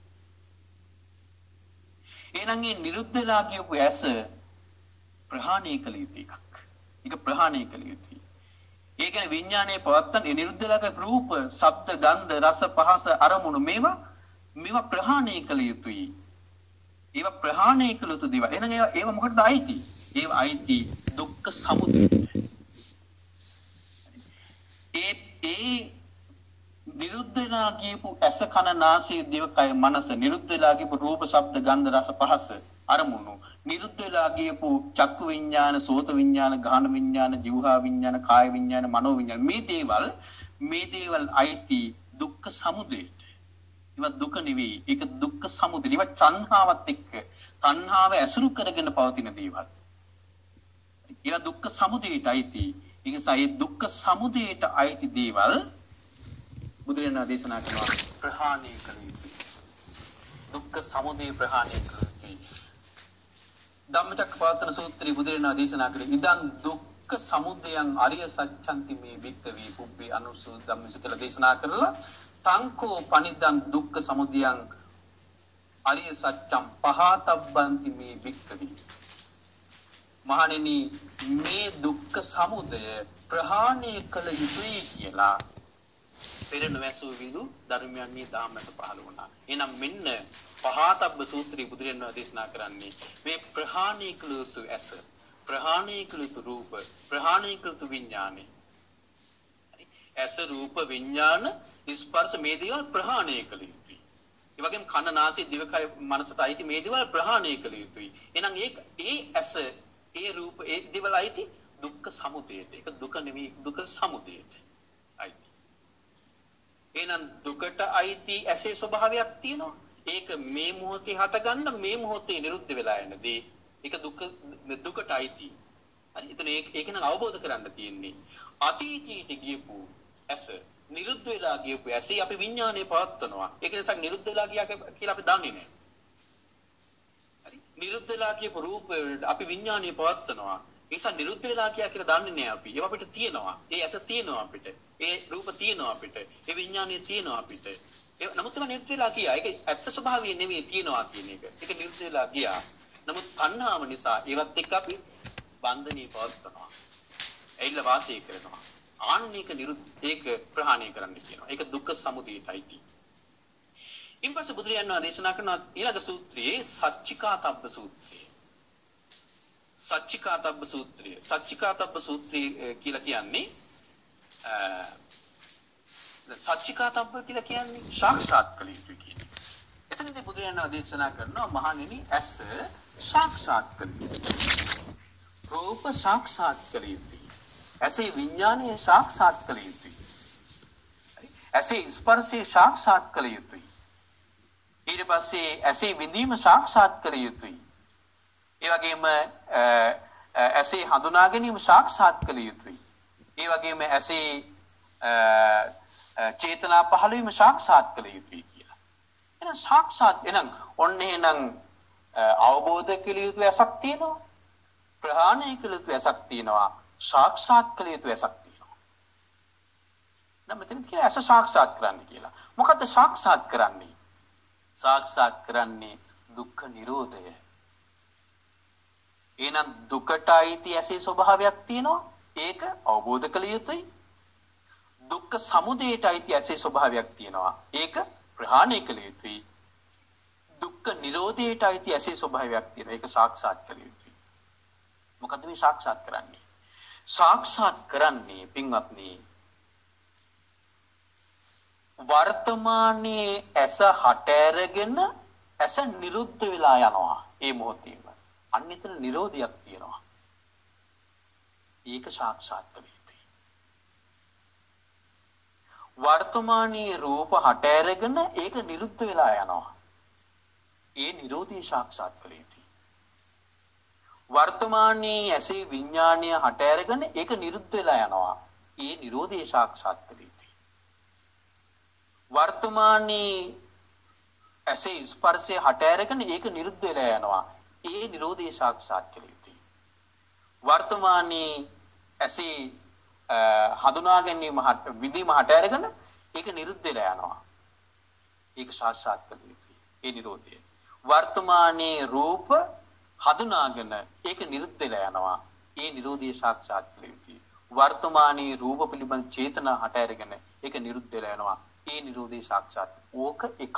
එහෙනම් මේ නිරුද්ධ වෙලා ගියපු ඇස ප්‍රහාණය කළ යුතු එකක්. ඒක ප්‍රහාණය කළ යුතුයි. ඒ කියන්නේ විඥානයේ පවත්තන නිරුද්ධ වෙලා ගිය රූප, ශබ්ද, ගන්ධ, රස, පහස, අරමුණු මේවා මේවා ප්‍රහාණය කළ යුතුයි. ඒවා ප්‍රහාණය කළ යුතු දේවල්. එහෙනම් ඒවා ඒවා මොකටද අයිති? ඒවා අයිති දුක්ඛ සමුදයට. ඒ ඒ නිරුද්ධ වෙලා ගියපු ඇස, කන, නාසය, දිවකය, මනස, නිරුද්ධ වෙලා ගියපු රූප, ශබ්ද, ගන්ධ, රස, පහස, අරමුණු, නිරුද්ධ වෙලා ගියපු චක්කු විඥාන, සෝත විඥාන, ගාහන විඥාන, જીවහා විඥාන, කාය විඥාන, මනෝ විඥාන මේ දේවල් මේ දේවල් අයිති දුක්ඛ සමුදයට. ඒවා දුක නෙවෙයි. ඒක දුක්ඛ සමුදය. ඒවා තණ්හාවත් එක්ක තණ්හාව ඇසුරු කරගෙන පවතින දේවල්. ඒවා දුක්ඛ සමුදයට අයිති. ඒ නිසා මේ දුක්ඛ සමුදයට අයිති දේවල් බුදුරජාණන් දේශනා කරනවා ප්‍රහාණය කළ යුතුයි. දුක්ඛ සමුදය ප්‍රහාණය කළ යුතුයි. ධම්මචක්කපවත්තන සූත්‍රයේ බුදුරජාණන් දේශනා කළේ ඉදං දුක්ඛ සමුදයං අරිය සත්‍යන්ති මේ වික්කවේ පුබ්බේ අනුසු ධම්මස කියලා දේශනා කරලා තංකෝ පනිදං දුක්ඛ සමුදයං අරිය සත්‍යං පහතබ්බන්ති මේ වික්කවේ. මහණෙනි මේ දුක්ඛ සමුදය ප්‍රහාණය කළ යුතුයි කියලා පෙර නොවැසූ විදු ධර්මයන්හි ධම්මස පහළ වුණා. එහෙනම් මෙන්න පහතබ්බ සූත්‍රය බුදුරජාණන් වහන්සේ දේශනා කරන්නේ මේ ප්‍රහාණය කළ යුතු ඇස, ප්‍රහාණය කළ යුතු රූප, ප්‍රහාණය කළ යුතු විඥානෙ. හරි? ඇස, රූප, විඥාන, ස්පර්ශ මේ දේවල් ප්‍රහාණය කළ යුතුයි. ඒ වගේම කන, නාසය, දිවකය, මනසට අයිති මේ දේවල් ප්‍රහාණය කළ යුතුයි. එහෙනම් ඒ ඒ ඇස, ඒ රූප, ඒ දේවල් අයිති දුක්ඛ සමුදයට. ඒක දුක නෙවෙයි, දුක සමුදයට අයිති. එහෙනම් දුකට අයිති ඇසේ ස්වභාවයක් තියෙනවා. ඒක මේ මොහොතේ හටගන්න, මේ මොහොතේ නිරුද්ධ වෙලා යනදී ඒක දුක දුකට අයිති. හරි? එතන ඒක ඒක නම් අවබෝධ කරගන්න තියෙන්නේ. අතීතයට ගියපු ඇස, නිරුද්ධ වෙලා ගියපු ඇසේ අපි විඥානය පවත්වනවා. ඒක නිසා නිරුද්ධ වෙලා ගියා කියලා අපි දන්නේ නැහැ. හරි? නිරුද්ධ වෙලා කියපු රූප අපි විඥානය පවත්වනවා. ඒ නිසා නිරුද්ධ වෙලා කියා කියලා දන්නේ නැහැ අපි. ඒව අපිට තියෙනවා. ඒ ඇස තියෙනවා අපිට. ඒ රූප තියෙනවා අපිට. ඒ විඥානය තියෙනවා අපිට. ඒ නමුත් ඒවා නිරුද්ධ වෙලා ගියා. ඒක ඇත්ත ස්වභාවය නෙමෙයි තියෙනවා කියන එක. ඒක නිරුද්ධ වෙලා ගියා. නමුත් තණ්හාව නිසා ඒවත් එක්ක අපි බන්ධනී පවත්වනවා. ඇයිලා වාසය කරනවා. ආන්නේක නිරුද්ධ ඒක ප්‍රහාණය කරන්න කියනවා. ඒක දුක්ඛ සමුදයටයි තියෙන්නේ. ඊපස්සේ බුදුරජාණන් වහන්සේ දේශනා කරන ඊළඟ සූත්‍රයේ සච්චිකාතබ්බ සූත්‍රය. සච්චිකාතබ්බ සූත්‍රය. සච්චිකාතබ්බ සූත්‍රය කියලා කියන්නේ සච්චිකාතබ්බ කියලා කියන්නේ සාක්ෂාත් කළ යුතු කියන එක. එතනදී බුදුරජාණන් වහන්සේ දේශනා කරනවා මහණෙනි ඇස සාක්ෂාත් කළ යුතුයි. රූප සාක්ෂාත් කළ යුතුයි. ඇසේ විඥානය සාක්ෂාත් කළ යුතුයි. ඇසේ ස්පර්ශය සාක්ෂාත් කළ යුතුයි. ඊට පස්සේ ඇසේ විඳීම සාක්ෂාත් කළ යුතුයි. ඒ වගේම ඇසේ හඳුනා ගැනීම සාක්ෂාත් කළ යුතුයි. ඒ වගේම ඇසේ චේතනා පහළ වීම සාක්ෂාත් කළ යුතුයි කියලා. එහෙනම් සාක්ෂාත් එහෙනම් ඔන්න එහෙනම් අවබෝධ කළ යුතු ඇසක් තියෙනවා. ප්‍රහාණය කළ යුතු ඇසක් තියෙනවා. සාක්ෂාත් කළ යුතු ඇසක් තියෙනවා. නම් මෙතන කියලා ඇස සාක්ෂාත් කරන්න කියලා. මොකද්ද සාක්ෂාත් කරන්නේ? සාක්ෂාත් කරන්නේ දුක්ඛ නිරෝධය. එහෙනම් දුකට අයිති ඇසේ ස්වභාවයක් තියෙනවා. ඒක අවබෝධ කළ යුතුයි. දුක්ඛ සමුදයට අයිති ඇසේ ස්වභාවයක් තියෙනවා. ඒක ප්‍රහාණය කළ යුතුයි. දුක්ඛ නිරෝධයට අයිති ඇසේ ස්වභාවයක් තියෙනවා. ඒක සාක්ෂාත් කළ යුතුයි. මොකද්ද මේ සාක්ෂාත් කරන්නේ? සාක්ෂාත් කරන්නේ පින්වත්නි වර්තමානයේ ඇස හට ඇරගෙන ඇස නිරුද්ධ වෙලා යනවා. ඒ මොහොතේම අන්න එතන නිරෝධයක් තියෙනවා. ඒක සාක්ෂාත් කළ යුතුයි. වර්තමානයේ රූප හට ඇරගෙන ඒක නිරුද්ධ වෙලා යනවා. ඒ නිරෝධය සාක්ෂාත් කළ යුතුයි. වර්තමානයේ ඇසේ විඥානය හට ඇරගෙන ඒක නිරුද්ධ වෙලා යනවා. ඒ නිරෝධය සාක්ෂාත් කළ යුතුයි. වර්තමානයේ ඇසේ ස්පර්ශය හට ඇරගෙන ඒක නිරුද්ධ වෙලා යනවා. ඒ නිරෝධය සාක්ෂාත් කළ යුතුයි. වර්තමානයේ ඇසේ හඳුනා ගැනීම විඳීම හට අරගෙන ඒක නිරුද්ධ වෙලා යනවා. ඒක සාක්ෂාත් කළ යුතුයි. ඒ නිරෝධය. වර්තමානයේ රූප හඳුනාගෙන ඒක නිරුද්ධ වෙලා යනවා. ඒ නිරෝධය සාක්ෂාත් කළ යුතුයි. වර්තමානයේ රූප පිළිබඳ චේතනා හට අරගෙන ඒක නිරුද්ධ වෙලා යනවා. ඒ නිරෝධය සාක්ෂාත්. ඕක එකක්.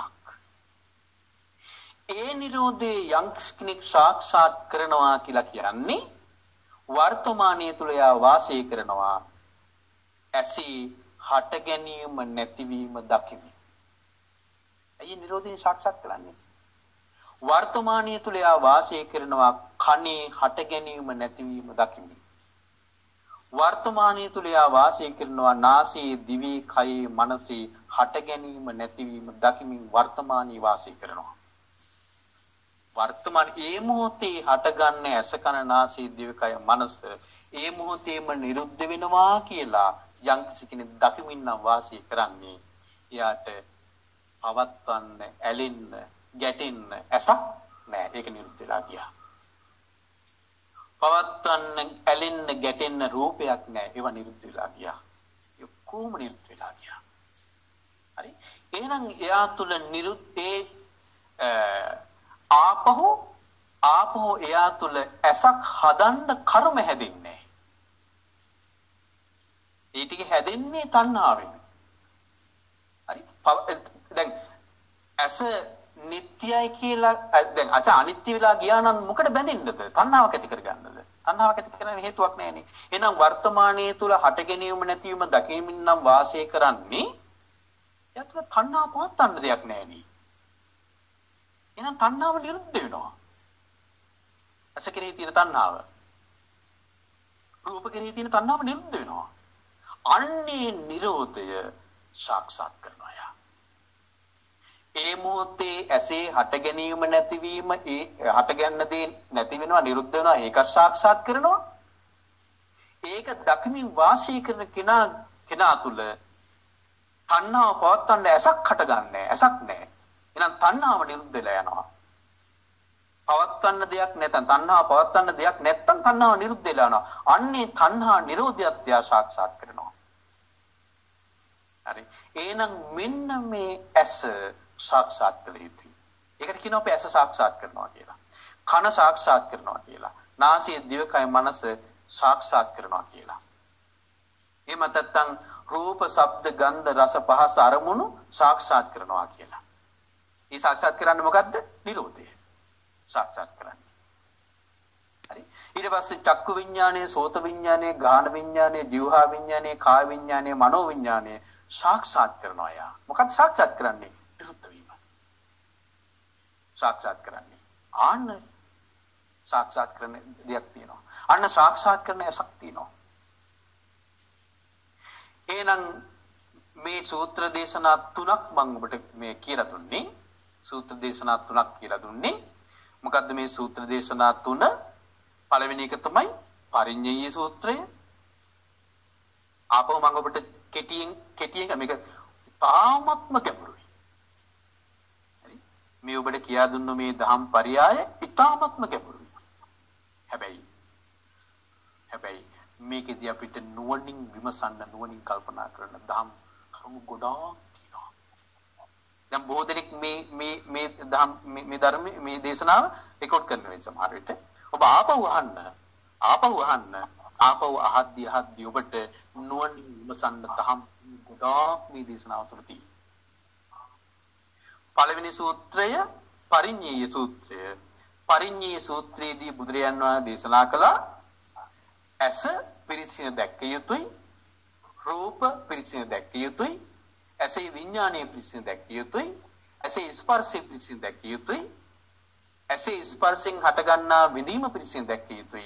ඒ නිරෝධේ යම් කෙනෙක් සාක්ෂාත් කරනවා කියලා කියන්නේ වර්තමානයේ තුල යා වාසය කරනවා. ඇසී හට ගැනීම නැතිවීම දකිමි. ඇයි නිරෝධය සාක්ෂාත් කරන්නේ? වර්තමානයේ තුල යා වාසය කරනවා කනේ හට ගැනීම නැතිවීම දකිමි. වර්තමානයේ තුල යා වාසය කරනවා නාසයේ දිවේ කයේ මනසේ හට ගැනීම නැතිවීම දකිමින් වර්තමානයේ වාසය කරනවා. වර්තමාන ඒ මොහොතේ හටගන්න ඇස කන නාසය දිවකය මනස ඒ මොහොතේම නිරුද්ධ වෙනවා කියලා යම් කෙනෙක් දකිමින් නම් වාසය කරන්නේ එයාට පවත්වන්න ඇලෙන්න ගැටෙන්න ඇසක් නෑ. ඒක නිරුද්ධ වෙලා ගියා. පවත්වන්න ඇලෙන්න ගැටෙන්න රූපයක් නෑ. ඒව නිරුද්ධ වෙලා ගියා. ඒ කොහොම නිරුද්ධ වෙලා ගියා? හරි. එහෙනම් එයා තුල නිරුත්තේ ආපහු ආපහු එයා තුල ඇසක් හදන්න කර්ම හැදෙන්නේ. ඒ ටික හැදෙන්නේ තණ්හාවෙන්. හරි දැන් ඇස නිට්ටයයි කියලා දැන් අස අනිත්‍ය වෙලා ගියා නම් මොකද බැඳෙන්නද? තණ්හාවක් ඇති කරගන්නද? තණ්හාවක් ඇති කරන්න හේතුවක් නැහැනේ. එහෙනම් වර්තමානයේ තුල හට ගැනීම නැතිවීම දකිමින් නම් වාසය කරන්නේ යතුල තණ්හා පවත්තන්න දෙයක් නැහැනේ. එහෙනම් තණ්හාව නිරුද්ධ වෙනවා. ඇස කෙරෙහි තියෙන තණ්හාව. රූප කෙරෙහි තියෙන තණ්හාව නිරුද්ධ වෙනවා. අන්නේ නිරෝධය සාක්ෂාත් කරනවා යා. ඒ මොහොතේ ඇසේ හට ගැනීම නැතිවීම ඒ හට ගන්න දේ නැති වෙනවා නිරුද්ධ වෙනවා ඒක සාක්ෂාත් කරනවා. ඒක දකිමින් වාසය කරන කෙනා කෙනා තුල තණ්හාව පවත්තන්න ඇසක් හටගන්නේ ඇසක් නැහැ. එහෙනම් තණ්හාව නිරුද්ධ වෙලා යනවා. පවත්තන්න දෙයක් නැත්නම් තණ්හාව පවත්තන්න දෙයක් නැත්නම් තණ්හාව නිරුද්ධ වෙලා යනවා. අන්නේ තණ්හා නිරෝධයත් යා සාක්ෂාත් කරනවා. හරි. එහෙනම් මෙන්න මේ ඇස සාක්ෂාත් කළ යුතුයි. ඒකට කියනවා අපි ඇස සාක්ෂාත් කරනවා කියලා. කන සාක්ෂාත් කරනවා කියලා. නාසය, දිවකය, මනස සාක්ෂාත් කරනවා කියලා. එහෙම නැත්නම් රූප, ශබ්ද, ගන්ධ, රස, පහස අරමුණු සාක්ෂාත් කරනවා කියලා. මේ සාක්ෂාත් කරන්නේ මොකද්ද? නිරෝධය. සාක්ෂාත් කරන්නේ. හරි. ඊට පස්සේ චක්කු විඥානය, සෝත විඥානය, ගාහන විඥානය, જીවහා විඥානය, කාය විඥානය, මනෝ විඥානය සාක්ෂාත් කරනවා යා. මොකක්ද සාක්ෂාත් කරන්නේ? නිරුද්ධ වීම. සාක්ෂාත් කරන්නේ. ආන්න සාක්ෂාත් කරන දෙයක් තියෙනවා. අන්න සාක්ෂාත් කරන ඇසක් තියෙනවා. එහෙනම් මේ සූත්‍ර දේශනා තුනක් මම ඔබට මේ කියලා දුන්නේ. සූත්‍ර දේශනා තුනක් කියලා දුන්නේ. මොකද්ද මේ සූත්‍ර දේශනා තුන? පළවෙනි එක තමයි පරිඤ්ඤය සූත්‍රය. ආපහු මම ඔබට කෙටියෙන් කෙටියෙන් මේක තාමත්ම ගැඹුරුයි. හරි? මේ ඔබට කියා දුන්න මේ දහම් පරයය ඊ타මත්ම ගැඹුරුයි. හැබැයි හැබැයි මේකෙදී අපිට නුවණින් විමසන්න නුවණින් කල්පනා කරන දහම් කරුණු ගොඩාක් තියෙනවා. දැන් බොහෝ දෙනෙක් මේ මේ මේ දහම් මේ ධර්ම මේ දේශනාව රෙකෝඩ් කරන වෙලාව සමහර විට ඔබ ආපහු අහන්න ආපහු අහන්න ආපහු අහද්දී අහද්දී ඔබට නුවණින් විමසන්න දහම් ගොඩාක් මේ දේශනාව තුළ තියෙනවා. පළවෙනි සූත්‍රය පරිඤ්ඤය සූත්‍රය. පරිඤ්ඤය සූත්‍රයේදී බුදුරජාන් වහන්සේ දේශනා කළා ඇස පිරිසිදු දැක්ක යුතුයි, රූප පිරිසිදු දැක්ක යුතුයි, ඇසේ විඥානීය පිරිසිදු දැක්ක යුතුයි, ඇසේ ස්පර්ශය පිරිසිදු දැක්ක යුතුයි, ඇසේ ස්පර්ශයෙන් හටගන්නා විඳීම පිරිසිදු දැක්ක යුතුයි,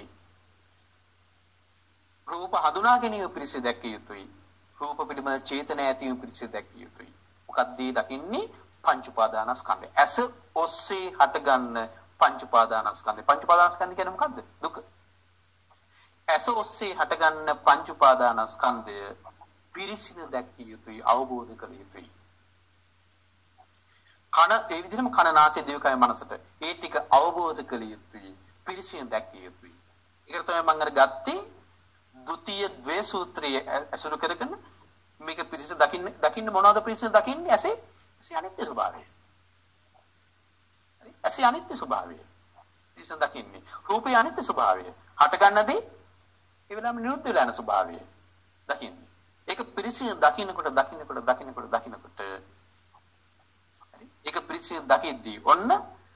රූප හඳුනා ගැනීම පිරිසිදු දැක්ක යුතුයි, රූප පිළිබඳ චේතන ඇතිවීම පිරිසිදු දැක්ක යුතුයි. මොකක්ද මේ දකින්නේ? පංච උපාදානස්කන්ධය. ඇස ඔස්සේ හටගන්න පංච උපාදානස්කන්ධය. පංච උපාදානස්කන්ධය කියන්නේ මොකද්ද? දුක. ඇස ඔස්සේ හටගන්න පංච උපාදානස්කන්ධය පිරිසිදු දැක්ක යුතුයි, අවබෝධ කළ යුතුයි. කන ඒ විදිහටම කන, නාසය, දිවකය, මනසට ඒ ටික අවබෝධ කළ යුතුයි, පිරිසිදු දැක්ක යුතුයි. ඒකට තමයි මම අර ගත්තේ ද්විතීය ද්වේ සූත්‍රයේ අසුරු කරගෙන මේක පිරිසිදු දකින්න දකින්න මොනවද පිරිසිදු දකින්නේ? ඇසේ ඇසේ අනිත්‍ය ස්වභාවය. හරි? ඇසේ අනිත්‍ය ස්වභාවය. පිරිසිදු දකින්නේ. රූපේ අනිත්‍ය ස්වභාවය. හට ගන්නදී ඒ වෙලාවෙම නිරුද්ධ වෙලා යන ස්වභාවය දකින්නේ. ඒක පිරිසිදු දකින්නකොට දකින්නකොට දකින්නකොට දකින්නකොට හරි? ඒක පිරිසිදු දකිද්දී ඔන්න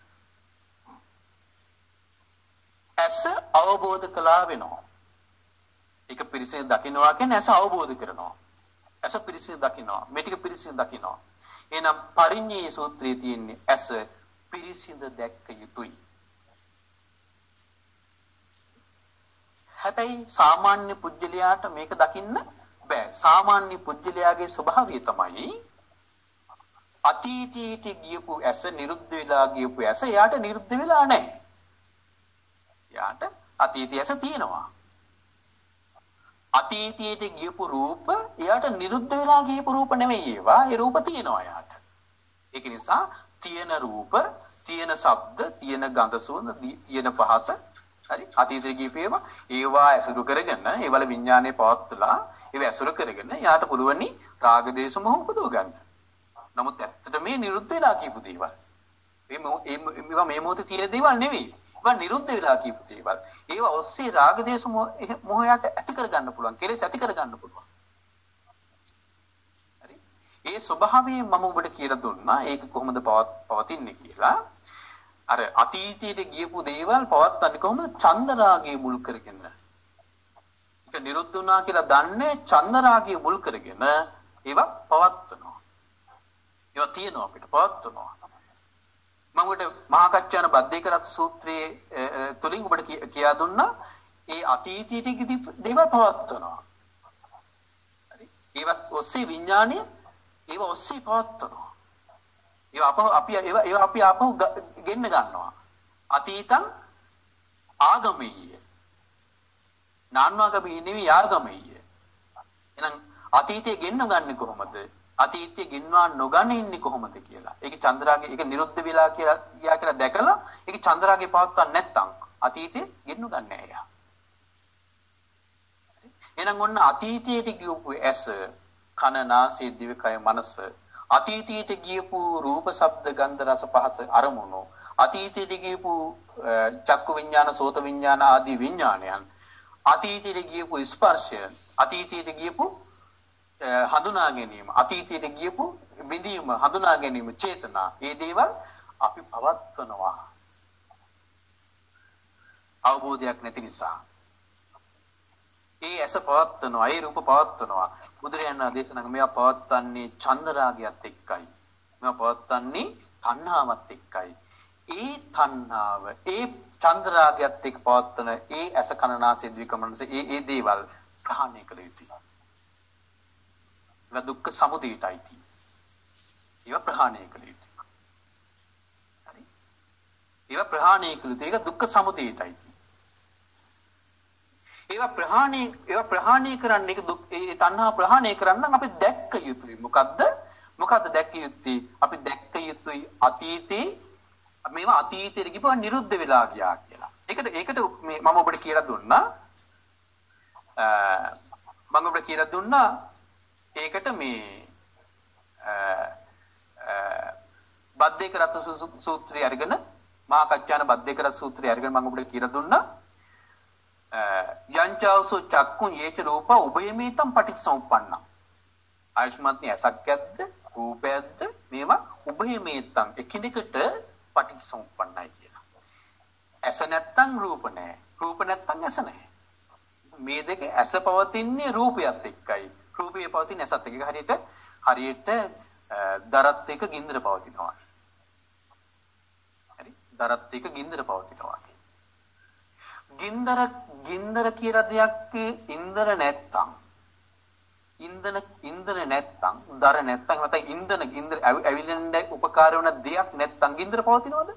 ඇස අවබෝධ කළා වෙනවා. ඒක පිරිසිදු දකින්නවා කියන්නේ ඇස අවබෝධ කරනවා. ඇස පිරිසිදු දකින්නවා. මේ ටික පිරිසිදු දකින්නවා. එහෙනම් පරිඤ්ඤය සූත්‍රයේ තියෙන්නේ ඇස පිරිසිදු දැක්ක යුතුයි. හැබැයි සාමාන්‍ය පුජ්‍යලයාට මේක දකින්න බෑ. සාමාන්‍ය පුජ්‍යලයාගේ ස්වභාවය තමයි අතීතයට ගියපු ඇස නිරුද්ධ වෙලා ගියපු ඇස යාට නිරුද්ධ වෙලා නැහැ. යාට අතීතයේ ඇස තියෙනවා. අතීතයට ගියපු රූප එයාට නිරුද්ධ වෙලා ගියපු රූප නෙවෙයි ඒවා. ඒ රූප තියෙනවා එයාට. ඒක නිසා තියෙන රූප, තියෙන ශබ්ද, තියෙන ගඳ සුවඳ, තියෙන පහස හරි අතීතයේ ගියපු ඒවා ඒවා ඇසුරු කරගෙන ඒවල විඥානයේ පවත්ලා ඒව ඇසුරු කරගෙන එයාට පුළුවනි රාග දේශ මොහ උපදව ගන්න. නමුත් ඇත්තට මේ නිරුද්ධ වෙලා කියපු දේවල් මේ මේ මොහොතේ තියෙන දේවල් නෙවෙයි. ඒවා නිරුද්ධ වෙලා කියපු දේවල්. ඒවා ඔස්සේ රාග දේශ මොහයට ඇති කර ගන්න පුළුවන්. කෙලෙස් ඇති කර ගන්න පුළුවන්. හරි? ඒ ස්වභාවය මම ඔබට කියලා දුන්නා. ඒක කොහොමද පවතින්නේ කියලා. අර අතීතයට ගියපු දේවල් පවත්වන්නේ කොහොමද? චන්දරාගයේ මුල් කරගෙන. ඒක නිරුද්ධ වුණා කියලා දන්නේ චන්දරාගයේ මුල් කරගෙන ඒවා පවත්වනවා. ඒවා තියෙනවා අපිට පවත්වනවා. මම උඩ මහා කච්චාන බද්දේකරත් සූත්‍රයේ තුලින් ඔබට කියා දුන්නා ඒ අතීතයට ගිය දේවල් පවත්වනවා. හරි? ඒවා ඔස්සේ විඥානය ඒවා ඔස්සේ පවත්වනවා. ඒවා අප අපි ඒවා ඒවා අපි ආපහු ගෙන්න ගන්නවා. අතීතං ආගමීය. නාන්වාගමී නෙවෙයි ආගමීය. එහෙනම් අතීතයේ ගෙන්න ගන්නේ කොහොමද? අතීතයේ ගෙන්වා නොගන්න ඉන්නේ කොහොමද කියලා. ඒක චන්ද්‍රාගේ ඒක නිරුද්ධ වෙලා කියලා ගියා කියලා දැකලා ඒක චන්ද්‍රාගේ පවත්වන්න නැත්තම් අතීතයේ ගෙන්න ගන්න නෑ යා. එහෙනම් ඔන්න අතීතයට ගියපු ඇස, කන, නාසය, දිවකය, මනස, අතීතයට ගියපු රූප, ශබ්ද, ගන්ධ, රස, පහස අරමුණු, අතීතයට ගියපු චක්කු විඤ්ඤාණ, සෝත විඤ්ඤාණ ආදී විඤ්ඤාණයන්, අතීතයට ගියපු ස්පර්ශය, අතීතයට ගියපු හඳුනා ගැනීම, අතීතයට ගියපු විඳීම, හඳුනා ගැනීම, චේතනා, මේ දේවල් අපි පවත්වනවා. අවබෝධයක් නැති නිසා. ඒ ඇස පවත්වනවා, ඒ රූප පවත්වනවා. බුදුරජාණන් වහන්සේ දේශනා කළා මේවා පවත්වන්නේ චන්දරාගයත් එක්කයි. මේවා පවත්වන්නේ තණ්හාවත් එක්කයි. ඒ තණ්හාව, ඒ චන්දරාගයත් එක්ක පවත්වන ඒ ඇස කන නාසය දිව මනස ඒ ඒ දේවල් ප්‍රහාණය කළ යුතුයි. ඒවා දුක්ඛ සමුදයටයි තියෙන්නේ. ඒවා ප්‍රහාණය කළ යුතුයි. හරි? ඒවා ප්‍රහාණය කළ යුතුයි. ඒක දුක්ඛ සමුදයටයි තියෙන්නේ. ඒවා ප්‍රහාණය ඒවා ප්‍රහාණය කරන්න ඒක ඒ තණ්හා ප්‍රහාණය කරන්න අපි දැක්ක යුතුයි. මොකද්ද? මොකද්ද දැක්ක යුත්තේ? අපි දැක්ක යුතුයි අතීතේ මේවා අතීතයට ගිහුවා නිරුද්ධ වෙලා ගියා කියලා. ඒකට ඒකට මේ මම ඔබට කියලා දුන්නා. අ මම ඔබට කියලා දුන්නා ඒකට මේ අ අ බද්දේකරත් සූත්‍රය අරගෙන මහා කච්චාන බද්දේකරත් සූත්‍රය අරගෙන මම ඔබට කියලා දුන්නා. යංචාවසෝ චක්කුන් යේච රූපා උභයමේතම් පටිච්චසමුප්පන්න. ආයුෂ්මත්නි ඇසක්යක්ද රූපයක්ද මේවා උභයමේතම් එකිනෙකට පටිච්චසමුප්පන්නයි කියලා. ඇස නැත්තම් රූප නැහැ. රූප නැත්තම් ඇස නැහැ. මේ දෙක ඇස පවතින්නේ රූපයත් එක්කයි. රූපය පවතින්නේ ඇසත් එක්ක. හරියට හරියට දරත් එක ගින්දර පවතිනවා. හරි? දරත් එක ගින්දර පවතිනවා. ගින්දර ගින්දර කියලා දෙයක් ඉන්දර නැත්තම් ඉන්දන ඉන්දර නැත්තම් දර නැත්තම් නැත්නම් ඉන්දන ගින්දර ඇවිලෙන්න උපකාර වෙන දෙයක් නැත්තම් ගින්දර පවතිනවද?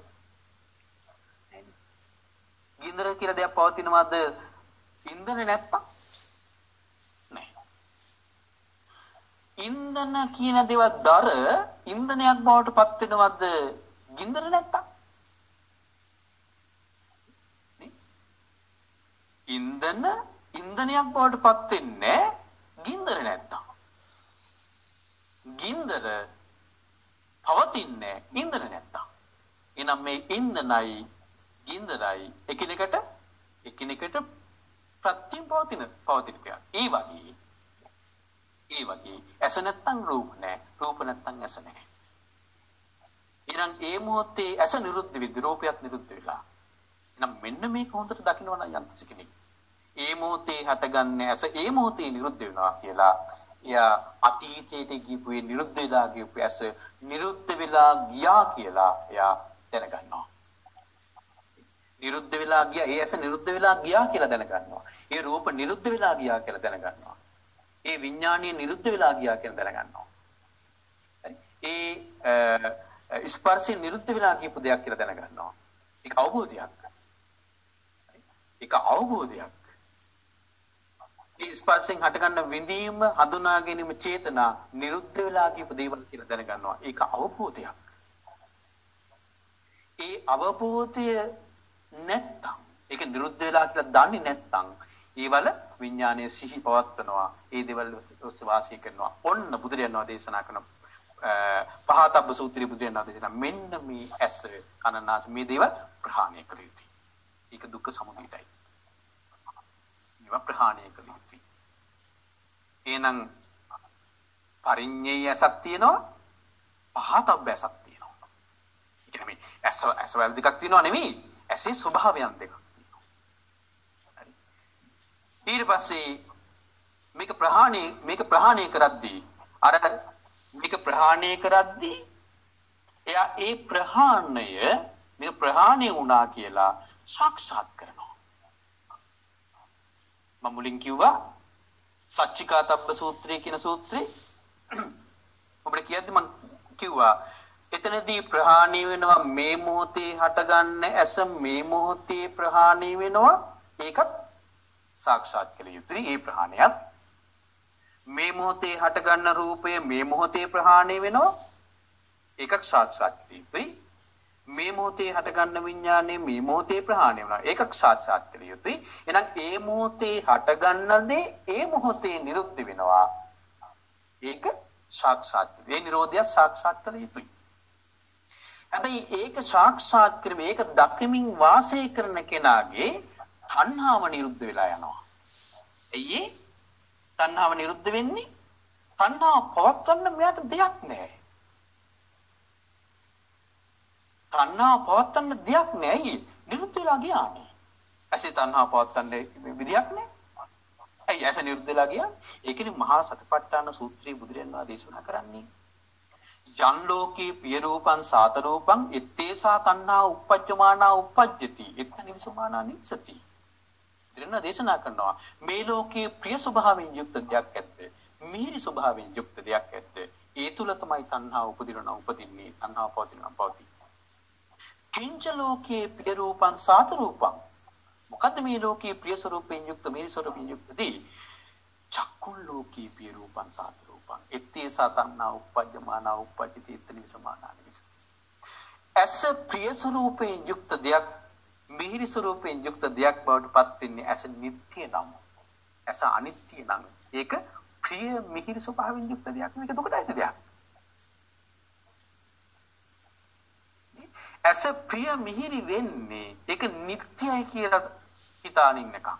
ගින්දර කියලා දෙයක් පවතිනවද ඉන්දන නැත්තම්? නැහැ. ඉන්දන කියන දේව දර ඉන්දනයක් බවට පත් වෙනවද ගින්දර නැත්තම්? ඉන්දන ඉන්දනයක් බවට පත් වෙන්නේ ගින්දර නැත්තම්. ගින්දර පවතින්නේ ඉන්දන නැත්තම්. එනම් මේ ඉන්දනයි ගින්දරයි එකිනෙකට එකිනෙකට ප්‍රත්‍යයෙන් පවතින පවතින දෙයක්. ඒ වගේ ඒ වගේ ඇස නැත්තම් රූප නැහැ. රූප නැත්තම් ඇස නැහැ. ඊළඟ ඒ මොහොතේ ඇස නිරුද්ධ වෙද්දී රූපයත් නිරුද්ධ වෙලා. එහෙනම් මෙන්න මේක හොඳට දකින්න නම් යම් කිසි කෙනෙක්. ඒ මොහොතේ හටගන්නේ ඇස ඒ මොහොතේ නිරුද්ධ වෙනවා කියලා. එයා අතීතයට ගිහපු ඒ නිරුද්ධ වෙලා ගිහපු ඇස නිරුද්ධ වෙලා ගියා කියලා එයා දැනගන්නවා. නිරුද්ධ වෙලා ගියා ඒ ඇස නිරුද්ධ වෙලා ගියා කියලා දැනගන්නවා. ඒ රූප නිරුද්ධ වෙලා ගියා කියලා දැනගන්නවා. ඒ විඥානීය නිරුද්ධ වෙලා ගියා කියලා දැනගන්නවා. ඒ ස්පර්ශය නිරුද්ධ වෙලා ගියපු දෙයක් කියලා දැනගන්නවා. ඒක අවබෝධයක්. ඒක අවබෝධයක්. මේ ස්පර්ශයෙන් හටගන්න විඳීම, හඳුනා ගැනීම, චේතනා නිරුද්ධ වෙලා කියපු දේවල් කියලා දැනගන්නවා. ඒක අවබෝධයක්. ඒ අවබෝධය නැත්තම්, ඒක නිරුද්ධ වෙලා කියලා දන්නේ නැත්තම්, ඒවල විඥානයේ සිහි පවත්වනවා. ඒ දේවල් ඔස්සේ වාසය කරනවා. ඔන්න බුදුරජාණන් වහන්සේ දේශනා කරන පහතබ්බ සූත්‍රයේ බුදුරජාණන් වහන්සේ දේශනා මෙන්න මේ ඇස, කන, නාසය මේ දේවල් ප්‍රහාණය කළ යුතුයි. ඒක දුක්ඛ සමුදයයි. ඒවා ප්‍රහාණය කළ යුතුයි. එහෙනම් පරිඤ්ඤය ඇසක් තියෙනවා. පහතබ්බ ඇසක් තියෙනවා. ඒ කියන්නේ මේ ඇස ඇස වල දෙකක් තියෙනවා නෙමෙයි. ඇසේ ස්වභාවයන් දෙකක් තියෙනවා. හරි. ඊට පස්සේ මේක ප්‍රහාණය මේක ප්‍රහාණය කරද්දී අර මේක ප්‍රහාණය කරද්දී එයා ඒ ප්‍රහාණය මේක ප්‍රහාණය වුණා කියලා සාක්ෂාත් කරනවා. මම මුලින් කිව්වා සච්චිකාතබ්බ සූත්‍රය කියන සූත්‍රේ ඔබට කියද්දි මම කිව්වා එතනදී ප්‍රහාණය වෙනවා මේ මොහොතේ හටගන්න ඇස මේ මොහොතේ ප්‍රහාණය වෙනවා ඒකත් සාක්ෂාත් කළ යුතුයි. ඒ ප්‍රහාණයත් මේ මොහොතේ හටගන්න රූපය මේ මොහොතේ ප්‍රහාණය වෙනවා ඒකක් සාක්ෂාත් කළ යුතුයි. මේ මොහොතේ හටගන්න විඥානය මේ මොහොතේ ප්‍රහාණය වෙනවා ඒකක් සාක්ෂාත් කළ යුතුයි. එහෙනම් ඒ මොහොතේ හටගන්න දේ ඒ මොහොතේ නිරුද්ධ වෙනවා ඒක සාක්ෂාත් වේ නිරෝධය සාක්ෂාත් කළ යුතුයි. හැබැයි ඒක සාක්ෂාත් කිරීම ඒක දකිමින් වාසය කරන කෙනාගේ තණ්හාව නිරුද්ධ වෙලා යනවා. එයි තණ්හාව නිරුද්ධ වෙන්නේ තණ්හාව පවත්වන්න මෙයාට දෙයක් නැහැ. තණ්හාව පවත්වන්න දෙයක් නැහැ. නිරුද්ධ වෙලා ගියානේ. ඇසේ තණ්හාව පවත්වන්න විදියක් නැහැ. ඇයි ඇස නිරුද්ධ වෙලා ගියා? ඒකනේ මහා සතිපට්ඨාන සූත්‍රයේ බුදුරජාණන් වහන්සේ දේශනා කරන්නේ. යන් ලෝකේ පිය රූපං සාත රූපං ඉත්තේසා තණ්හා උප්පජ්ජමානා උප්පජ්ජති. එත්ත නිවිසමානා නිසති. බුදුරජාණන් දේශනා කරනවා මේ ලෝකයේ ප්‍රිය ස්වභාවයෙන් යුක්ත දෙයක් ඇද්ද? මිහිරි ස්වභාවයෙන් යුක්ත දෙයක් ඇද්ද? ඒ තුල තමයි තණ්හා උපදිනවා උපදින්නේ. තණ්හා පවතිනවා පවතින. කිංච ලෝකේ පිය රූපං සාත රූපං මොකද්ද මේ ලෝකයේ ප්‍රිය ස්වરૂපයෙන් යුක්ත මිහිරි ස්වરૂපයෙන් යුක්තදී චක්කුන් ලෝකේ පිය රූපං සාත රූපං එත්තේ සතන්නා උපජ්ජමානා උපජ්ජති එතනින් සමානා නිසති. ඇස ප්‍රිය ස්වરૂපයෙන් යුක්ත දෙයක් මිහිරි ස්වરૂපයෙන් යුක්ත දෙයක් බවට පත් වෙන්නේ ඇස නිට්ටය නම්. ඇස අනිත්‍ය නම් ඒක ප්‍රිය මිහිරි ස්වභාවයෙන් යුක්ත දෙයක් මේක දුකටයි දෙයක්. ඇස ප්‍රිය මිහිරි වෙන්නේ ඒක නිට්ටයයි කියලා හිතාන ඉන්නකම්.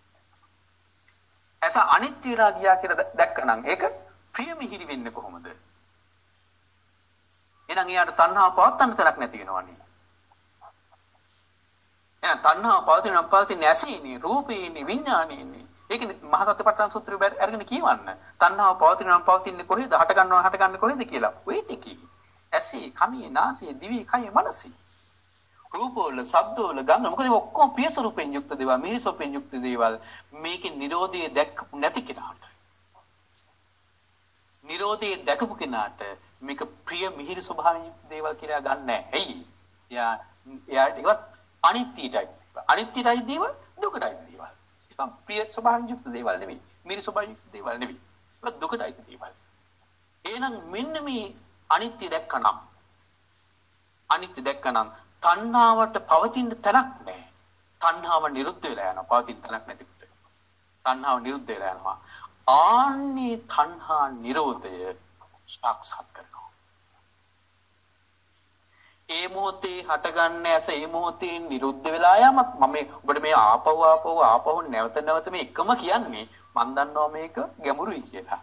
ඇස අනිත්‍යලා ගියා කියලා දැක්කනම් ඒක ප්‍රිය මිහිරි වෙන්නේ කොහොමද? එහෙනම් එයාට තණ්හාව පවත්තන්න තරක් නැති වෙනවනේ. එහෙනම් තණ්හාව පවතින පවතින ඇසීනේ රූපේනේ විඥානේනේ. ඒක මහා සත්‍යපට්ඨාන සූත්‍රය අරගෙන කියවන්න. තණ්හාව පවතින පවතින්නේ කොහෙද? හට ගන්නවා හට ගන්න කොහෙද කියලා. ඔය ටිකේ ඇසේ කනේ නාසයේ දිවේ කයේ මනසේ රූපවල ශබ්දවල ගන්න මොකද මේ ඔක්කොම ප්‍රිය ස්වරූපයෙන් යුක්ත දේවල් මිහිරි ස්වරූපයෙන් යුක්ත දේවල් මේකේ නිරෝධය දැක්කපු නැති කෙනාට නිරෝධය දැකපු කෙනාට මේක ප්‍රිය මිහිරි ස්වභාවයෙන් යුක්ත දේවල් කියලා ගන්න නැහැ. ඇයි? එයා එයා ඒවත් අනිත්‍යයි. අනිත්‍යයි දේවල් දුකටයි දේවල්. ඒක ප්‍රිය ස්වභාවයෙන් යුක්ත දේවල් නෙවෙයි. මිහිරි ස්වභාවයෙන් යුක්ත දේවල් නෙවෙයි. ඒක දුකටයි දේවල්. එහෙනම් මෙන්න මේ අනිත්‍ය දැක්කනම් අනිත්‍ය දැක්කනම් තණ්හාවට පවතින තැනක් නැහැ. තණ්හාව නිරුද්ධ වෙලා යනවා. පවතින තැනක් නැතිකොට. තණ්හාව නිරුද්ධ වෙලා යනවා. ආන්නේ තණ්හා නිරෝධය සාක්ෂාත් කරනවා. ඒ මොහොතේ හටගන්න ඇස ඒ මොහොතේ නිරුද්ධ වෙලා යමක් මම ඔබට මේ ආපහු ආපහු ආපහු නැවත නැවත මේ එකම කියන්නේ මම දන්නවා මේක ගැඹුරුයි කියලා.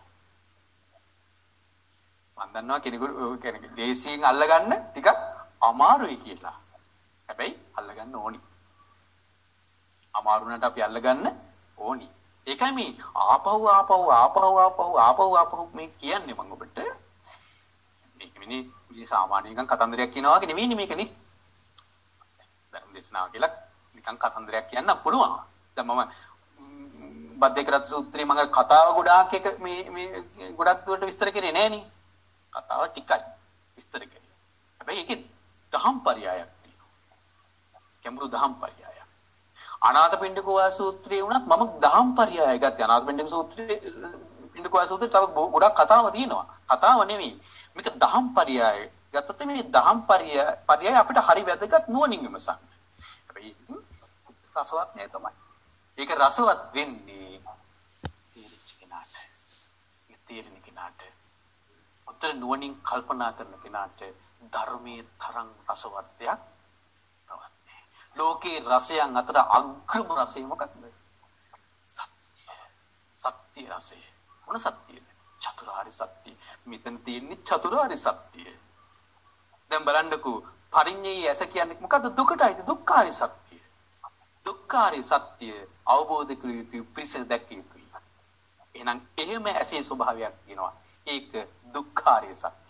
මම දන්නවා කෙනෙකුට කෙනෙක් දේශයෙන් අල්ලගන්න ටිකක් අමාරුයි කියලා. හැබැයි අල්ලගන්න ඕනි. අමාරු නට අපි අල්ලගන්න ඕනි. ඒකයි මේ ආපහු ආපහු ආපහු ආපහු ආපහු ආපහු මේ කියන්නේ මම ඔබට. මේක මිනි මේ සාමාන්‍ය නිකන් කතන්දරයක් කියනවා වගේ නෙවෙයි මේක නේ. දැන් දේශනාව කියලා නිකන් කතන්දරයක් කියන්න පුළුවන්. දැන් මම බද්දේකරත් සූත්‍රයේ මම කතාව ගොඩාක් එක මේ මේ ගොඩක් දුරට විස්තර කරේ නෑ නේ. කතාව ටිකයි විස්තර කරේ. හැබැයි ඒකේ දහම් පරයයක් තියෙනවා. ගැඹුරු දහම් පරයයක්. අනාථපිණ්ඩික සූත්‍රයේ වුණත් මම දහම් පරයය ගත්තේ. අනාථපිණ්ඩික සූත්‍රයේ පිණ්ඩික සූත්‍රයේ තව ගොඩක් කතාව තියෙනවා. කතාව නෙවෙයි. මේක දහම් පරයය. ගත්තොත් මේ දහම් පරයය පරයය අපිට හරි වැදගත් නුවණින් විමසන්න. හැබැයි රසවත් නෑ තමයි. ඒක රසවත් වෙන්නේ තේරිච්ච කෙනාට. ඒ තේරෙන කෙනාට උත්තර නුවණින් කල්පනා කරන කෙනාට ධර්මයේ තරම් රසවත් දෙයක් තවත් නෑ. ලෝකේ රසයන් අතර අග්‍රම රසය මොකක්ද? සත්‍ය. සත්‍ය රසය. මොන සත්‍යද? චතුරාර්ය සත්‍ය. මෙතන තියෙන්නේ චතුරාර්ය සත්‍යය. දැන් බලන්නකෝ පරිඤ්ඤය ඇස කියන්නේ මොකද්ද? දුකටයි දුක්ඛාරය සත්‍ය. දුක්ඛාරය සත්‍ය අවබෝධ කර යුතු පිරිස දැක්ක යුතුයි. එහෙනම් එහෙම ඇසේ ස්වභාවයක් තියෙනවා. ඒක දුක්ඛාරය සත්‍ය.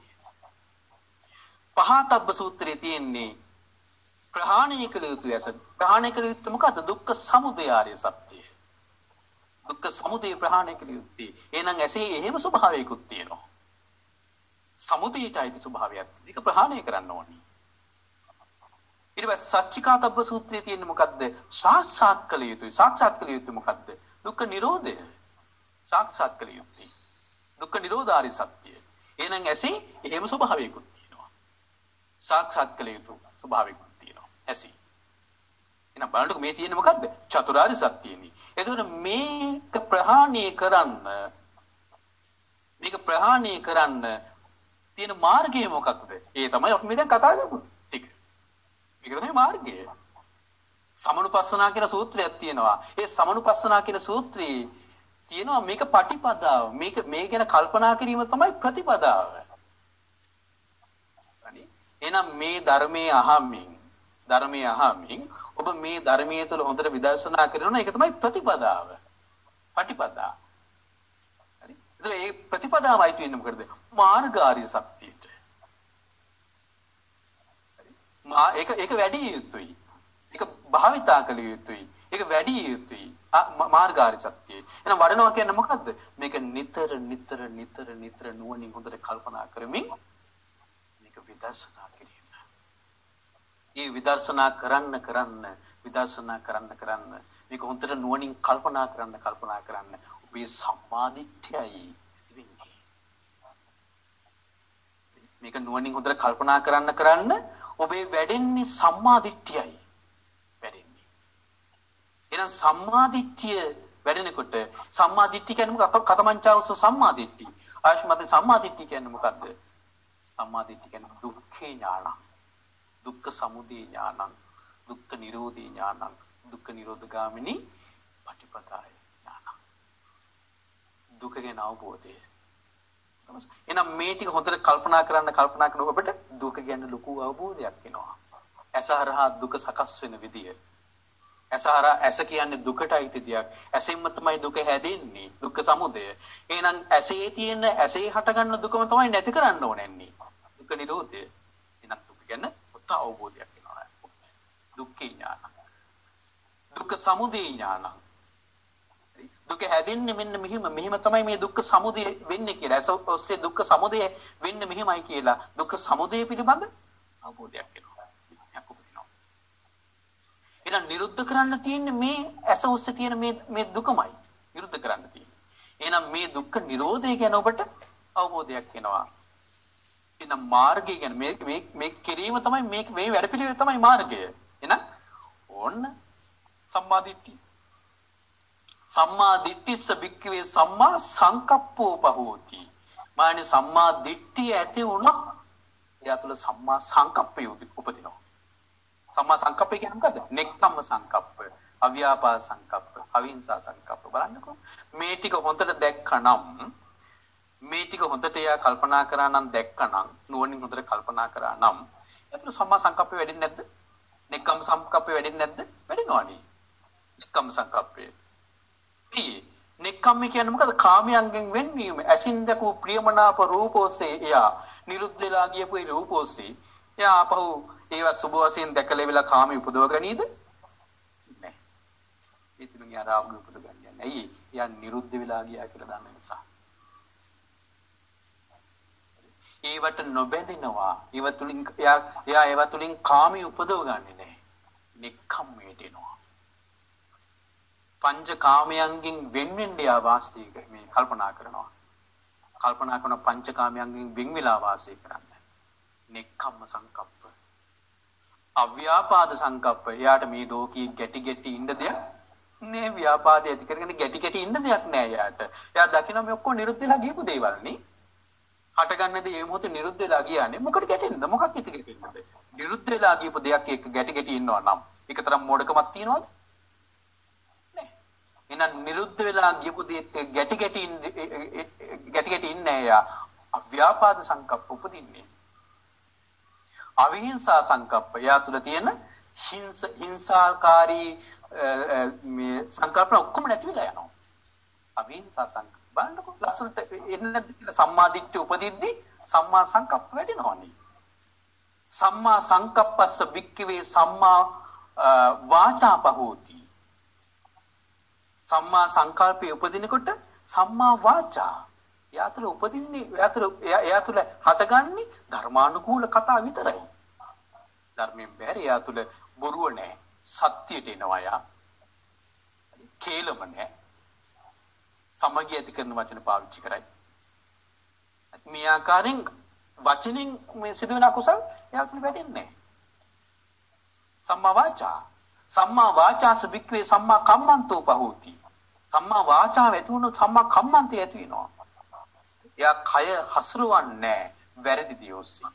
පහතබ්බ සූත්‍රයේ තියෙන්නේ ප්‍රහාණය කළ යුතු ඇස. ප්‍රහාණය කළ යුතු මොකද්ද? දුක්ඛ සමුදය ආර්ය සත්‍ය. දුක්ඛ සමුදය ප්‍රහාණය කළ යුත්තේ. එහෙනම් ඇසේ එහෙම ස්වභාවයකුත් තියෙනවා. සමුදයටයි ස්වභාවයක්. ඒක ප්‍රහාණය කරන්න ඕනේ. ඊට පස්සේ සච්චිකාතබ්බ සූත්‍රයේ තියෙන්නේ මොකද්ද? සාක්ෂාත් කළ යුතුයි. සාක්ෂාත් කළ යුතු මොකද්ද? දුක්ඛ නිරෝධය. සාක්ෂාත් කළ යුත්තේ. දුක්ඛ නිරෝධාරි සත්‍ය. එහෙනම් ඇසේ එහෙම ස්වභාවයකුත් තියෙනවා. සාක්ෂාත් කළ යුතු ස්වභාවයකුත් තියෙනවා. ඇසේ. එහෙනම් බලන්නකො මේ තියෙන්නේ මොකද්ද? චතුරාර්ය සත්‍යයනේ. එතකොට මේක ප්‍රහාණය කරන්න මේක ප්‍රහාණය කරන්න තියෙන මාර්ගය මොකක්ද? ඒ තමයි අපි මේ දැන් කතා කරමු. ටික. මේක තමයි මාර්ගය. සමනුපස්සනා කියන සූත්‍රයක් තියෙනවා. ඒ සමනුපස්සනා කියන සූත්‍රයේ තියෙනවා මේක පටිපදාව. මේක මේ ගැන කල්පනා කිරීම තමයි ප්‍රතිපදාව. හරි? එහෙනම් මේ ධර්මයේ අහමින් ධර්මයේ අහමින් ඔබ මේ ධර්මයේ තුල හොඳට විදර්ශනා කරනවා. ඒක තමයි ප්‍රතිපදාව. පටිපදා. හරි? ඒතර මේ ප්‍රතිපදාවයි තියෙන්නේ මොකද? මාර්ගාර්ය සත්‍යයට. හරි? මා ඒක ඒක වැඩි යුතුයි. ඒක භාවිතා කළ යුතුයි. ඒක වැඩි යුතුයි. මාර්ගාර්ය සත්‍යය. එහෙනම් වඩනවා කියන්නේ මොකද්ද? මේක නිතර නිතර නිතර නිතර නුවණින් හොඳට කල්පනා කරමින් මේක විදර්ශනා කිරීම. මේ විදර්ශනා කරන්න කරන්න විදර්ශනා කරන්න කරන්න මේක හොඳට නුවණින් කල්පනා කරන්න කල්පනා කරන්න ඔබේ සම්මාදිට්ඨියයි වෙන්නේ. මේක නුවණින් හොඳට කල්පනා කරන්න කරන්න ඔබේ වැඩෙන්නේ සම්මාදිට්ඨියයි වැඩෙන්නේ. එහෙනම් සම්මාදිට්ඨිය වැඩෙනකොට සම්මාදිට්ඨිය කියන්නේ මොකක්ද? කතමංචාවස සම්මාදිට්ඨිය. ආශ්මත සම්මාදිට්ඨිය කියන්නේ මොකද්ද? සම්මාදිට්ඨිය කියන්නේ දුක්ඛේ ඥාන. දුක්ඛ සමුදය ඥානං, දුක්ඛ නිරෝධී ඥානං, දුක්ඛ නිරෝධගාමිනී පටිපදාය ඥානං. දුක ගැන අවබෝධය. එහෙනම් මේ ටික හොඳට කල්පනා කරන්න කල්පනා කරනකොට ඔබට දුක ගැන ලොකු අවබෝධයක් එනවා. ඇසහරහා දුක සකස් වෙන විදිය. ඇසහරහා ඇස කියන්නේ දුකට අයිති දෙයක්. ඇසෙන්ම තමයි දුක හැදෙන්නේ. දුක්ඛ සමුදය. එහෙනම් ඇසේ තියෙන ඇසේ හටගන්න දුකම තමයි නැති කරන්න ඕනන්නේ. දුක්ඛ නිරෝධය. එහෙනම් දුක ගැන අවබෝධයක් වෙනවා. දුක්ඛේ ඥාන. දුක්ඛ සමුදය ඥාන. දුක හැදෙන්නේ මෙන්න මෙහිම මෙහිම තමයි මේ දුක්ඛ සමුදය වෙන්නේ කියලා. ඒස ඔස්සේ දුක්ඛ සමුදය වෙන්නේ මෙහිමයි කියලා දුක්ඛ සමුදය පිළිබඳ අවබෝධයක් වෙනවා. ඥානයක් උපදිනවා. එහෙනම් නිරුද්ධ කරන්න තියෙන්නේ මේ ඇස ඔස්සේ තියෙන මේ මේ දුකමයි. නිරුද්ධ කරන්න තියෙන්නේ. එහෙනම් මේ දුක්ඛ නිරෝධය ගැන ඔබට අවබෝධයක් වෙනවා. එහෙනම් මාර්ගය කියන්නේ මේ මේ මේ කිරීම තමයි මේ මේ වැඩපිළිවෙල තමයි මාර්ගය. එහෙනම් ඕන්න සම්මාදිට්ඨිය. සම්මාදිට්ඨිස්ස බික්කවේ සම්මා සංකප්පෝ බහෝති. මානේ සම්මාදිට්ඨිය ඇති වුණොත් එයා තුළ සම්මා සංකප්පය උපදිනවා. සම්මා සංකප්පය කියන්නේ මොකද්ද? නෙක්ඛම්ම සංකප්ප, අව්‍යාපාද සංකප්ප, අවිහිංසා සංකප්ප. බලන්නකෝ මේ ටික හොඳට දැක්කනම් මේ ටික හොඳට එයා කල්පනා කරා නම් දැක්කනම් නුවණින් හොඳට කල්පනා කරා නම් එතන සම්මා සංකප්පය වැඩින්නේ නැද්ද? නෙක්ඛම් සංකප්පය වැඩින්නේ නැද්ද? වැඩිනවනේ. නෙක්ඛම් සංකප්පය. ඊ නෙක්ඛම් කියන්නේ මොකද? කාමයන්ගෙන් වෙන්වීම. ඇසින් දැකූ ප්‍රියමනාප රූපෝසේ එයා නිරුද්ධ වෙලා ගියපු ඒ රූපෝසේ එයා අපහු ඒවා සුබ වශයෙන් දැකලා වෙලා කාමී උපදව ගනීද? නැහැ. ඒ තුලින් යා රාගය උපදව ගන්නේ නැහැ. එයා නිරුද්ධ වෙලා ගියා කියලා දන්න නිසා. ඒවට නොබැඳෙනවා. ඒව තුලින් එයා එයා ඒව තුලින් කාමී උපදව ගන්නෙ නැහැ. නික්කම්මයට එනවා. පංච කාමයන්ගෙන් වෙන් වෙන්න යා වාසය මේ කල්පනා කරනවා. කල්පනා කරන පංච කාමයන්ගෙන් වෙන් වෙලා වාසය කරන්න. නික්කම්ම සංකප්ප. අව්‍යාපාද සංකප්ප. එයාට මේ ලෝකයේ ගැටි ගැටි ඉන්න දෙයක් නෑ. ව්‍යාපාදය ඇති කරගෙන ගැටි ගැටි ඉන්න දෙයක් නෑ එයාට. එයා දකින්න මේ ඔක්කොම නිරුද්ධ වෙලා ගියපු දේවල් නේ. හට ගන්නදී මේ මොහොතේ නිරුද්ධ වෙලා ගියානේ. මොකද ගැටෙන්නද? මොකක් එක්ක ගැටෙන්නද? නිරුද්ධ වෙලා ගියපු දෙයක් එක්ක ගැටි ගැටි ඉන්නවා නම් ඒක තරම් මොඩකමක් තියනවද? නෑ. එහෙනම් නිරුද්ධ වෙලා ගියපු දේත් ගැටි ගැටි ගැටි ගැටි ඉන්නේ යා අව්‍යාපාද සංකප්ප උපදින්නේ. අවිහිංසා සංකප්ප යා තුල තියෙන හිංස හිංසාකාරී මේ සංකල්පන ඔක්කොම නැති වෙලා යනවා. අවිහිංසා සංකප්ප බලන්නකො ලස්සනට එන්න සම්මාදිට්ඨිය උපදිද්දි සම්මා සංකප්ප වැඩිනවනේ. සම්මා සංකප්පස්ස භික්ඛවේ සම්මා වාචා පහෝති. සම්මා සංකල්පයේ උපදිනකොට සම්මා වාචා යාතුල උපදින්නේ යාතුල යාතුල හටගන්නේ ධර්මානුකූල කතා විතරයි. ධර්මයෙන් බැහැර යාතුල බොරුව නැහැ. සත්‍යයට එනවා යා. කේලම නැහැ. සමගිය ඇති කරන වචන පාවිච්චි කරයි. මේ ආකාරයෙන් වචනෙන් මේ සිදුවෙන අකුසල් යාතුල වැඩෙන්නේ නැහැ. සම්මා වාචා සම්මා වාචාස භික්ඛවේ සම්මා කම්මන්තෝ පහෝති. සම්මා වාචාව ඇති වුණොත් සම්මා කම්මන්තය ඇති වෙනවා. එයා කය හසුරවන්නේ වැරදි දියොස්සේ.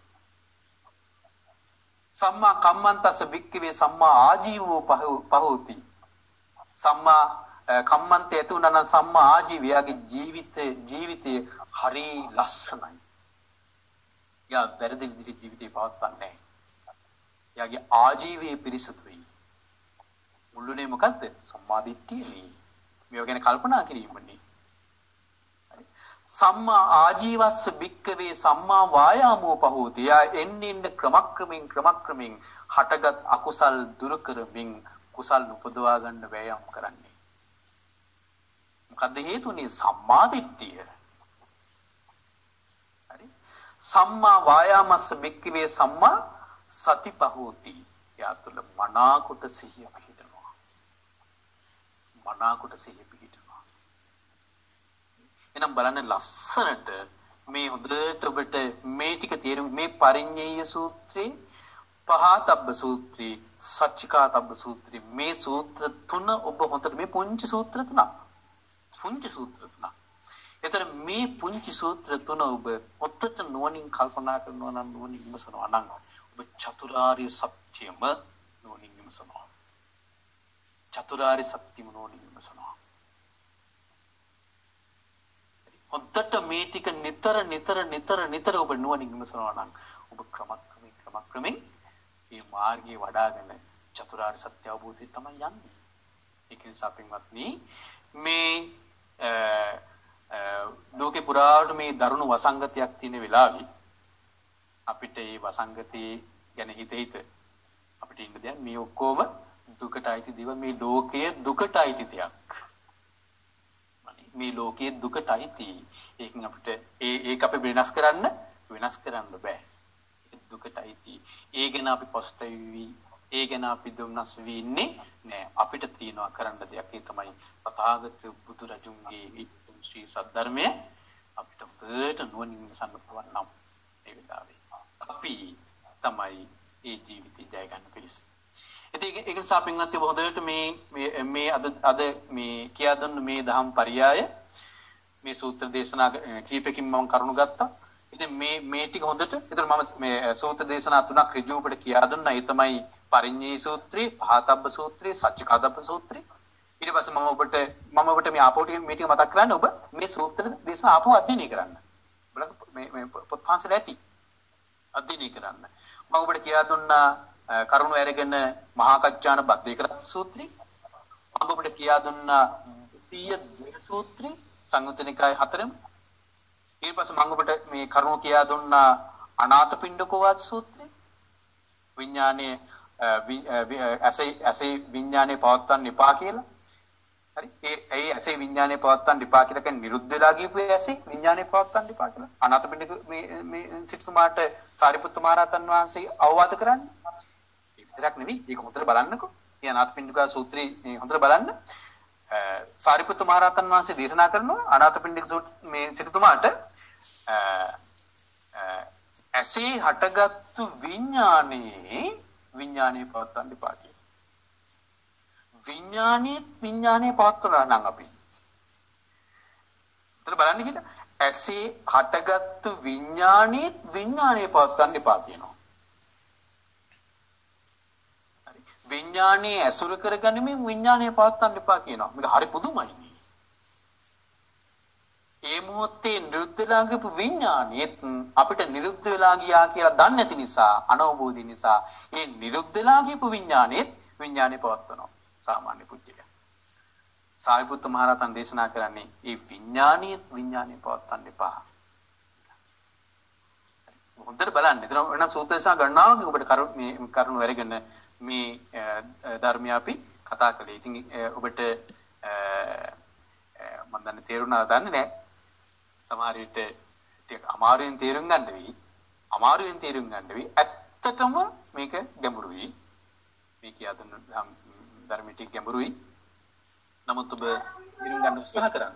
සම්මා කම්මන්තස භික්ඛවේ සම්මා ආජීවෝ පහෝති. සම්මා කම්මන්තය ඇති වුණා නම් සම්මා ආජීවයාගේ ජීවිතේ ජීවිතේ හරි ලස්සනයි. යා වැරදි විදිහට ජීවිතේ පවත්වන්නේ. යාගේ ආජීවයේ පිරිසුදුයි. මුල්ුනේ මොකද්ද? සම්මාදිට්ඨියනේ. මේව ගැන කල්පනා කිරීමනේ. සම්මා ආජීවස්ස භික්ඛවේ සම්මා වායාමෝ පහෝති. යා එන්නින්න ක්‍රමක්‍රමින් ක්‍රමක්‍රමින් හටගත් අකුසල් දුරු කරමින් කුසල් උපදවා ගන්න වෑයම් කරන්නේ. මොකද හේතුනේ සම්මාදිට්ඨිය. හරි? සම්මා වායාමස්ස භික්ඛවේ සම්මා සති පහෝති. යා තුළ මනාකොට සිහිය පිහිටනවා. මනාකොට සිහිය පිහිටනවා. එනම් බලන්න ලස්සනට මේ හොඳට ඔබට මේ ටික තේරුම් මේ පරිඤ්ඤය සූත්‍රේ පහතබ්බ සූත්‍රේ සච්චිකාතබ්බ සූත්‍රේ මේ සූත්‍ර තුන ඔබ හොඳට මේ පුංචි සූත්‍ර තුනක් පුංචි සූත්‍ර තුනක්. ඒතර මේ පුංචි සූත්‍ර තුන ඔබ ඔත්තට නුවණින් කල්පනා කරනවා නම් නුවණින් විමසනවා නම් ඔබ චතුරාර්ය සත්‍යම නුවණින් විමසනවා. චතුරාර්ය සත්‍යම නුවණින් විමසනවා. හොද්දට මේ ටික නිතර නිතර නිතර නිතර ඔබ නුවණින් විමසනවා නම් ඔබ ක්‍රමක්‍රමයෙන් ක්‍රමක්‍රමයෙන් මේ මාර්ගයේ වඩාගෙන චතුරාර්ය සත්‍ය අවබෝධය තමයි යන්නේ. ඒක නිසා පින්වත්නි මේ ලෝකේ පුරාවට මේ දරුණු වසංගතයක් තියෙන වෙලාවේ අපිට මේ වසංගතේ ගැන හිත හිත අපිට ඉන්න දැන් මේ ඔක්කොම දුකට අයිති දේවල් මේ ලෝකයේ දුකට අයිති දෙයක්. මේ ලෝකයේ දුකට අයිති. ඒකෙන් අපිට ඒ ඒක අපි වෙනස් කරන්න වෙනස් කරන්න බෑ. ඒක දුකට අයිති. ඒ ගැන අපි පොස්තවි ඒ ගැන අපි දුම්නස් වී ඉන්නේ නෑ. අපිට තියනවා කරන්න දෙයක්. ඒ තමයි තථාගත බුදු රජුන්ගේ ශ්‍රී සද්ධර්මය අපිට හොඳට නුවණින් විමසන්න පුළුවන් නම් ඒ වෙලාවේ අපි තමයි ඒ ජීවිතය ජය ගන්න පිළිස. ඉතින් ඒක නිසා පින්වත්නි හොඳට මේ මේ අද අද මේ කියා දුන්න මේ දහම් පරයය මේ සූත්‍ර දේශනා කීපකින් මම කරුණු ගත්තා. ඉතින් මේ මේ ටික හොඳට ඒතර මම මේ සූත්‍ර දේශනා තුනක් ඍජුව අපිට කියා දුන්නා. ඒ තමයි පරිඤ්ඤය සූත්‍රය, පහතබ්බ සූත්‍රය, සච්චිකාතබ්බ සූත්‍රය. ඊට පස්සේ මම ඔබට මම ඔබට මේ ආපහු ටික මේ ටික මතක් කරන්න ඔබ මේ සූත්‍ර දේශනා ආපහු අධ්‍යයනය කරන්න. බලන්න මේ මේ පොත් පහන්සල ඇති. අධ්‍යයනය කරන්න. මම ඔබට කියා දුන්නා කරුණු අරගෙන මහා කච්චාන බද්දේකරත් සූත්‍රය. මම ඔබට කියා දුන්නා ද්විතීය ද්වේත සූත්‍රය සංයුතනිකාය හතරම. ඊට පස්සේ මම ඔබට මේ කරුණු කියා දුන්නා අනාථපිණ්ඩකෝවාද සූත්‍රය. විඥානයේ ඇසේ ඇසේ විඥානයේ පවත්වන්න එපා කියලා. හරි ඒ ඒ ඇසේ විඥානයේ පවත්වන්න එපා කියලා කියන්නේ නිරුද්ධ වෙලා ගියපු ඇසේ විඥානයේ පවත්වන්න එපා කියලා. අනාථපිණ්ඩික මේ මේ සිටුමාට සාරිපුත්ත මහ රහතන් වහන්සේ අවවාද කරන්නේ. ඒක විතරක් නෙවෙයි. ඒක හොඳට බලන්නකෝ. මේ අනාථපිණ්ඩික සූත්‍රය මේ හොඳට බලන්න. සාරිපුත්ත මහ රහතන් වහන්සේ දේශනා කරනවා අනාථපිණ්ඩික මේ සිටුමාට ඇසේ හටගත්තු විඥානයේ විඥානයේ පවත්වන්න එපා කියලා. විඥානයේ විඥානයේ පවත්වනවා නම් අපි. උතර බලන්න කිව්ද? ඇසේ හටගත්තු විඥානයේ විඥානයේ පවත්වන්න එපා කියනවා. හරි. විඥාන විඥානයේ ඇසුරු කරගනිමින් විඥානය පවත්වන්න එපා කියනවා. මේක හරි පුදුමයි. ඒ මොහොතේ නිරුද්ධ වෙලා ගියපු විඥානෙත් අපිට නිරුද්ධ වෙලා ගියා කියලා දන්නේ නැති නිසා අනවබෝධය නිසා ඒ නිරුද්ධ වෙලා ගියපු විඥානෙත් විඥානේ පවත්වනවා සාමාන්‍ය පුජ්‍යය. සාරිපුත්ත මහ රහතන් දේශනා කරන්නේ ඒ විඥානියත් විඥානේ පවත්වන්න එපා. හොඳට බලන්න. එතන වෙන සූත්‍ර දේශනා ගන්නවා ඔබට කරුණ මේ කරුණ වැරගෙන මේ ධර්මය අපි කතා කළේ. ඉතින් ඔබට මම දන්නේ තේරුණා දන්නේ නැහැ. සමහර විට ටික අමාරුවෙන් තේරුම් ගන්න වෙයි. අමාරුවෙන් තේරුම් ගන්න වෙයි. ඇත්තටම මේක ගැඹුරුයි. මේ කියදන ධර්මයේ ටික ගැඹුරුයි. නමුත් ඔබ තේරුම් ගන්න උත්සාහ කරන්න.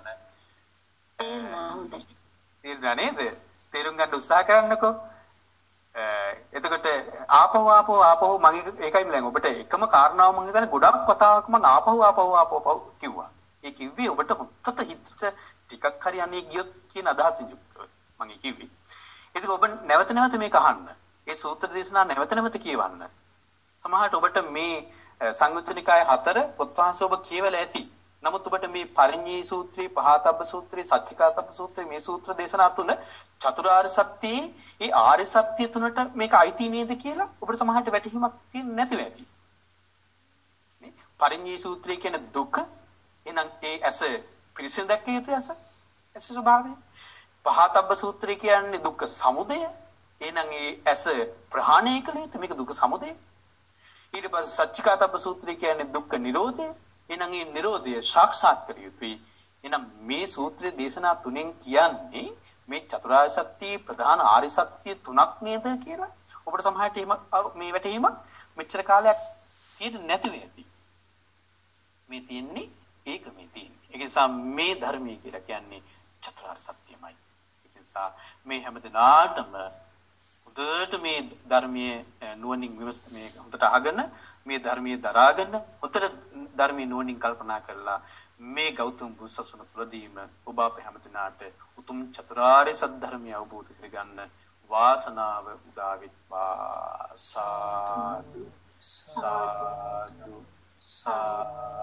තේරුණා නේද? තේරුම් ගන්න උත්සාහ කරන්නකෝ. එතකොට ආපහු ආපහු ආපහු මගේ ඒකයි දැන් ඔබට එකම කාරණාව මම හිතන්නේ ගොඩක් කතාවක් මම ආපහු ආපහු ආපහු කිව්වා. ඒ කිව්වේ ඔබට හොත්තට හිතට ටිකක් හරි අනේ ගියොත් කියන අදහසින් යුක්තව මම කිව්වේ. ඒක ඔබ නැවත නැවත මේක අහන්න. ඒ සූත්‍ර දේශනා නැවත නැවත කියවන්න. සමහරට ඔබට මේ සංයුත්නිකාය හතර පොත්වහන්සේ ඔබ කියවලා ඇති. නමුත් ඔබට මේ පරිඤ්ඤී සූත්‍රය, පහතබ්බ සූත්‍රය, සච්චිකාතබ්බ සූත්‍රය මේ සූත්‍ර දේශනා තුන චතුරාර්ය සත්‍යයේ ඒ ආර්ය සත්‍ය තුනට මේක අයිති නේද කියලා ඔබට සමහරට වැටහීමක් තියෙන්නේ නැතිව ඇති. නේ? පරිඤ්ඤී සූත්‍රය කියන දුක එහෙනම් ඒ ඇස පිරිසිදු දැක්කිය යුතු ඇස ඇස ස්වභාවය. පහතබ්බ සූත්‍රය කියන්නේ දුක්ඛ සමුදය. එහෙනම් ඒ ඇස ප්‍රහාණය කළ යුතු මේක දුක්ඛ සමුදය. ඊට පස්සේ සච්චිකාතබ්බ සූත්‍රය කියන්නේ දුක්ඛ නිරෝධය. එහෙනම් මේ නිරෝධය සාක්ෂාත් කර යුතුයි. එහෙනම් මේ සූත්‍රයේ දේශනා තුනෙන් කියන්නේ මේ චතුරාර්ය සත්‍ය ප්‍රධාන ආර්ය සත්‍ය තුනක් නේද කියලා ඔබට සමහරට මේ වැටහීම මෙච්චර කාලයක් තියෙන්නේ නැති වෙයි. මේ තියෙන්නේ ඒක මේ තියෙන්නේ. ඒ නිසා මේ ධර්මයේ කියලා කියන්නේ චතුරාර්ය සත්‍යමයි. ඒ නිසා මේ හැමදෙනාටම හොඳට මේ ධර්මයේ නුවණින් විමස මේ හොඳට අහගෙන මේ ධර්මයේ දරාගෙන හොඳට ධර්මයේ නුවණින් කල්පනා කරලා මේ ගෞතම බුදුසසුන තුළදීම ඔබ අප හැමදෙනාට උතුම් චතුරාර්ය සත්‍ය ධර්මය අවබෝධ කරගන්න වාසනාව උදා වෙත්වා. සාදු සාදු සාදු